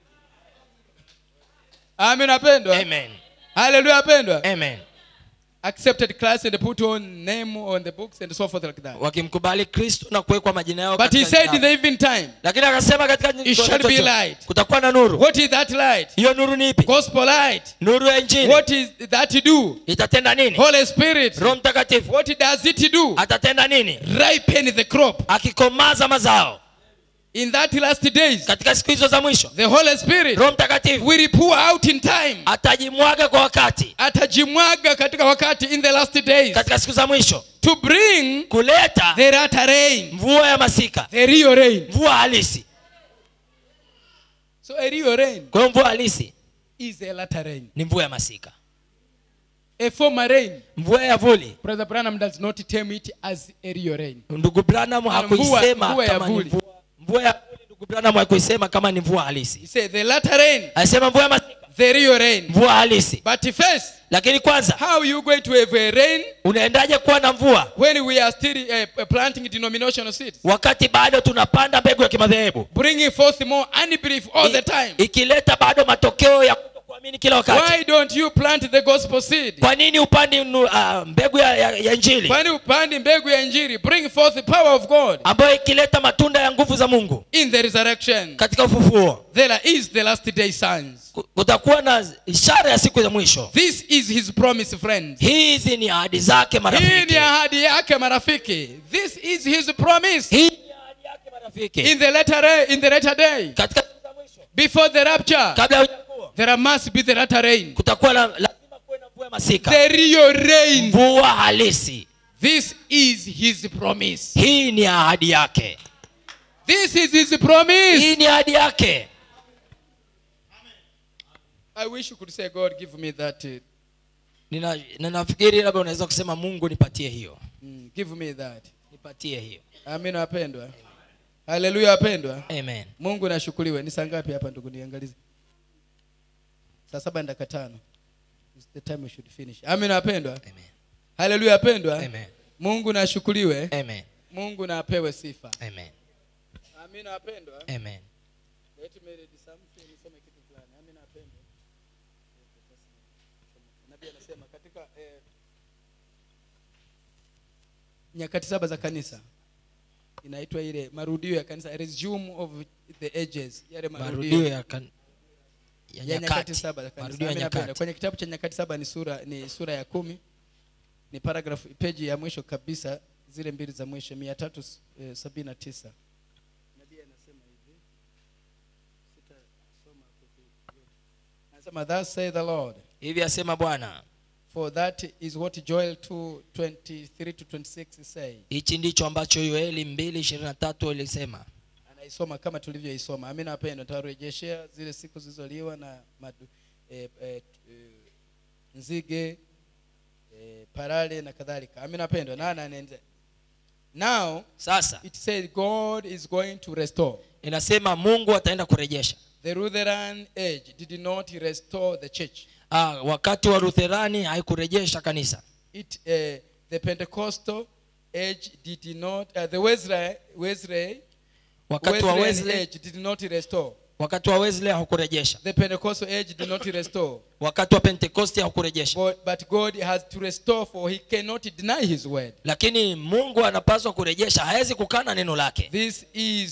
Amen apendwa. Amen. Hallelujah apendwa. Amen. Accepted Christ and put on name on the books and so forth like that. Wakimkubali Kristo na kuwekwa majina yao katika. But he said in the evening time. Lakini akasema katika it shall be light. Kutakuwa na nuru. What is that light? Hiyo nuru ni ipi? Gospel light. Nuru ya Injili. What is that do? Itatenda nini? Holy Spirit. Roho Mtakatifu. What does it do? Atatenda nini? Ripen the crop. Akikomaza mazao. In that last days, katika siku hizo za mwisho, the Holy Spirit, Roho Mtakatifu, will pour out in time. Atajimwaga kwa wakati. Atajimwaga katika wakati in the last days. Katika siku za mwisho. To bring, kuleta, the latter rain. Mvua ya masika. The real rain. Mvua halisi. So a real rain. Kwa mvua halisi is a latter rain. Ni mvua ya masika. A former rain. Mvua ya vuli. Brother Branham does not term it as a real rain. Ndugu Branham hakuisema kama ni mvua. Mvua ya vuli ndugu Branham hakuisema kama ni mvua halisi. He said the latter rain. Alisema mvua ya masika. The real rain. Mvua halisi. But first, lakini kwanza, how you going to have a rain? Unaendaje kuwa na mvua? When we are still planting denominational seeds. Wakati bado tunapanda mbegu ya kimadhehebu. Bringing forth more unbelief all the time. Ikileta bado matokeo ya kutokuamini kila wakati. Why don't you plant the gospel seed? Kwa nini upandi mbegu ya Injili? Kwa nini upandi mbegu ya Injili? Bring forth the power of God. Ambayo ikileta matunda ya nguvu za Mungu. In the resurrection. Katika ufufuo. There is the last day signs. Kutakuwa na ishara ya siku za mwisho. This is his promise, friends. Hizi ni ahadi zake marafiki. Hii ni ahadi yake marafiki. This is his promise. Hii ni ahadi yake marafiki. In the latter day. Katika siku za mwisho. Before the rapture. Kabla hujakuwa. There must be the latter rain. Kutakuwa lazima kuwe na mvua ya masika. The real rain. Mvua halisi. This is his promise. Hii ni ahadi yake. This is his promise. Hii ni ahadi yake. I wish you could say, God, give me that. Ninafikiri labda unaweza kusema Mungu nipatie hiyo. Give me that. Nipatie hiyo. Amen wapendwa. Hallelujah wapendwa. Amen. Mungu nashukuriwe. Ni saa ngapi hapa ndugu niangalize? Saa 7:05. It's the time we should finish. Amen wapendwa. Amen. Hallelujah wapendwa. Amen. Mungu nashukuriwe. Amen. Mungu na apewe sifa. Amen. Amen wapendwa. Amen. Let me read something, nisome kitu fulani. Amen wapendwa. Nabii anasema katika nyakati 7 za kanisa. Inaitwa ile marudio ya kanisa, resume of the ages, yale Marudio ya nyakati 7 za kanisa. Marudio ya nyakati. Kwenye kitabu cha nyakati 7 ni sura ya 10. Ni paragraph page ya mwisho kabisa, zile mbili za mwisho 379. Nabii anasema hivi. Sitasoma kwa anasema, thus say the Lord. Hivi asema Bwana. For that is what Joel 2:23 to 26 say. Hichi ndicho ambacho Yoeli 2:23 ilisema. Anaisoma kama tulivyoisoma. Amina wapendwa, nitarejeshea zile siku zilizoliwa na nzige, parale na kadhalika. Amina wapendwa, na anaendelea. Now Sasa it says God is going to restore. inasema Mungu ataenda kurejesha. The Lutheran age did not restore the church. Wakati wa Lutherani haikurejesha kanisa. The Pentecostal age did not the Wesley Wakati wa Wesley age did not restore. Wakati wa Wesley hakurejesha. The Pentecostal age did not restore. Wakati wa Pentecost hakurejesha. But God has to restore, for he cannot deny his word. Lakini Mungu anapaswa kurejesha, hawezi kukana neno lake. This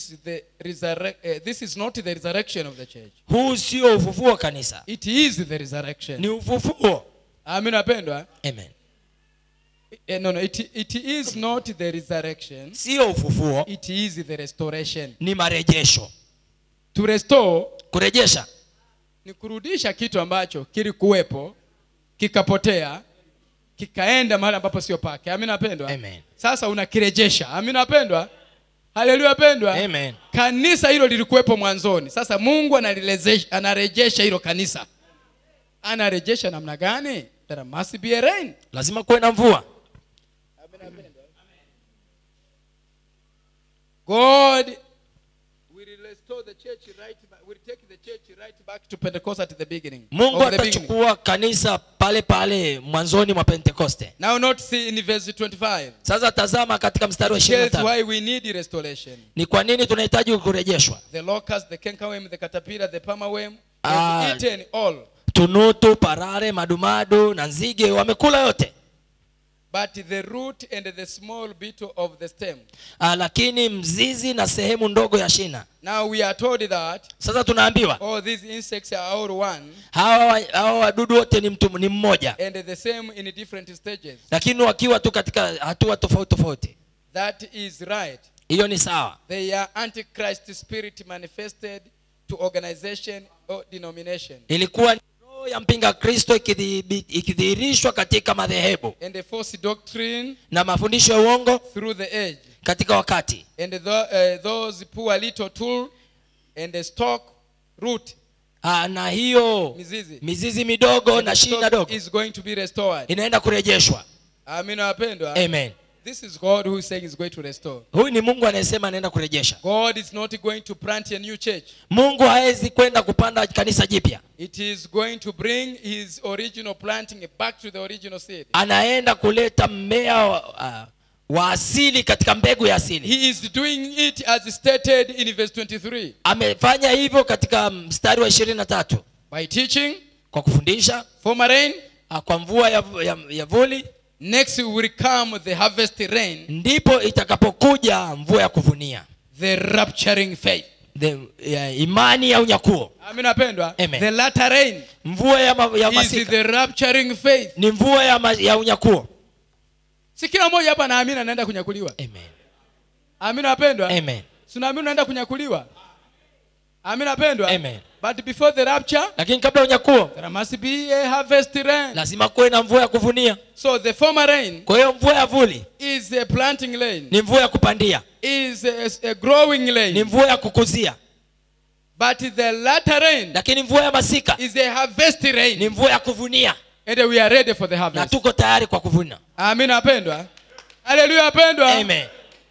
is not the resurrection of the church. Huu sio ufufuo wa kanisa. It is the resurrection. Ni ufufuo. Amen wapendwa. Amen. No, it is not the resurrection. Sio ufufuo. It is the restoration. Ni marejesho. To restore, kurejesha, ni kurudisha kitu ambacho kilikuwepo, kikapotea, kikaenda mahali ambapo sio pake. Amina wapendwa. Amen. Sasa unakirejesha. Amina wapendwa. Haleluya wapendwa. Amen. Kanisa hilo lilikuwepo mwanzoni. Sasa Mungu anarejesha hilo kanisa. Anarejesha namna gani? There must be a rain. Lazima kuwe na mvua. Amina wapendwa. God will restore the church will take the church right back to Pentecost at the beginning. Mungu atachukua kanisa pale pale mwanzoni mwa Pentecoste. Now not see in verse 25. Sasa tazama katika mstari wa 25. That's why we need restoration. Ni kwa nini tunahitaji kurejeshwa? The locust, the cankerworm, the caterpillar, the palmerworm have eaten all. Tunutu, parare, madumadu na nzige wamekula yote. But the root and the small bit of the stem. Lakini mzizi na sehemu ndogo ya shina. Now we are told that sasa tunaambiwa all these insects are all one. Hawa wadudu wote ni mmoja. And the same in different stages. Lakini wakiwa tu katika hatua tofauti tofauti. That is right. Hiyo ni sawa. They are antichrist spirit manifested to organization or denomination. Ilikuwa roho ya mpinga Kristo ikidhihirishwa katika madhehebu. And the false doctrine na mafundisho ya uongo through the age. Katika wakati. And those poor little tool and the stalk root. Na hiyo mizizi midogo na shina dogo is going to be restored. Inaenda kurejeshwa. Amina wapendwa. Amen. This is God who is saying is going to restore. Huyu ni Mungu anayesema anaenda kurejesha. God is not going to plant a new church. Mungu haezi kwenda kupanda kanisa jipya. It is going to bring his original planting back to the original seed. Anaenda kuleta mmea wa asili katika mbegu ya asili. He is doing it as stated in verse 23. Amefanya hivyo katika mstari wa 23. By teaching, kwa kufundisha, for rain, kwa mvua ya vuli. Next will come the harvest rain. Ndipo itakapokuja mvua ya kuvunia. The rapturing faith. Imani ya unyakuo. Amina wapendwa. The latter rain. Mvua ya masika. Is the rapturing faith. Ni mvua ya unyakuo. Si kila mmoja hapa naamini anaenda kunyakuliwa. Amen. Amina wapendwa. Amen. Tunaamini unaenda kunyakuliwa. Amina wapendwa. Amen. But before the rapture, lakini kabla unyakuo, there must be a harvest rain. Lazima kuwe na mvua ya kuvunia. So the former rain, kwa hiyo mvua ya vuli, is a planting rain. Ni mvua ya kupandia. Is a growing rain. Ni mvua ya kukuzia. But the latter rain, lakini mvua ya masika, is a harvest rain. Ni mvua ya kuvunia. And we are ready for the harvest. Na tuko tayari kwa kuvuna. Amina wapendwa. Haleluya wapendwa. Amen.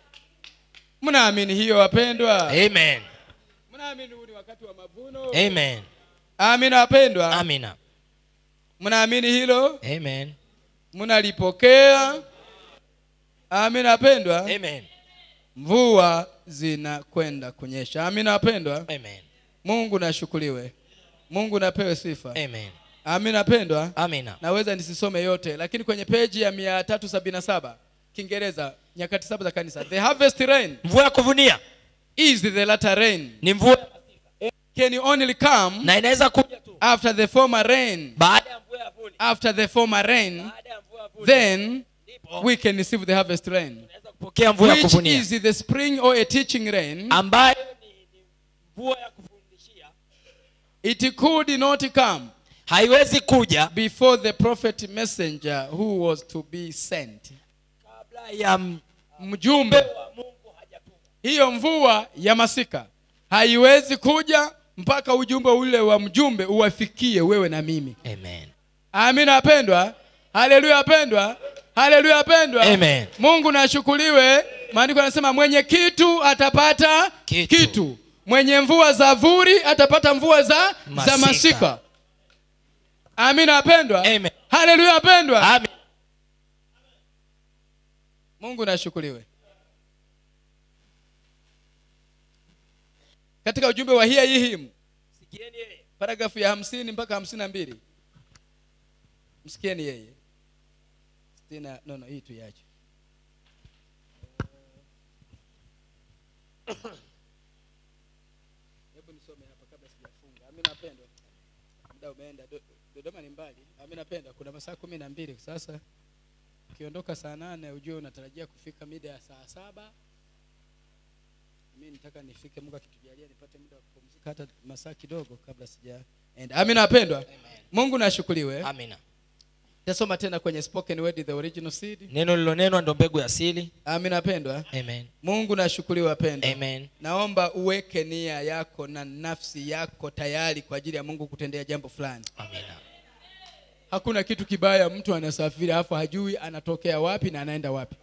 Mnaamini hiyo wapendwa? Amen. Mnaamini huu ni wakati wa mavuno? Amen. Amina wapendwa. Amina. Mnaamini hilo? Amen. Mnalipokea? Amina wapendwa. Amen. Mvua zinakwenda kunyesha. Amina wapendwa. Amen. Mungu nashukuriwe. Mungu napewe sifa. Amen. Amina wapendwa. Amina. Naweza nisisome yote, lakini kwenye peji ya 377 Kiingereza nyakati 7 za kanisa. The harvest rain mvua ya kuvunia is the latter rain. ni mvua Can only come na inaweza kuja tu after the former rain. baada ya mvua ya vuli. After the former rain, Baada ya mvua ya vuli then ndipo we can receive the harvest rain, tunaweza kupokea mvua ya which kuvunia is the spring or a teaching rain. ambayo ni mvua ya kufundishia. It could not come Haiwezi kuja before the prophet messenger who was to be sent. kabla ya Mjumbe, wa Mungu hajatuma. hiyo mvua ya masika haiwezi kuja mpaka ujumbe ule wa mjumbe uwafikie wewe na mimi. Amen. Amina wapendwa. Haleluya wapendwa. Haleluya wapendwa. Amen. Mungu na ashukuriwe. Maandiko yanasema mwenye kitu atapata kitu. Mwenye mvua za vuli atapata mvua za masika. Amina wapendwa. Amen. Haleluya wapendwa. Amen. Mungu na ashukuriwe. Katika ujumbe wa Hear Ye Him, Sikieni yeye. paragrafu ya 50 mpaka 52. Msikieni yeye. No, hii tuiache. Hebu nisome hapa kabla sijafunga. Amina napenda. Muda umeenda. Dodoma ni mbali. Amina napenda. Kuna masaa 12 sasa. Ukiondoka saa 8 ujue unatarajia kufika mida ya saa 7. Mimi nataka nifike, Mungu akitujalia nipate muda wa kupumzika hata masaa kidogo kabla sijaenda. Amina wapendwa. Mungu na ashukuriwe. Amina. Tasoma tena kwenye spoken word, the original seed. Neno lilonenwa ndo mbegu ya asili. Amina wapendwa. Amen. Mungu na ashukuriwe wapendwa. Amen. Naomba uweke nia yako na nafsi yako tayari kwa ajili ya Mungu kutendea jambo fulani. Amina. Hakuna kitu kibaya mtu anasafiri afu hajui anatokea wapi na anaenda wapi.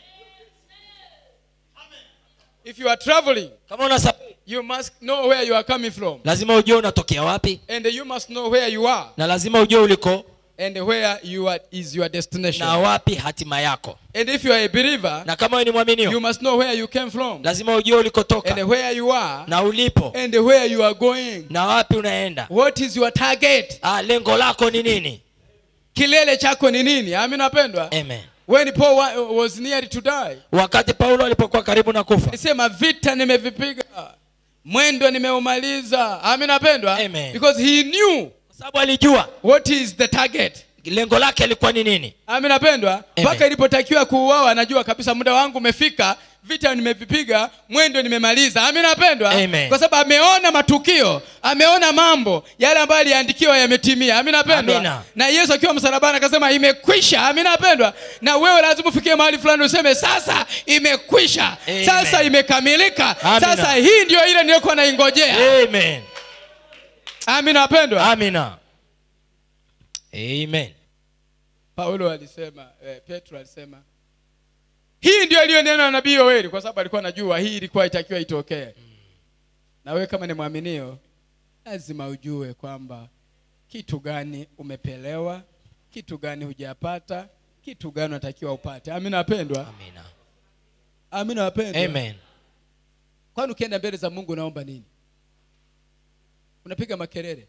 If you are traveling, Kama unasafiri, you must know where you are coming from. lazima ujue unatokea wapi, And you must know where you are. na lazima ujue uliko And where you are is your destination. na wapi hatima yako. And if you are a believer, Na kama wewe ni mwaminio, you must know where you came from. lazima ujue ulikotoka And where you are. na ulipo And where you are going. na wapi unaenda. What is your target? Lengo lako ni nini? Kilele chako ni nini? Amina wapendwa. Amen. When Paul was near to die, Wakati Paulo alipokuwa karibu na kufa, alisema vita nimevipiga, mwendo nimeumaliza. Amina wapendwa. Amen. Because he knew kwa sababu alijua what is the target. lengo lake alikuwa ni nini. Amina wapendwa. Mpaka ilipotakiwa kuuawa anajua kabisa muda wangu umefika, vita nimevipiga, mwendo nimemaliza. Amina wapendwa. Amen. Kwa sababu ameona matukio, ameona mambo yale ambayo aliandikiwa yametimia. Amina wapendwa. Amina. Na Yesu akiwa msalabani akasema imekwisha. Amina wapendwa. Na wewe lazima ufikie mahali fulani useme sasa imekwisha. Amen. Sasa imekamilika. Amina. Sasa hii ndio ile niliyokuwa naingojea. Amen. Amina wapendwa. Amina. Amen. Paulo alisema, Petro alisema, hii ndio iliyonenwa na nabii Yoeli, kwa sababu alikuwa anajua hii ilikuwa itakiwa itokee. Na wewe kama ni mwaminio, lazima ujue kwamba kitu gani umepelewa, kitu gani hujapata, kitu gani unatakiwa upate. Amina wapendwa. Amina. Amina wapendwa. Amen. Kwani ukienda mbele za Mungu unaomba nini? Unapiga makelele.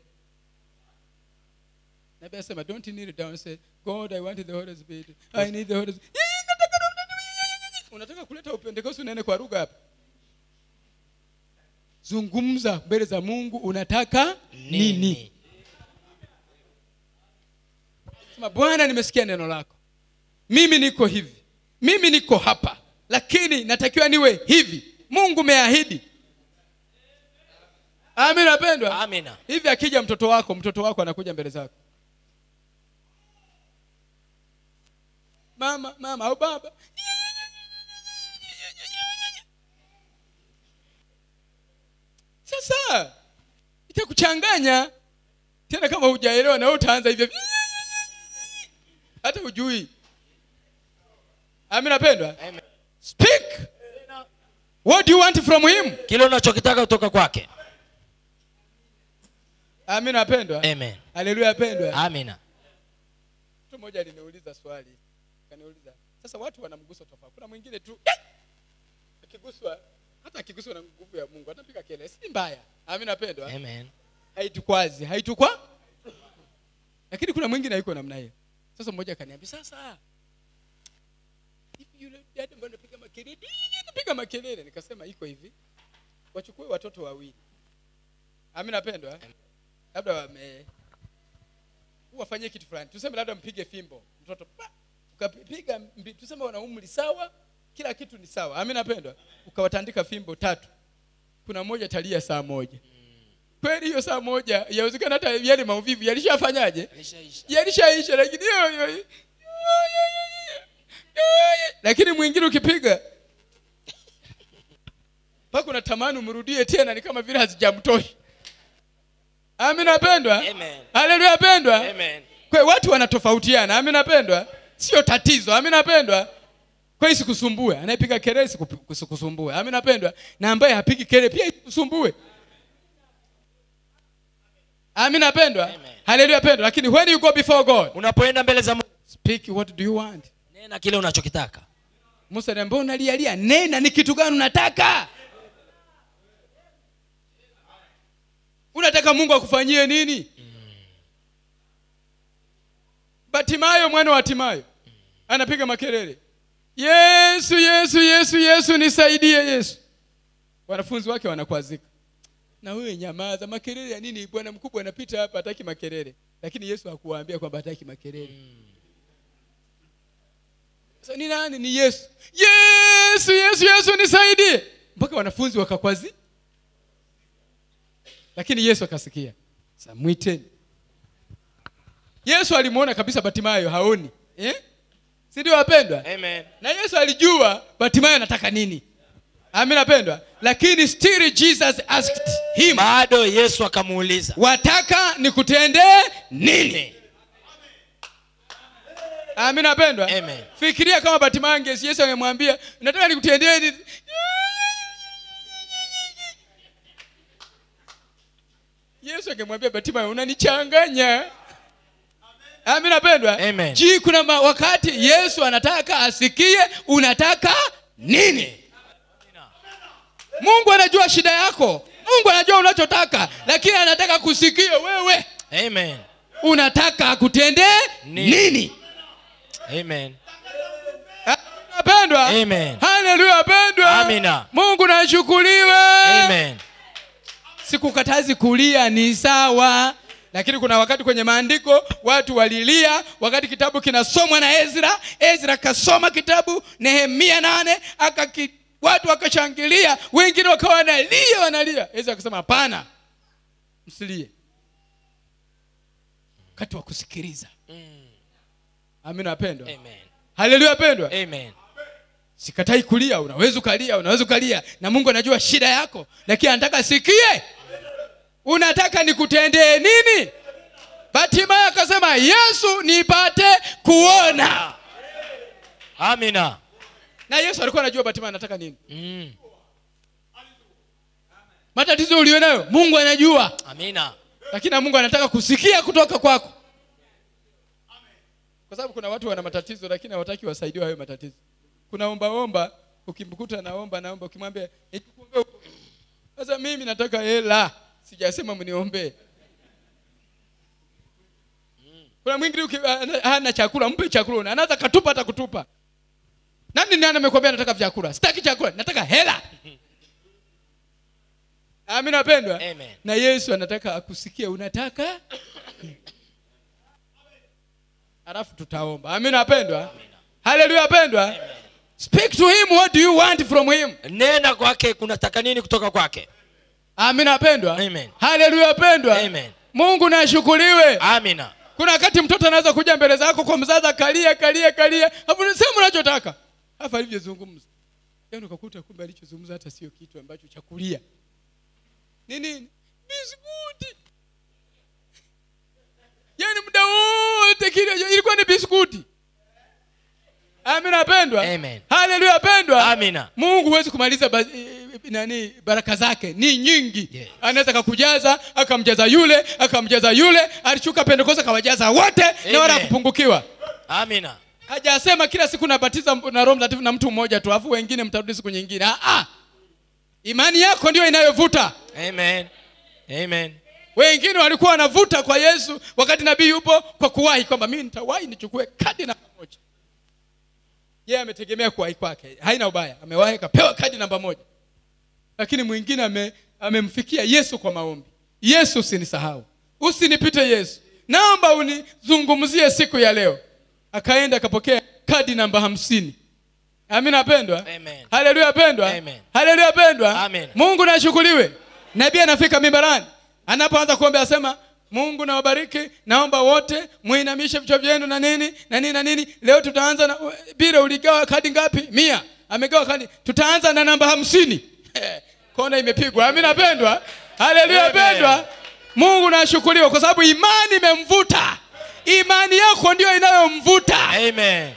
Nabii asema don't kneel down, say God I want the Holy Spirit. I need the Holy Spirit. Unataka kuleta upentekoste unaende kwa lugha hapa. Zungumza mbele za Mungu, unataka nini? Sema Bwana nimesikia neno lako. Mimi niko hivi. Mimi niko hapa. Lakini natakiwa niwe hivi. Mungu umeahidi. Amina wapendwa. Amina. Hivi akija mtoto wako anakuja mbele zako. Mama au baba. Sasa itakuchanganya tena kama hujaelewa, na wewe utaanza hivyo. Hata hujui. Amina pendwa. Amen. Speak. What do you want from him? Kile unachokitaka kutoka kwake. Amina pendwa. Amen. Haleluya pendwa. Amina. Mtu mmoja aliniuliza swali. Kaniuliza, sasa watu wanamgusa tofauti. Kuna mwingine tu akiguswa, hata akiguswa na nguvu ya Mungu atapiga kelele, si mbaya. Amina pendwa. Amen. Haitukwazi, Lakini kuna mwingine yuko namna hiyo. Sasa mmoja akaniambia, sasa yule dada mbona anapiga makelele? Anapiga makelele. Nikasema iko hivi. Wachukue watoto wawili. Amina pendwa. Labda wafanyie kitu fulani. Tuseme labda mpige fimbo. Mtoto ukapiga, tuseme wana umri sawa, kila kitu ni sawa. Amina pendwa. Ukawatandika fimbo 3. Kuna mmoja talia saa moja. Kweli hiyo saa moja yawezekana hata yale mauvivu yalishafanyaje? Yalishaisha, lakini lakini mwingine ukipiga mpaka unatamani umrudie tena, ni kama vile hazijamtoshi. Amina pendwa. Amen. Haleluya pendwa. Amen. Kwa watu wanatofautiana. Amina pendwa. Sio tatizo. Amina pendwa. Kwa hiyo sikusumbue. Anayepiga kelele sikusumbue. Amina pendwa. Na ambaye hapigi kelele pia sikusumbue. Amina pendwa. Haleluya pendwa. Lakini when you go before God, unapoenda mbele za Mungu, speak what do you want? Nena kile unachokitaka. Musa anambia unalialia, nena ni kitu gani unataka? Unataka Mungu akufanyie nini? Batimayo mwana wa Timayo anapiga makelele, Yesu Yesu Yesu Yesu nisaidie Yesu. Wanafunzi wake wanakwazika, na wewe nyamaza, makelele ya nini? Bwana mkubwa anapita hapa hataki makelele. Lakini Yesu hakuwaambia kwamba hataki makelele. Sasa ni nani? Ni Yesu. Yesu Yesu Yesu nisaidie. Mpaka wanafunzi wakakwazi. Lakini Yesu akasikia. Sasa mwiteni. Yesu alimuona kabisa Batimayo haoni. Si ndio wapendwa? Amen. Na Yesu alijua Batimayo anataka nini. Amina pendwa. Lakini still Jesus asked him. Bado Yesu akamuuliza, wataka nikutendee nini? Amina pendwa. Amen. Fikiria kama Batimayo Yesu angemwambia, nataka nikutendee nini? Yesu angemwambia Batimayo, unanichanganya. Amina pendwa. Amen. Kuna wakati Yesu anataka asikie unataka nini. Mungu anajua shida yako. Mungu anajua unachotaka, lakini anataka kusikia wewe. Amen. Unataka akutendee nini? Amen. Pendwa. Amen. Haleluya pendwa. Amina. Mungu na ashukuriwe. Amen. Sikukatazi kulia, ni sawa. Lakini kuna wakati kwenye maandiko watu walilia wakati kitabu kinasomwa na Ezra. Ezra kasoma kitabu Nehemia 8, watu wakashangilia, wengine wakawa wanalia. Ezra akasema hapana, msilie. Wakati wa kusikiliza. Amina wapendwa. Amen. Haleluya wapendwa. Amen. Sikatai kulia, unaweza ukalia, na Mungu anajua shida yako, lakini anataka sikie. Unataka nikutendee nini? Batimayo akasema, Yesu nipate kuona. Amina. Na Yesu alikuwa anajua Batimayo anataka nini. Matatizo ulionayo Mungu anajua. Amina. Lakini Mungu anataka kusikia kutoka kwako. Kwa sababu kuna watu wana matatizo lakini hawataki wasaidiwe hayo matatizo. Kuna omba, ukimkuta naomba, ukimwambia nikuombe. Sasa mimi nataka hela. Sijasema mniombe. Kuna mwingine hana chakula, mpe chakula. Anaanza katupa hata kutupa. Nani amekwambia nataka chakula? Sitaki chakula, nataka hela. Amina wapendwa. Amen. Na Yesu anataka akusikie unataka. Alafu tutaomba. Amina wapendwa. Haleluya wapendwa. Speak to him, what do you want from him? Nena kwake, kunataka nini kutoka kwake? Amina wapendwa. Amen. Haleluya wapendwa. Amen. Mungu na ashukuriwe. Amina. Kuna wakati mtoto anaweza kuja mbele zako kwa mzazi kalia. Hapo unasema unachotaka. Hapa alivyozungumza. Yaani ukakuta kumbe alichozungumza hata sio kitu ambacho cha kulia. Nini? Biskuti. Yaani muda wote kile ilikuwa ni biskuti. Amina pendwa. Amen. Haleluya pendwa. Amina. Mungu huwezi kumaliza baraka zake ni nyingi. Yes. Anaweza kukujaza, akamjaza yule, alishuka Pentekoste kawajaza wote. Amen. Na wala kupungukiwa. Amina. Hajasema kila siku nabatiza na Roho Mtakatifu na mtu mmoja tu, afu wengine mtarudi siku nyingine. Imani yako ndio inayovuta. Amen. Amen. Wengine walikuwa wanavuta kwa Yesu wakati nabii yupo kwa kuwahi kwamba mimi nitawahi nichukue kadi na moja. yeye ametegemea kuwahi kwake, haina ubaya, amewahi kapewa kadi namba 1. Lakini mwingine amemfikia Yesu kwa maombi. Yesu, usinisahau, usinipite Yesu, naomba unizungumzie siku ya leo. Akaenda akapokea kadi namba 50. Amina pendwa. Amen. Haleluya pendwa. Amen. Haleluya pendwa. Amen. Mungu na ashukuriwe. Nabii anafika mimbarani, anapoanza kuomba asema, Mungu na wabariki, naomba wote muinamishe vichwa vyenu na nini na nini na nini. Leo tutaanza na bila, uligawa kadi ngapi? 100. Amegawa kadi, tutaanza na namba 50. Kona imepigwa. Amina pendwa. Haleluya pendwa. Mungu na ashukuriwe kwa sababu imani imemvuta. Imani yako ndio inayomvuta. Amen.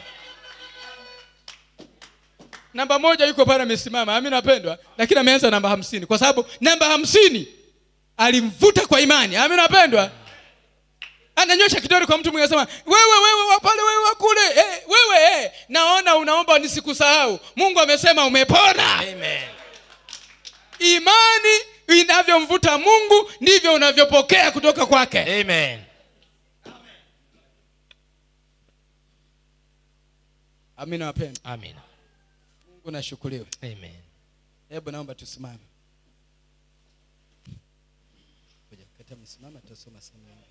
Namba 1 yuko pale amesimama. Amina pendwa. Lakini ameanza namba 50 kwa sababu namba 50 alimvuta kwa imani. Amina pendwa. Ananyosha kidole kwa mtu mwingine anasema, wewe pale, wewe kule, wewe naona unaomba nisikusahau. Mungu amesema umepona. Amen. Imani inavyomvuta Mungu ndivyo unavyopokea kutoka kwake. Amen. Amina wapendwa. Amen. Mungu nashukuriwe. Amen. Hebu naomba tusimame. Ngoja kata msimama, tutasoma sehemu nyingine.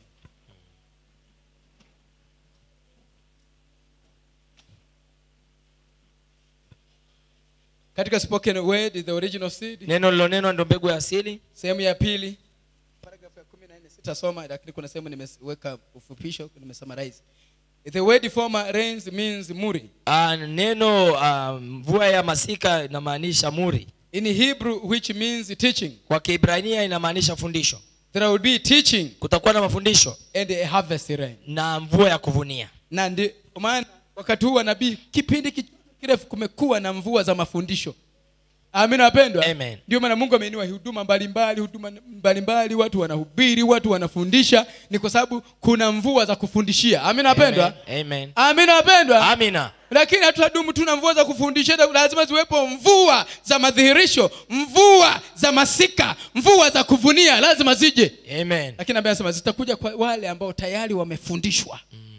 Katika spoken word is the original seed. Neno lilonenwa ndio mbegu ya asili. Sehemu ya pili, paragraph ya 14 sitasoma, lakini kuna sehemu nimeweka ufupisho, nimesummarize. The word former rains means muri. Neno mvua ya masika inamaanisha muri. In Hebrew, which means teaching. Kwa Kiebrania inamaanisha fundisho. There will be teaching, kutakuwa na mafundisho, and a harvest rain, na mvua ya kuvunia. na ndio maana wakati huu wa nabii kipindi kirefu kumekuwa na mvua za mafundisho. Amina wapendwa. Amen. Ndio maana Mungu ameinua huduma mbalimbali, watu wanahubiri, watu wanafundisha, ni kwa sababu kuna mvua za kufundishia. Amina wapendwa. Amen. Amina wapendwa. Amina. Lakini hatudumu tuna mvua za kufundisha, lazima ziwepo mvua za madhihirisho, mvua za masika, mvua za kuvunia, lazima zije. Amen. Lakini Biblia inasema zitakuja kwa wale ambao tayari wamefundishwa.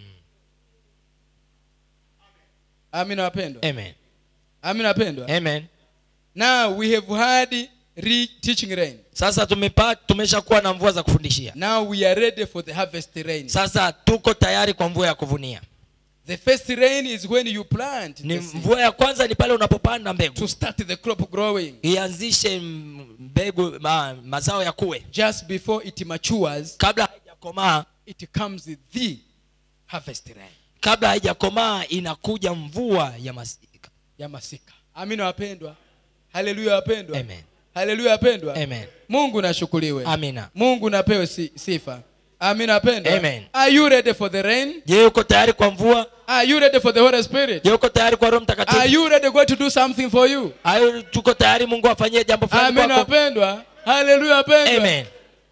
Amina wapendwa. Amen. Amina wapendwa. Amen. Now we have had teaching rain. Sasa tumeshakuwa na mvua za kufundishia. Now we are ready for the harvest rain. Sasa tuko tayari kwa mvua ya kuvunia. The first rain is when you plant. Ni mvua ya kwanza ni pale unapopanda mbegu. To start the crop growing. Ianzishe mbegu mazao ya kue. Just before it matures, kabla haijakomaa, it comes the harvest rain. Kabla haijakomaa inakuja mvua ya masika. Ya masika. Amina wapendwa. Haleluya wapendwa. Amen. Haleluya wapendwa. Amen. Mungu nashukuriwe. Amina. Mungu napewe sifa. Amina wapendwa. Amen. Are you ready for the rain? Je, uko tayari kwa mvua? Are you ready for the Holy Spirit? Je, uko tayari kwa Roho Mtakatifu? Are you ready God to do something for you? Tuko tayari Mungu afanyie jambo fulani kwako? Amina wapendwa. Haleluya wapendwa. Amen.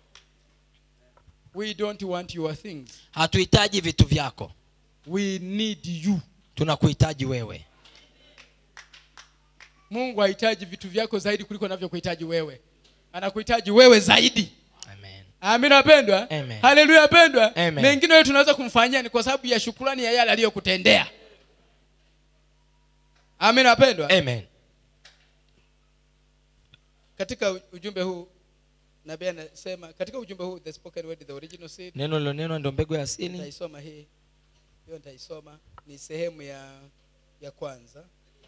We don't want your things. Hatuhitaji vitu vyako. We need you. Tunakuhitaji wewe. Mungu hahitaji vitu vyako zaidi kuliko anavyokuhitaji wewe. Anakuhitaji wewe zaidi. Amen. Amina wapendwa. Amen. Haleluya wapendwa. Mengine wewe tunaweza kumfanyia ni kwa sababu ya shukrani ya yale aliyokutendea. Amina wapendwa. Amen. Katika ujumbe huu nabii anasema, katika ujumbe huu the spoken word, the original seed. Neno lilonenwa ndio mbegu ya asili. Nitaisoma hii. Hiyo nitaisoma ni sehemu ya kwanza.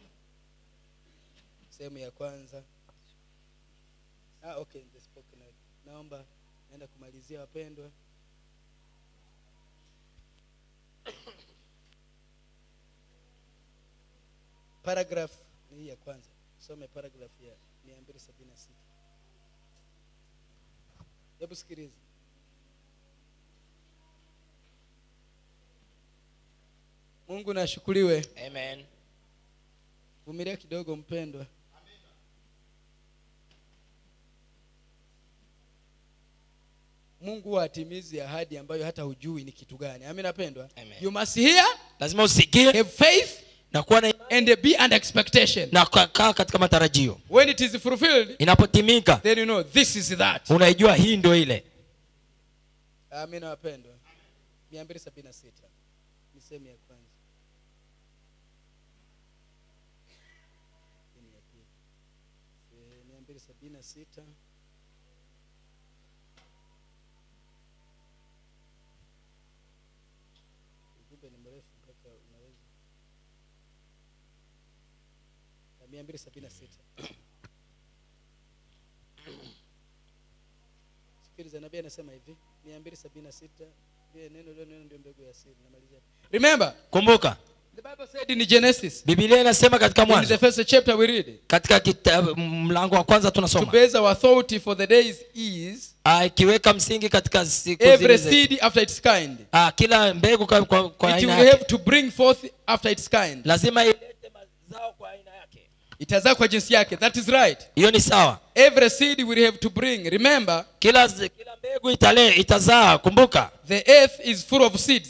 Sehemu ya kwanza. Okay, the spoken word. Naomba naenda kumalizia wapendwa. Paragraph hii ya kwanza. Some paragraph ya 276. Hebu sikiliza. Mungu nashukuriwe. Amen. Vumilia kidogo mpendwa. Mungu atimizi ahadi ambayo hata hujui ni kitu gani. Amina pendwa. You must hear. Lazima usikie. Have faith. Na kuwa na and be under expectation. Na kaa katika matarajio. When it is fulfilled, inapotimika, then you know this is that. Unaijua hii ndio ile. Amina wapendwa. 276. Ni sehemu ya kwanza. 276. Ujumbe ni mrefu mpaka unaweza. 276. Sikiliza, nabii anasema hivi, 276, neno ndio mbegu ya asili. Namalizia. Remember, kumbuka the Bible said in Genesis, Biblia inasema katika in the Mwanzo first chapter we read, katika mlango wa kwanza to tunasoma base our authority for the days is ikiweka msingi katika siku every zile seed after its kind. kila mbegu kwa It aina will yake have to bring forth after its kind. lazima ilete mazao kwa aina yake. Itazaa kwa jinsi yake. That is right. Hiyo ni sawa. Every seed will have to bring. Remember, Kila mbegu itazaa. Kumbuka, the earth is full of seeds.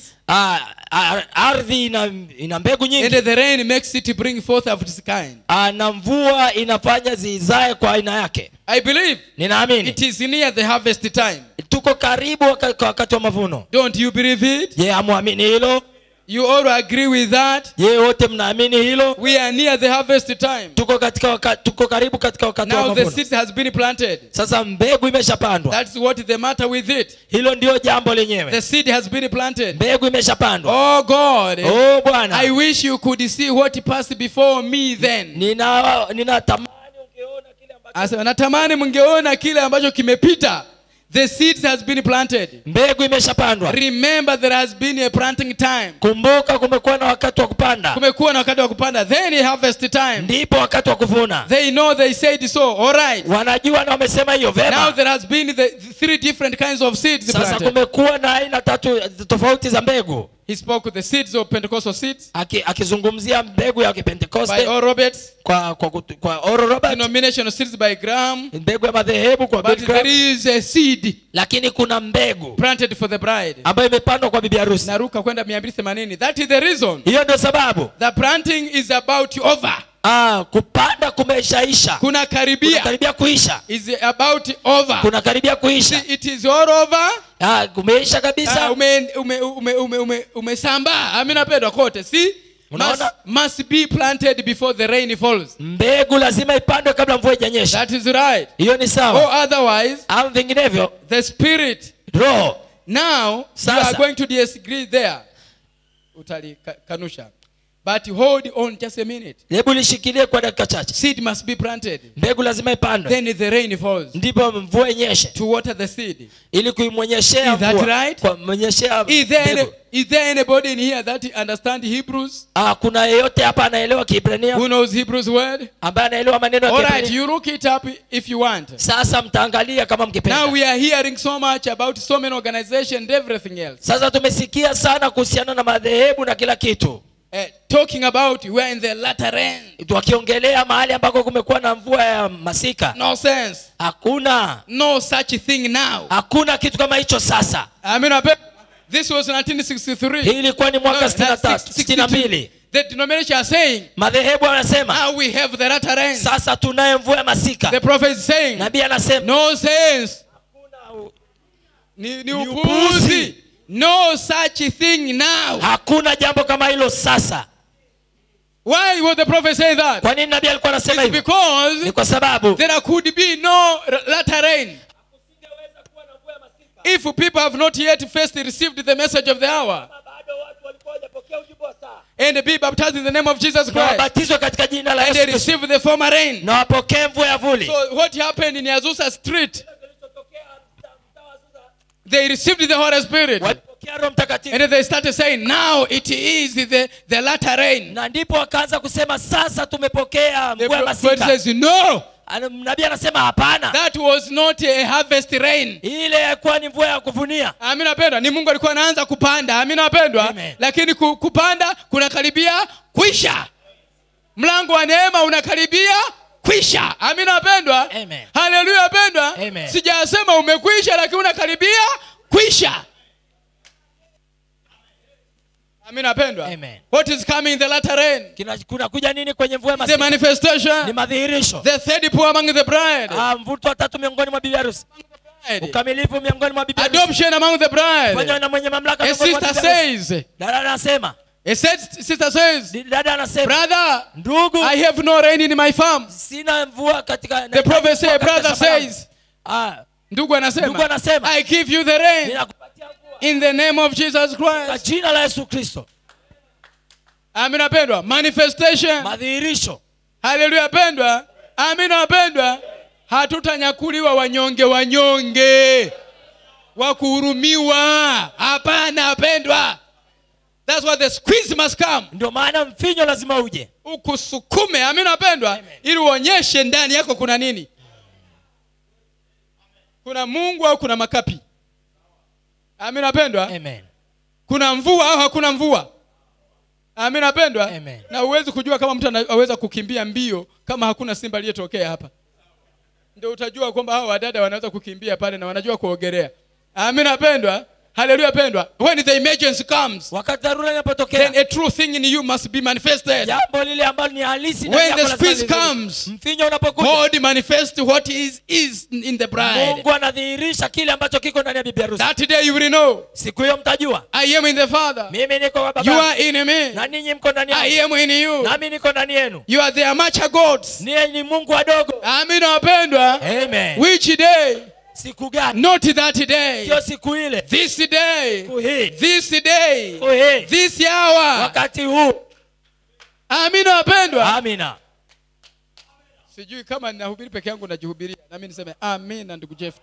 Ardhi ina mbegu nyingi. And the rain makes it bring forth of its kind. Na mvua inafanya zizae kwa aina yake. I believe Ninaamini it is near the harvest time. tuko karibu wakati wa mavuno. Don't you believe it? Je, amuamini hilo? You all agree with that? Je, wote mnaamini hilo? We are near the harvest time. Tuko karibu katika wakati wa Now the mavuno. seed has been planted. Sasa mbegu imeshapandwa. That's what the matter with it. Hilo ndio jambo lenyewe. The seed has been planted. Mbegu imeshapandwa. Oh God. Oh Bwana. I wish you could see what passed before me then. Ninatamani ungeona kile ambacho. Asa natamani mngeona kile ambacho kimepita. The seeds has been planted. Mbegu imeshapandwa. Remember there has been a planting time. Kumbuka kumekuwa na wakati wa kupanda. Kumekuwa na wakati wa kupanda. Then a harvest time. Ndipo wakati wa kuvuna. They know, they said so. All right. Wanajua na wamesema hiyo vema. Now there has been the three different kinds of seeds Sasa planted. kumekuwa na aina tatu tofauti za mbegu. He spoke with the seeds of Pentecostal seeds. Akizungumzia mbegu ya By Pentecoste Oral Roberts. kwa Oral Roberts. Denominational seeds by Graham. Mbegu ya madhehebu kwa But Billy Graham. there is a seed Lakini kuna mbegu planted for the bride. ambayo imepandwa kwa bibi harusi. Naruka kwenda 280. That is the reason. Hiyo ndio sababu. The planting is about over. Kupanda kumeshaisha. Kuna karibia. Karibia kuisha. Is about over. Kuna karibia kuisha. It is all over. Kumeisha kabisa. Umesambaa. Amina pendwa kote. See? Must be planted before the rain falls. Mbegu lazima ipandwe kabla mvua haijanyesha. That is right. Hiyo ni sawa. Or otherwise, au vinginevyo the spirit. Roho. Now, you are going to disagree there. Utalikanusha. But hold on just a minute. Hebu lishikilie kwa dakika chache. Seed must be planted. Mbegu lazima ipandwe. Then the rain falls. Ndipo mvua inyeshe. To water the seed. Ili kuimonyeshea mvua. Is that right? Kwa monyeshea. Is there anybody in here that understand Hebrews? Kuna yeyote hapa anaelewa Kiebrania? Who knows Hebrews word? Ambaye anaelewa maneno ya Kiebrania? Alright, you look it up if you want. Sasa mtaangalia kama mkipenda. Now we are hearing so much about so many organizations and everything else. Sasa tumesikia sana kuhusiana na madhehebu na kila kitu. Talking about we are in the latter rain. Tukiongelea mahali ambako kumekuwa na mvua ya masika. No sense. Hakuna. No such thing now. Hakuna kitu kama hicho sasa. This was 1963. Hii ilikuwa ni mwaka 62. The denomination are saying, madhehebu wanasema, now we have the latter rain. Sasa tunayo mvua ya masika. The prophet is saying, nabii anasema, no sense. Ni upuuzi. No such thing now. Hakuna jambo kama hilo sasa. Why would the prophet say that? Kwa nini nabii alikuwa anasema hivyo? Because ni kwa sababu there could be no latter rain. If people have not yet first received the message of the hour and be baptized in the name of Jesus Christ and they receive the former rain. So what happened in Azusa Street? They received the Holy Spirit. And they started saying, now it is the latter rain. Na ndipo wakaanza kusema sasa tumepokea mvua ya masika. The prophet says, no. Nabii anasema hapana. That was not a harvest rain. Ile ilikuwa ni mvua ya kuvunia. Amina wapendwa, ni Mungu alikuwa anaanza kupanda. Amina wapendwa. Lakini kupanda kunakaribia kwisha. Mlango wa neema unakaribia kwisha. Amina wapendwa. Haleluya wapendwa. Sijasema umekwisha, lakini unakaribia kwisha. Amina wapendwa. What is coming in the latter rain? Kuna kuja nini kwenye mvua ya masika? The manifestation. Ni madhihirisho. The third pour among the bride. Mvuto wa tatu miongoni mwa bibi harusi. Ukamilifu miongoni mwa bibi harusi. Adoption among the bride. Fanywa na mwenye mamlaka miongoni mwa bibi harusi. A sister says. Dada anasema, A sister says, Dada anasema, brother, ndugu, I have no rain in my farm. sina mvua katika. The prophet says, brother says, ndugu ndugu anasema, I give you the rain ninakupatia mvua in the name of Jesus kwa Christ. jina la Yesu Kristo. Amina pendwa. Manifestation. Madhihirisho. Hallelujah pendwa. Amina pendwa. Hatutanyakuliwa wanyonge wa kuhurumiwa. Hapana pendwa. That's why the squeeze must come. Ndio maana mfinyo lazima uje. Ukusukume, amina pendwa, ili uonyeshe ndani yako kuna nini. Kuna Mungu au kuna makapi. Amina pendwa. Amen. Kuna mvua au hakuna mvua. Amina pendwa. Amen. Na uwezi kujua kama mtu anaweza kukimbia mbio kama hakuna simba aliyetokea hapa. Ndio utajua kwamba hao wadada wanaweza kukimbia pale na wanajua kuogelea. Amina pendwa. Hallelujah pendwa. When the emergency comes, wakati dharura inapotokea, then a true thing in you must be manifested. Jambo lile ambalo ni halisi when the squeeze comes, mfinyo unapokuja, God manifests what is in the bride. Mungu anadhihirisha kile ambacho kiko ndani ya bibi harusi. That day you will know. Siku hiyo mtajua. I am in the Father. Mimi niko kwa Baba. You are in me. Na ninyi mko ndani yangu. I am in you. Na mimi niko ndani yenu. You are the amateur gods. Ni Mungu wadogo. Amina wapendwa. Amen. Which day? Siku gani? Not that day. Sio siku ile. This day. Kuhi. This day. Kuhi. This hour. Wakati huu. Amina wapendwa. Amina. Sijui kama ninahubiri peke yangu najihubiria. Na mimi niseme amina ndugu Jeff.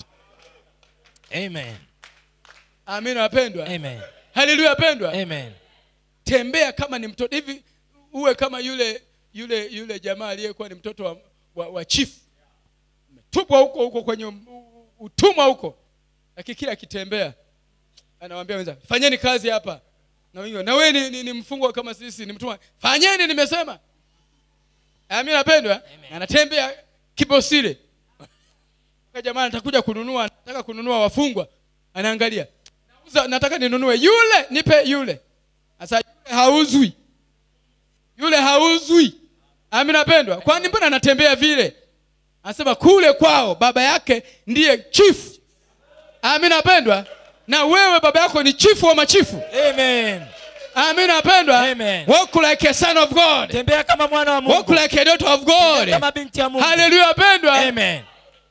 Amen. Amina wapendwa. Amen. Hallelujah wapendwa. Amen. Tembea kama ni mtoto hivi, uwe kama yule jamaa aliyekuwa ni mtoto wa chief. Tupwa huko kwenye utumwa huko. Lakini kila akitembea anawaambia wenzake, fanyeni kazi hapa. Na wengine, na wewe ni mfungwa kama sisi, ni mtumwa. Fanyeni nimesema. Amina napendwa. Anatembea kibosile. Kwa jamaa anatakuja kununua, nataka kununua wafungwa. Anaangalia. Nataka ninunue yule, nipe yule. Sasa yule hauzwi. Yule hauzwi. Amina napendwa. Kwani mbona anatembea vile? Anasema kule kwao baba yake ndiye chief. Amina napendwa. Na wewe baba yako ni chief wa machifu. Amen. Amina napendwa. Amen. Walk like a son of God. Tembea kama mwana wa Mungu. Walk like a daughter of God. Tembea kama binti ya Mungu. Hallelujah napendwa. Amen.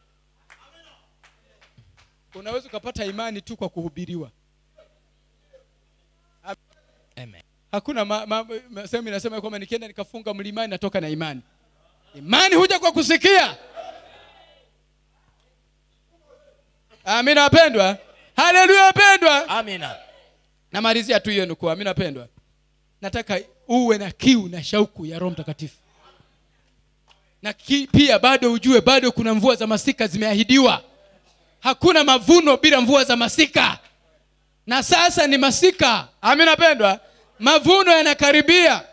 Unaweza kupata imani tu kwa kuhubiriwa. Amen. Hakuna sehemu inasema kwamba nikienda nikafunga mlimani natoka na imani. Imani huja kwa kusikia. Amina wapendwa. Haleluya wapendwa. Amina. Namalizia tu hiyo nukuu. Amina wapendwa. Nataka uwe na kiu na shauku ya Roho Mtakatifu. Na pia bado ujue bado kuna mvua za masika zimeahidiwa. Hakuna mavuno bila mvua za masika. Na sasa ni masika. Amina wapendwa. Mavuno yanakaribia.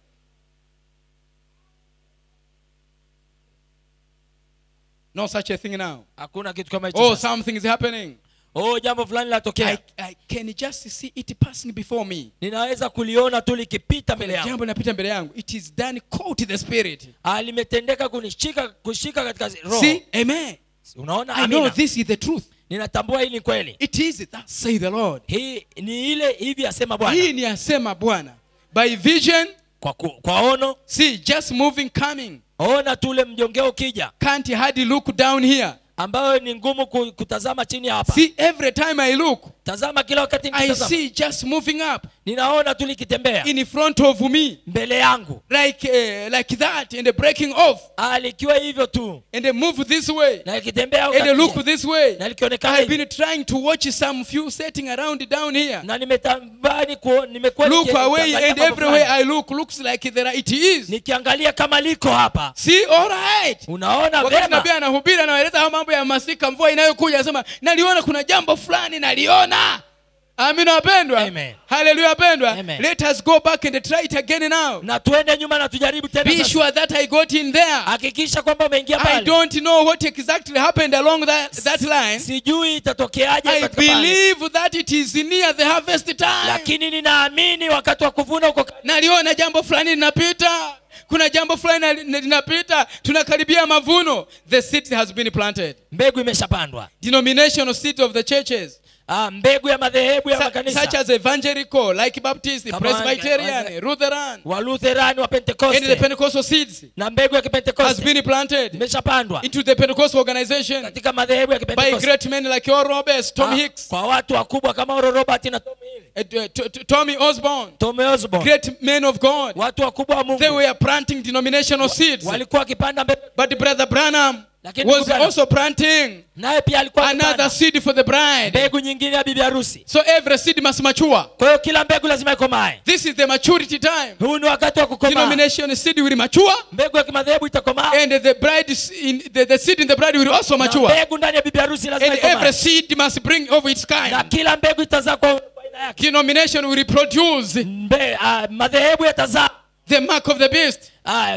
No such a thing now. Hakuna kitu kama hicho. Oh, something is happening. Oh, jambo fulani latokea. I can just see it passing before me. Ninaweza kuliona tu likipita mbele yangu. Jambo linapita mbele yangu. It is done caught the spirit. Limetendeka kushika katika roho. See? Amen. Unaona? I know this is the truth. Ninatambua hili ni kweli. It is that say the Lord. Hii ni ile hivi asema Bwana. Hii ni asema Bwana. By vision, kwa ono. See, just moving coming. Ona tule mjongeo kija. Can't hardly look down here. Ambayo ni ngumu kutazama chini hapa. See, every time I look, tazama kila wakati nikitazama, I see just moving up. Ninaona tu likitembea in front of me, mbele yangu, like that, and breaking off. Alikiwa hivyo tu, and move this way, na ikitembea and look this way. Na likionekana I've been trying to watch some few setting around down here. Na nimekuwa look away, and everywhere I look looks like there it is. Nikiangalia kama liko hapa. See, all right. Unaona vema. Wakati nabii anahubiri anaeleza hao mambo ya masika, mvua inayokuja, anasema naliona kuna jambo fulani naliona. Amina wapendwa. Amen. Hallelujah wapendwa. Let us go back and try it again now. Na tuende nyuma na tujaribu tena sasa. Be sure that I got in there. Hakikisha kwamba umeingia pale. I don't know what exactly happened along that line. Sijui itatokeaje katika pale. I believe that it is near the harvest time. Lakini ninaamini wakati wa kuvuna uko. Naliona jambo fulani linapita. Kuna jambo fulani linapita, tunakaribia mavuno. The seed has been planted. Mbegu imeshapandwa. Denominational seed of the churches. mbegu ya madhehebu ya such makanisa as evangelical, like Baptist, Kama Presbyterian, Lutheran, wa Lutherani wa and the Pentekoste Pentecostal seeds na mbegu ya has Pentekoste been planted imeshapandwa into the Pentecostal organization katika madhehebu ya by Pentekoste great men like Oral Roberts, Tom Hicks, kwa watu wakubwa kama Oral Robert na Tommy Osborne, Tommy Osborne, great men of God. watu wakubwa wa They Mungu were planting denominational seeds. walikuwa wakipanda mbegu, But Brother Branham Lakini was Branham also planting naye pia alikuwa another akipanda seed for the bride. mbegu nyingine ya bibi harusi. So every seed must mature. Kwa hiyo kila mbegu lazima ikomae. This is the maturity time. Huu ni wakati wa kukomaa. Denomination seed will mature, Mbegu ya kimadhehebu itakomaa. and the bride the seed in the bride will also Na mature. mbegu ndani ya bibi harusi lazima And every ikomae. seed must bring of its Na kind. kila mbegu itazaa kwa aina yake. Denomination will reproduce Madhehebu yatazaa the mark of the beast,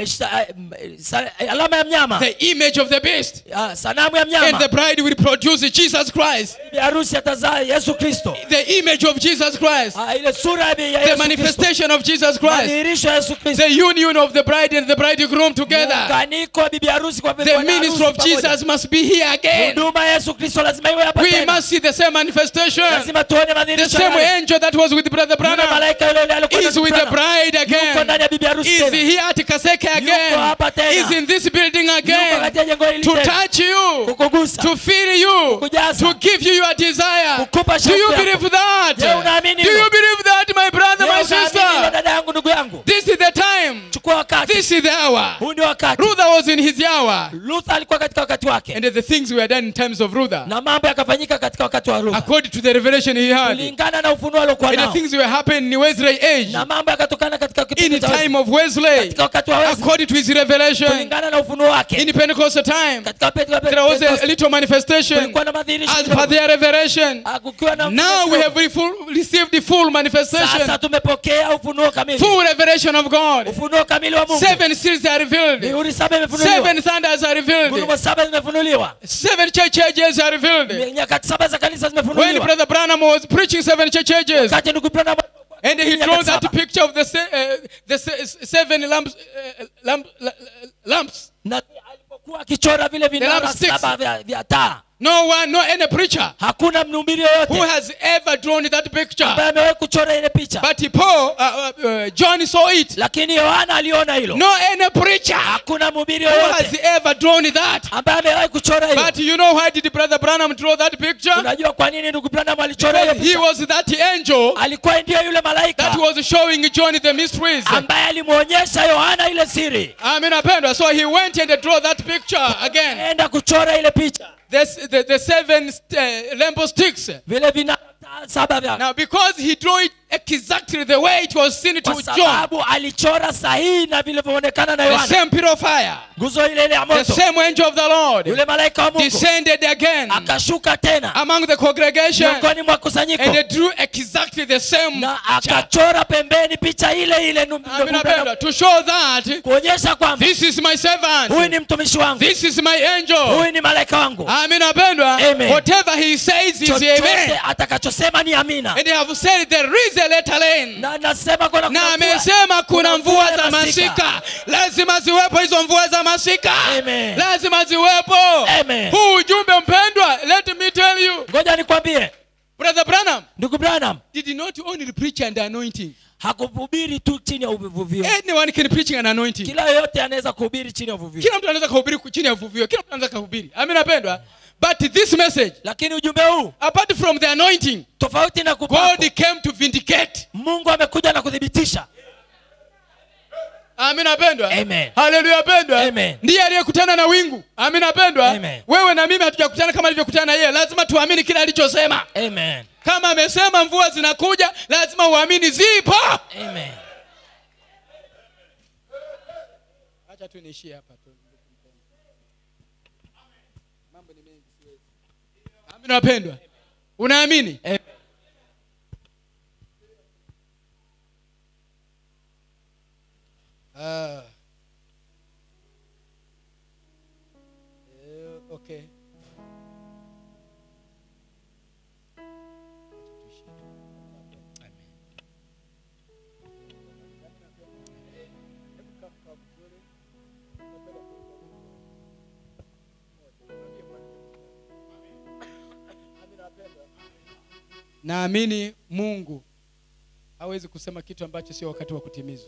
alama ya mnyama, the image of the beast, sanamu ya and mnyama. the bride will produce Jesus Christ, Bibi harusi atazaa Yesu Kristo, the image of Jesus Christ, ile sura ya the Yesu Kristo, manifestation of Jesus Christ, madhihirisho ya Yesu Kristo, the union of the bride and the bridegroom together. muunganiko wa bibi harusi kwa The ministry of Jesus must be here again. huduma ya Yesu Kristo lazima iwe hapa We tena. must see the same manifestation. Lazima tuone The madhihirisho same yale. angel that was with Brother Yule Branham malaika yule alikuwa is with the bride yuko again. ndani ya bibi harusi Is tena. here at Kaseke Yuko again. hapa tena. Is in this building Yuko again. katika jengo hili To tena. touch you, Kukugusa. to fill you, Kukujaza. to give you your desire. Kukupa Do you shauku yako. believe that? Je, unaamini Do hilo? you believe that, my brother, Je, my unaamini hilo sister? dada yangu, ndugu yangu? This is the time. Chukua wakati. This is the hour. Huu ndio wakati. Luther was in his hour. Luther alikuwa katika wakati wake. And the things were done in times of Luther, Na mambo yakafanyika katika wakati wa Luther. according to the revelation he had. Kulingana na ufunuo aliokuwa And the nao. things were happening in Wesley age, Na mambo yakatokana katika in kipindi the cha time of Wesley, katika wakati wa Wesley. according to his revelation. Kulingana na ufunuo wake. In Pentecostal time, Katika there was a little manifestation kulikuwa na madhihirisho as kidogo. per their revelation. Kukiwa na Now ufunuo we kidogo. have received the full manifestation, Sasa tumepokea ufunuo kamili. full revelation of God. Ufunuo kamili wa Mungu. 7 seals are revealed, Mihuri 7 imefunuliwa. 7 thunders are revealed, Ngurumo 7 zimefunuliwa. 7 church ages are revealed. Nyakati 7 za kanisa When zimefunuliwa. Brother Branham was preaching 7 church ages, Wakati ndugu Branham and he draws that picture of the 7 lamps. na alipokuwa akichora vile vinara lampsticks. 7 vya taa, No any preacher hakuna mhubiri who yoyote has ever drawn that picture. ambaye amewahi kuchora ile picha. But John saw it. Lakini Yohana aliona hilo. No any preacher Hakuna mhubiri who has yoyote ever drawn that. ambaye amewahi kuchora hilo. But you know why did Brother Branham draw that picture? Unajua kwa nini ndugu Branham alichora hiyo Because he picha? was that angel Alikuwa ndiye yule malaika that was showing John the mysteries. ambaye alimuonyesha Yohana ile siri. Amen, apendwa. So he went and drew that picture again. Enda kuchora ile picha. The 7 lamp sticks. Vile vinara 7 vya. Now because he drew it exactly the way it was seen to Kwa John, sababu alichora sahihi na vilivyoonekana na the Yohana. same pillar of fire, Nguzo ile ile ya the moto. same angel of the Lord Yule malaika wa Mungu descended again akashuka tena among the congregation miongoni mwa kusanyiko and they drew exactly the same na chart. akachora pembeni picha ile ile Amen, apendwa. To show that kuonyesha kwamba this is my servant, huyu ni mtumishi wangu, this is my angel. huyu ni malaika wangu. Amen, apendwa. Amen. Whatever he says is Chochote amen. atakachosema ni amina. And they have said there is a later rain. Na nasema kuna Na mvua. amesema kuna mvua za masika. masika. Lazima ziwepo hizo mvua za masika. Amen. Lazima ziwepo. Amen. Huu ujumbe mpendwa, let me tell you, Ngoja nikwambie, Brother Branham ndugu Branham did not only preach and anointing. hakuhubiri tu chini ya uvuvio. Anyone can preach and anointing. Kila yote anaweza kuhubiri chini ya uvuvio. Kila mtu anaweza kuhubiri chini ya uvuvio. Kila mtu anaweza kuhubiri. Amen, apendwa. But this message, Lakini ujumbe huu apart from the anointing, tofauti na kupakwa, God came to vindicate. Mungu amekuja na kudhibitisha. Amen, apendwa. Amen. Hallelujah, apendwa. Amen. Ndiye aliyekutana na wingu. Amen, apendwa. Amen. Wewe na mimi hatujakutana kama alivyokutana na yeye. Lazima tuamini kile alichosema. Amen. Kama amesema mvua zinakuja, lazima uamini zipo. Amen. Acha tu niishie hapa tu. Mambo ni mengi siwezi. Amen, apendwa. Unaamini? Amen. Okay. naamini Mungu hawezi kusema kitu ambacho sio wakati wa kutimizwa.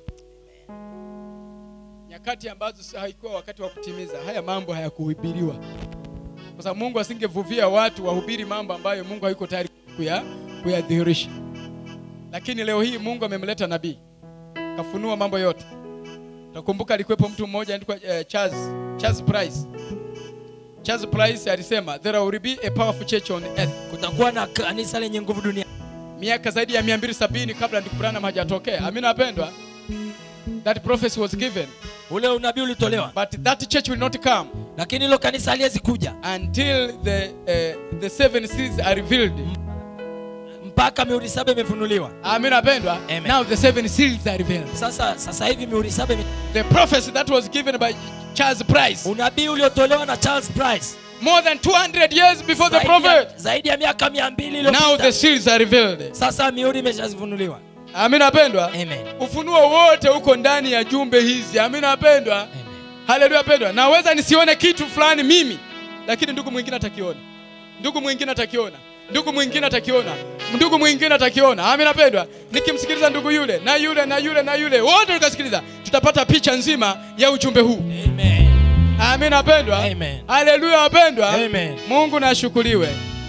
Nyakati ambazo haikuwa wakati wa kutimiza, haya mambo hayakuhubiriwa. Kwa sababu Mungu asingevuvia watu wahubiri mambo ambayo Mungu hayuko tayari kuyadhihirisha. Lakini leo hii Mungu amemleta nabii, kafunua mambo yote. Nakumbuka alikuwepo mtu mmoja anaitwa Charles Price. Charles Price alisema there will be a powerful church on earth. Kutakuwa na kanisa lenye nguvu dunia. Miaka zaidi ya 270 kabla Ndugu Branham hajatokea. Amina wapendwa. That prophecy was given. Ule unabii ulitolewa. But that church will not come. Lakini hilo kanisa haliwezi kuja Until the 7 seals are revealed. Mpaka mihuri 7 imefunuliwa. Amina wapendwa. Now the 7 seals are revealed. Sasa hivi mihuri 7 the prophecy that was given by Charles Price. Unabii uliotolewa na Charles Price. More than 200 years before the prophet. Zaidi ya miaka 200 iliyopita. Now the seals are revealed. Sasa mihuri imeshafunuliwa. Amina wapendwa. Amen. Ufunuo wote uko ndani ya jumbe hizi. Amina wapendwa. Amen. Haleluya wapendwa. Naweza nisione kitu fulani mimi, lakini ndugu mwingine atakiona. Ndugu mwingine atakiona. Ndugu mwingine atakiona. Ndugu mwingine atakiona. Amina wapendwa. Nikimsikiliza ndugu yule na yule na yule na yule, wote tukasikiliza, tutapata picha nzima ya ujumbe huu. Amen. Amina wapendwa. Amen. Haleluya wapendwa. Amen. Mungu na ashukuriwe.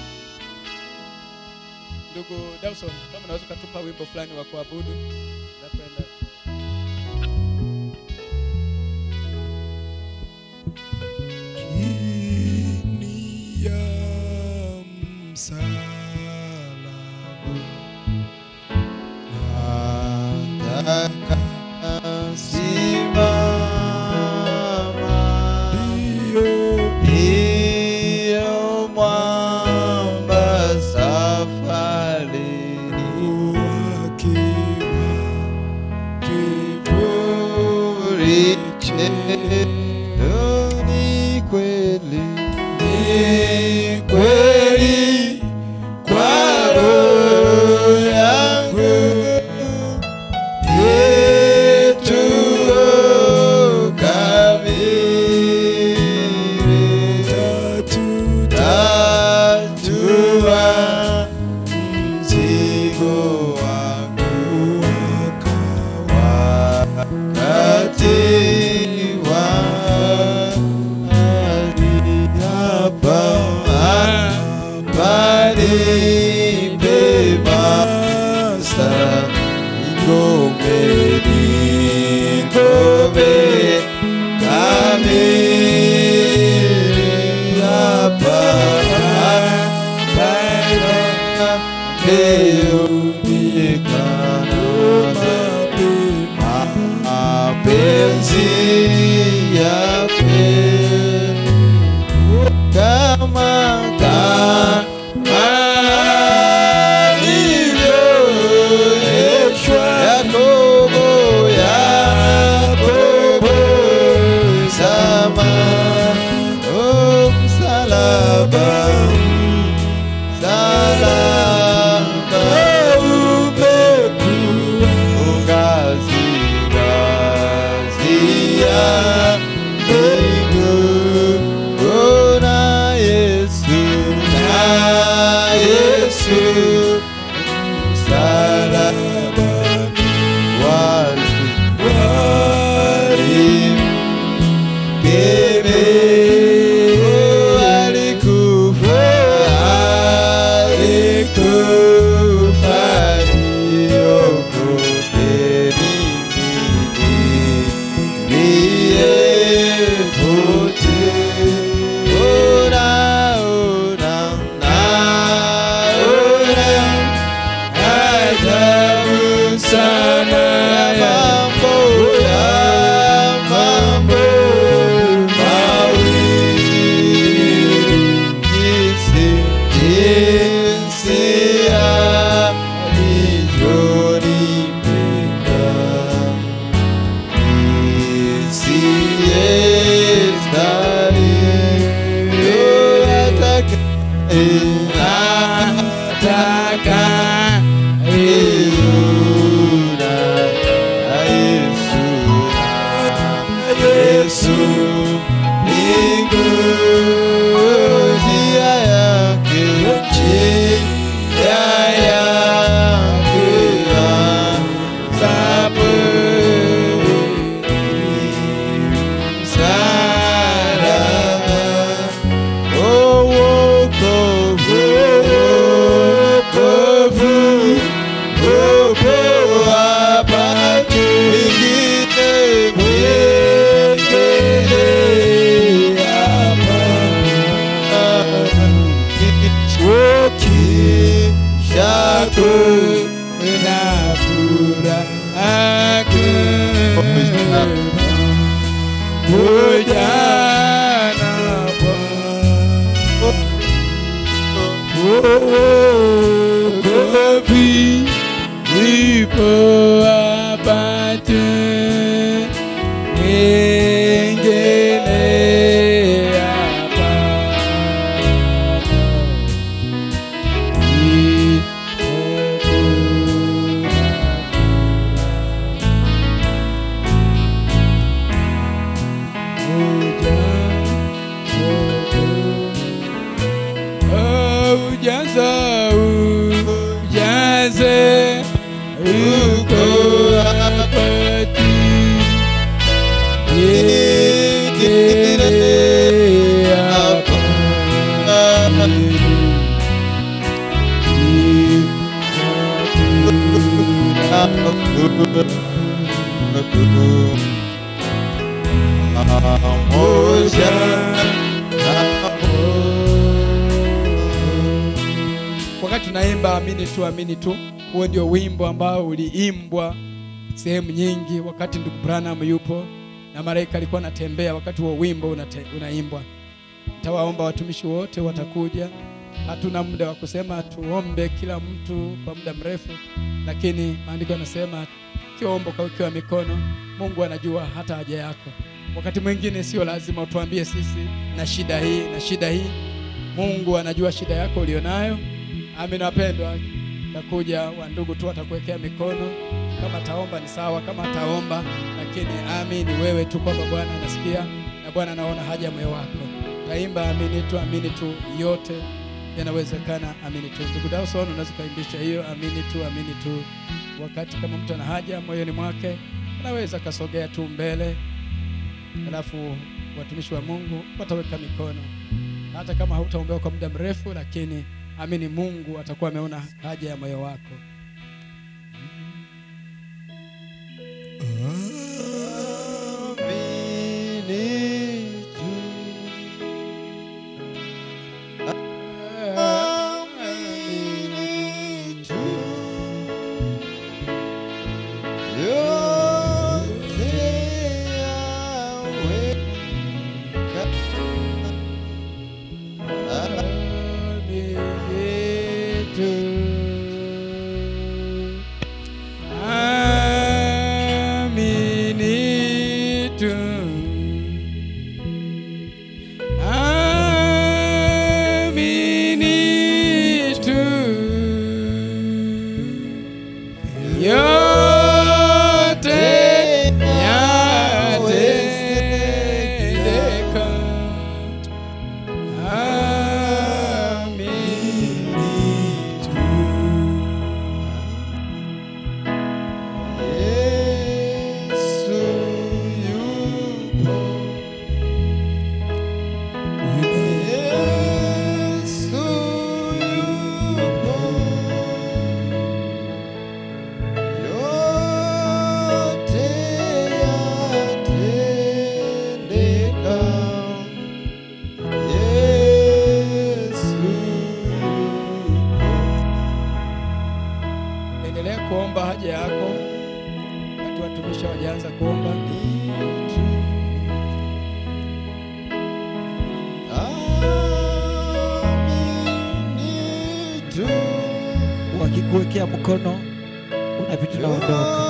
Ndugu Dawson, kama unaweza kutupa wimbo fulani wa kuabudu, napenda. Chini ya msalaba nataka simama, ndiyo mwamba safarini wakiwa kivuli chetu. Ni kweli kwa roho yangu yetu kamili, tatua mzigo wangu wakati wa Yeah. ukishaku na furaha ujana kofi ipo apate ngene apa ujaze uko apati yekere apa wakati tunaimba amini tu, huo ndio wimbo ambao uliimbwa sehemu nyingi wakati ndugu Branham yupo na malaika alikuwa anatembea wakati huo wimbo unaimbwa. Nitawaomba watumishi wote watakuja. Hatuna muda wa kusema tuombe kila mtu kwa muda mrefu, lakini maandiko yanasema kiombo kwa mikono, Mungu anajua hata haja yako. Wakati mwingine sio lazima utuambie sisi na shida hii. Mungu anajua shida yako ulionayo. Amina wapendwa. Takuja wa ndugu tu atakuwekea mikono. Kama taomba ni sawa, kama taomba, lakini amini wewe tu kwamba Bwana anasikia na Bwana anaona haja ya moyo wako. Taimba amini tu, yote yanawezekana. Amini tu. Ndugu Dawson, unaweza kuimbisha hiyo amini tu. Wakati kama mtu ana haja moyoni mwake, anaweza kasogea tu mbele. Alafu watumishi wa Mungu wataweka mikono. Hata kama hautaombea kwa muda mrefu, lakini amini Mungu atakuwa ameona haja ya moyo wako. Wakikuwekea mkono una vitu naondoka.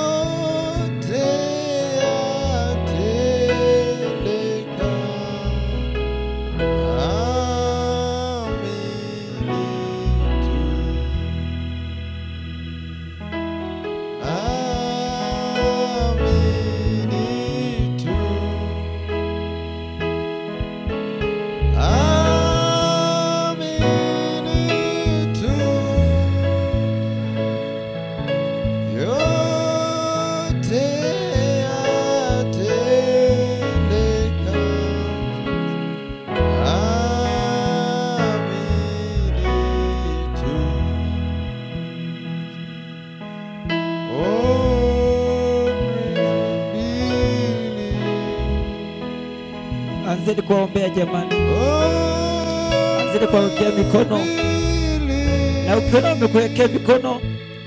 Anzeni kuombea jamani. Anzeni kuwekea mikono. Na ukiona umekuwekea mikono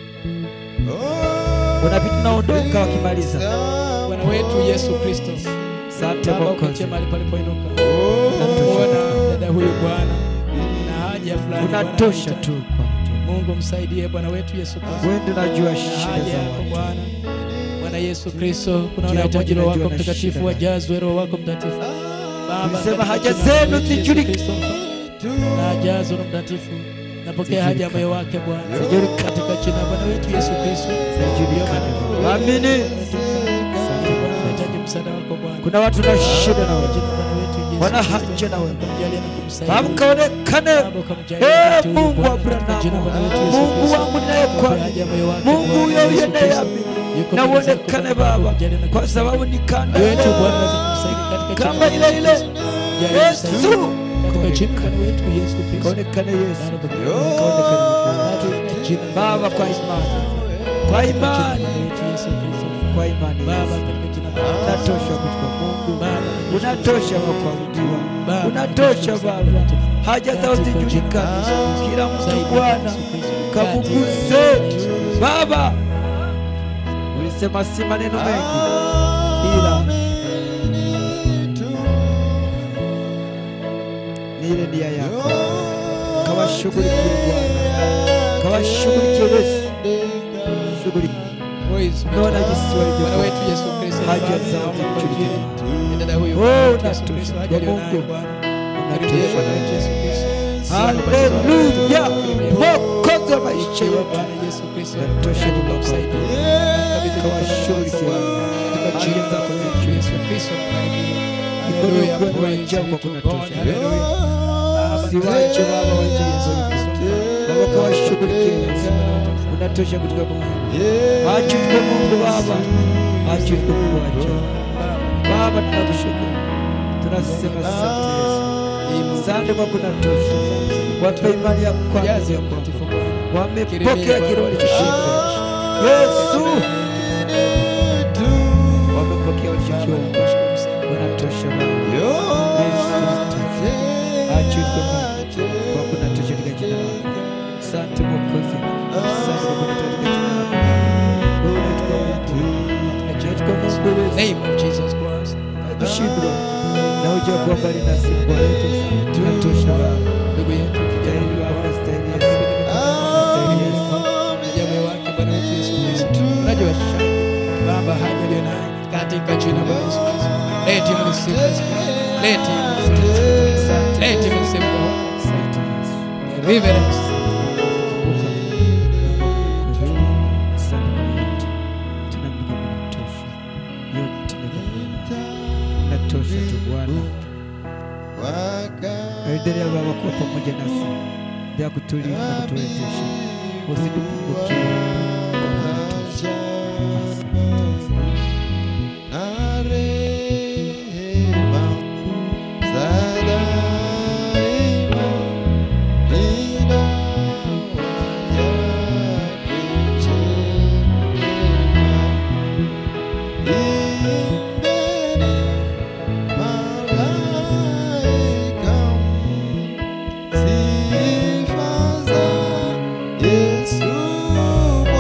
unapita unaondoka wakimaliza. Bwana wetu Yesu Kristo, Asante Baba, Mwokozi. ukitia mahali palipoinuka, Bwana dada huyu Bwana na haja fulani, Bwana, Unatosha anahitaji. tu kwa Mungu msaidie Bwana wetu Yesu Kristo. wewe ndio unajua Na shida haja za yako watu. Bwana. Bwana Yesu Kristo, kuna Kila unahitaji mmoja Roho anajua wako na Mtakatifu, shida wajazwe Roho wako Mtakatifu. Baba, Ulisema katika haja jina la zenu Yesu zijulikane. Kristo, na jazwe Roho Mtakatifu. Napokea haja ya moyo wake Bwana, katika jina la Bwana wetu Yesu Kristo. Amini. Tunahitaji msaada wako Bwana. Kuna watu na shida na wewe. Jina la Bwana wetu Yesu Wana Kristo. haja na wewe. Kumjalia na kumsaidia. Baba kaonekane. Baba, ukamjalie wakati huu Mungu wa Bwana, katika jina la Bwana wetu Abrahamu. Yesu Mungu Kristo. wangu naye kwa Napokea haja ya moyo wake Mungu Bwana, huyo Yesu yeye Kristo. nayeamini. Yuko Na mbele zako uonekane Bwana, Baba kumjalia na kwa sababu ni kanda wetu Bwana, naweza kumsaidia katika jina kama la ile Yesu ile Kristo. Jalia Yesu. kumsaidia katika jina la Bwana wetu Yesu Kristo. Kaonekane Yesu. Kaonekane. Kaonekane Jina la Baba kwa imani. Kwa imani. Bwana wetu Yesu Kristo. Kwa imani. Baba, katika jina la Bwana. Unatosha kuchukua Mungu. Baba, Unatosha wa kuabudiwa. Baba, Unatosha Baba. Haja zao katika jina la zijulikane. Yesu. Kila mtu Saidia Bwana Yesu Kristo. kabuguse. Baba ulisema si maneno mengi ila ni ile nia yako. Kawashughulikie Bwana, kawashughulikie Yesu. Shughulikia Praise be to Bwana God. Yesu alivyo. Bwana wetu Yesu Kristo, Haja Baba, zao naomba kwa zijulikane. ajili ya dada huyu Oh, Bwana wetu Yesu unatosha. Kristo, haja Kwa aliyonayo Mungu. Bwana. Unatosha. Karibia Bwana wetu Yesu Kristo. Haleluya. Mwokozi wa maisha Ewe yetu. Bwana Yesu Kristo, Unatosha Mungu Baba. msaidie. Kabidhi kwa Kawashughulikie. katika jina la Bwana wetu Yesu Kristo, karibia. Mikono Haleluya. ukiwa na Praise wajao be kwa to kunatosha. God. Haleluya. Baba, Siwache Baba wetu wetu Yesu Kristo. Baba kawashughulikie. Unatosha kutoka Mungu. Acha kwa Mungu Baba. Acha kwa Mungu acha. Baba tunakushukuru. Tunasema asante Yesu. Asante kwa kunatosha. Wape imani ya kwanza Jazi ya ya kwako. mtakatifu Bwana. Wamepokea kile walichoshinda. Yesu. Wamepokea walichokiomba. Wanatosha Baba. Yesu anatosha. Acha kwa Mungu. Kwa kunatosha katika jina lako. Asante Mwokozi. Asante kwa kunatosha katika jina lako. Wewe unatupa watu. Unatupa Mungu Yesu. Name of Jesus Christ. Kushindwa na uja kuwa mbali nasi Bwana wetu. Tunatosha Baba. Ndugu yetu kijana huyu Bwana. Unastahili Yesu. Unastahili Yesu. Jamaa wake Bwana wetu Yesu Kristo. Unajua shaka. Baba haja aliyo nayo katika jina la Bwana Yesu Kristo. Let him receive this. Let him receive this. Let him receive the Asante Yesu. reverence. Natosha tu Bwana. Endelea Baba kuwa pamoja nasi. Endelea kutulinda na kutuwezesha. Usitupungukie. Unatosha. Yesu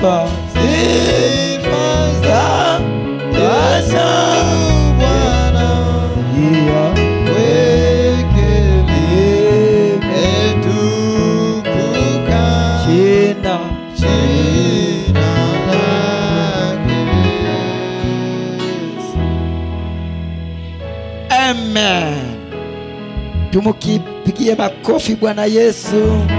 sifa za Yesu Bwana, yeah. weke limetukuka Jina jina lake Yesu. amen. Tumukipigie makofi Bwana Yesu.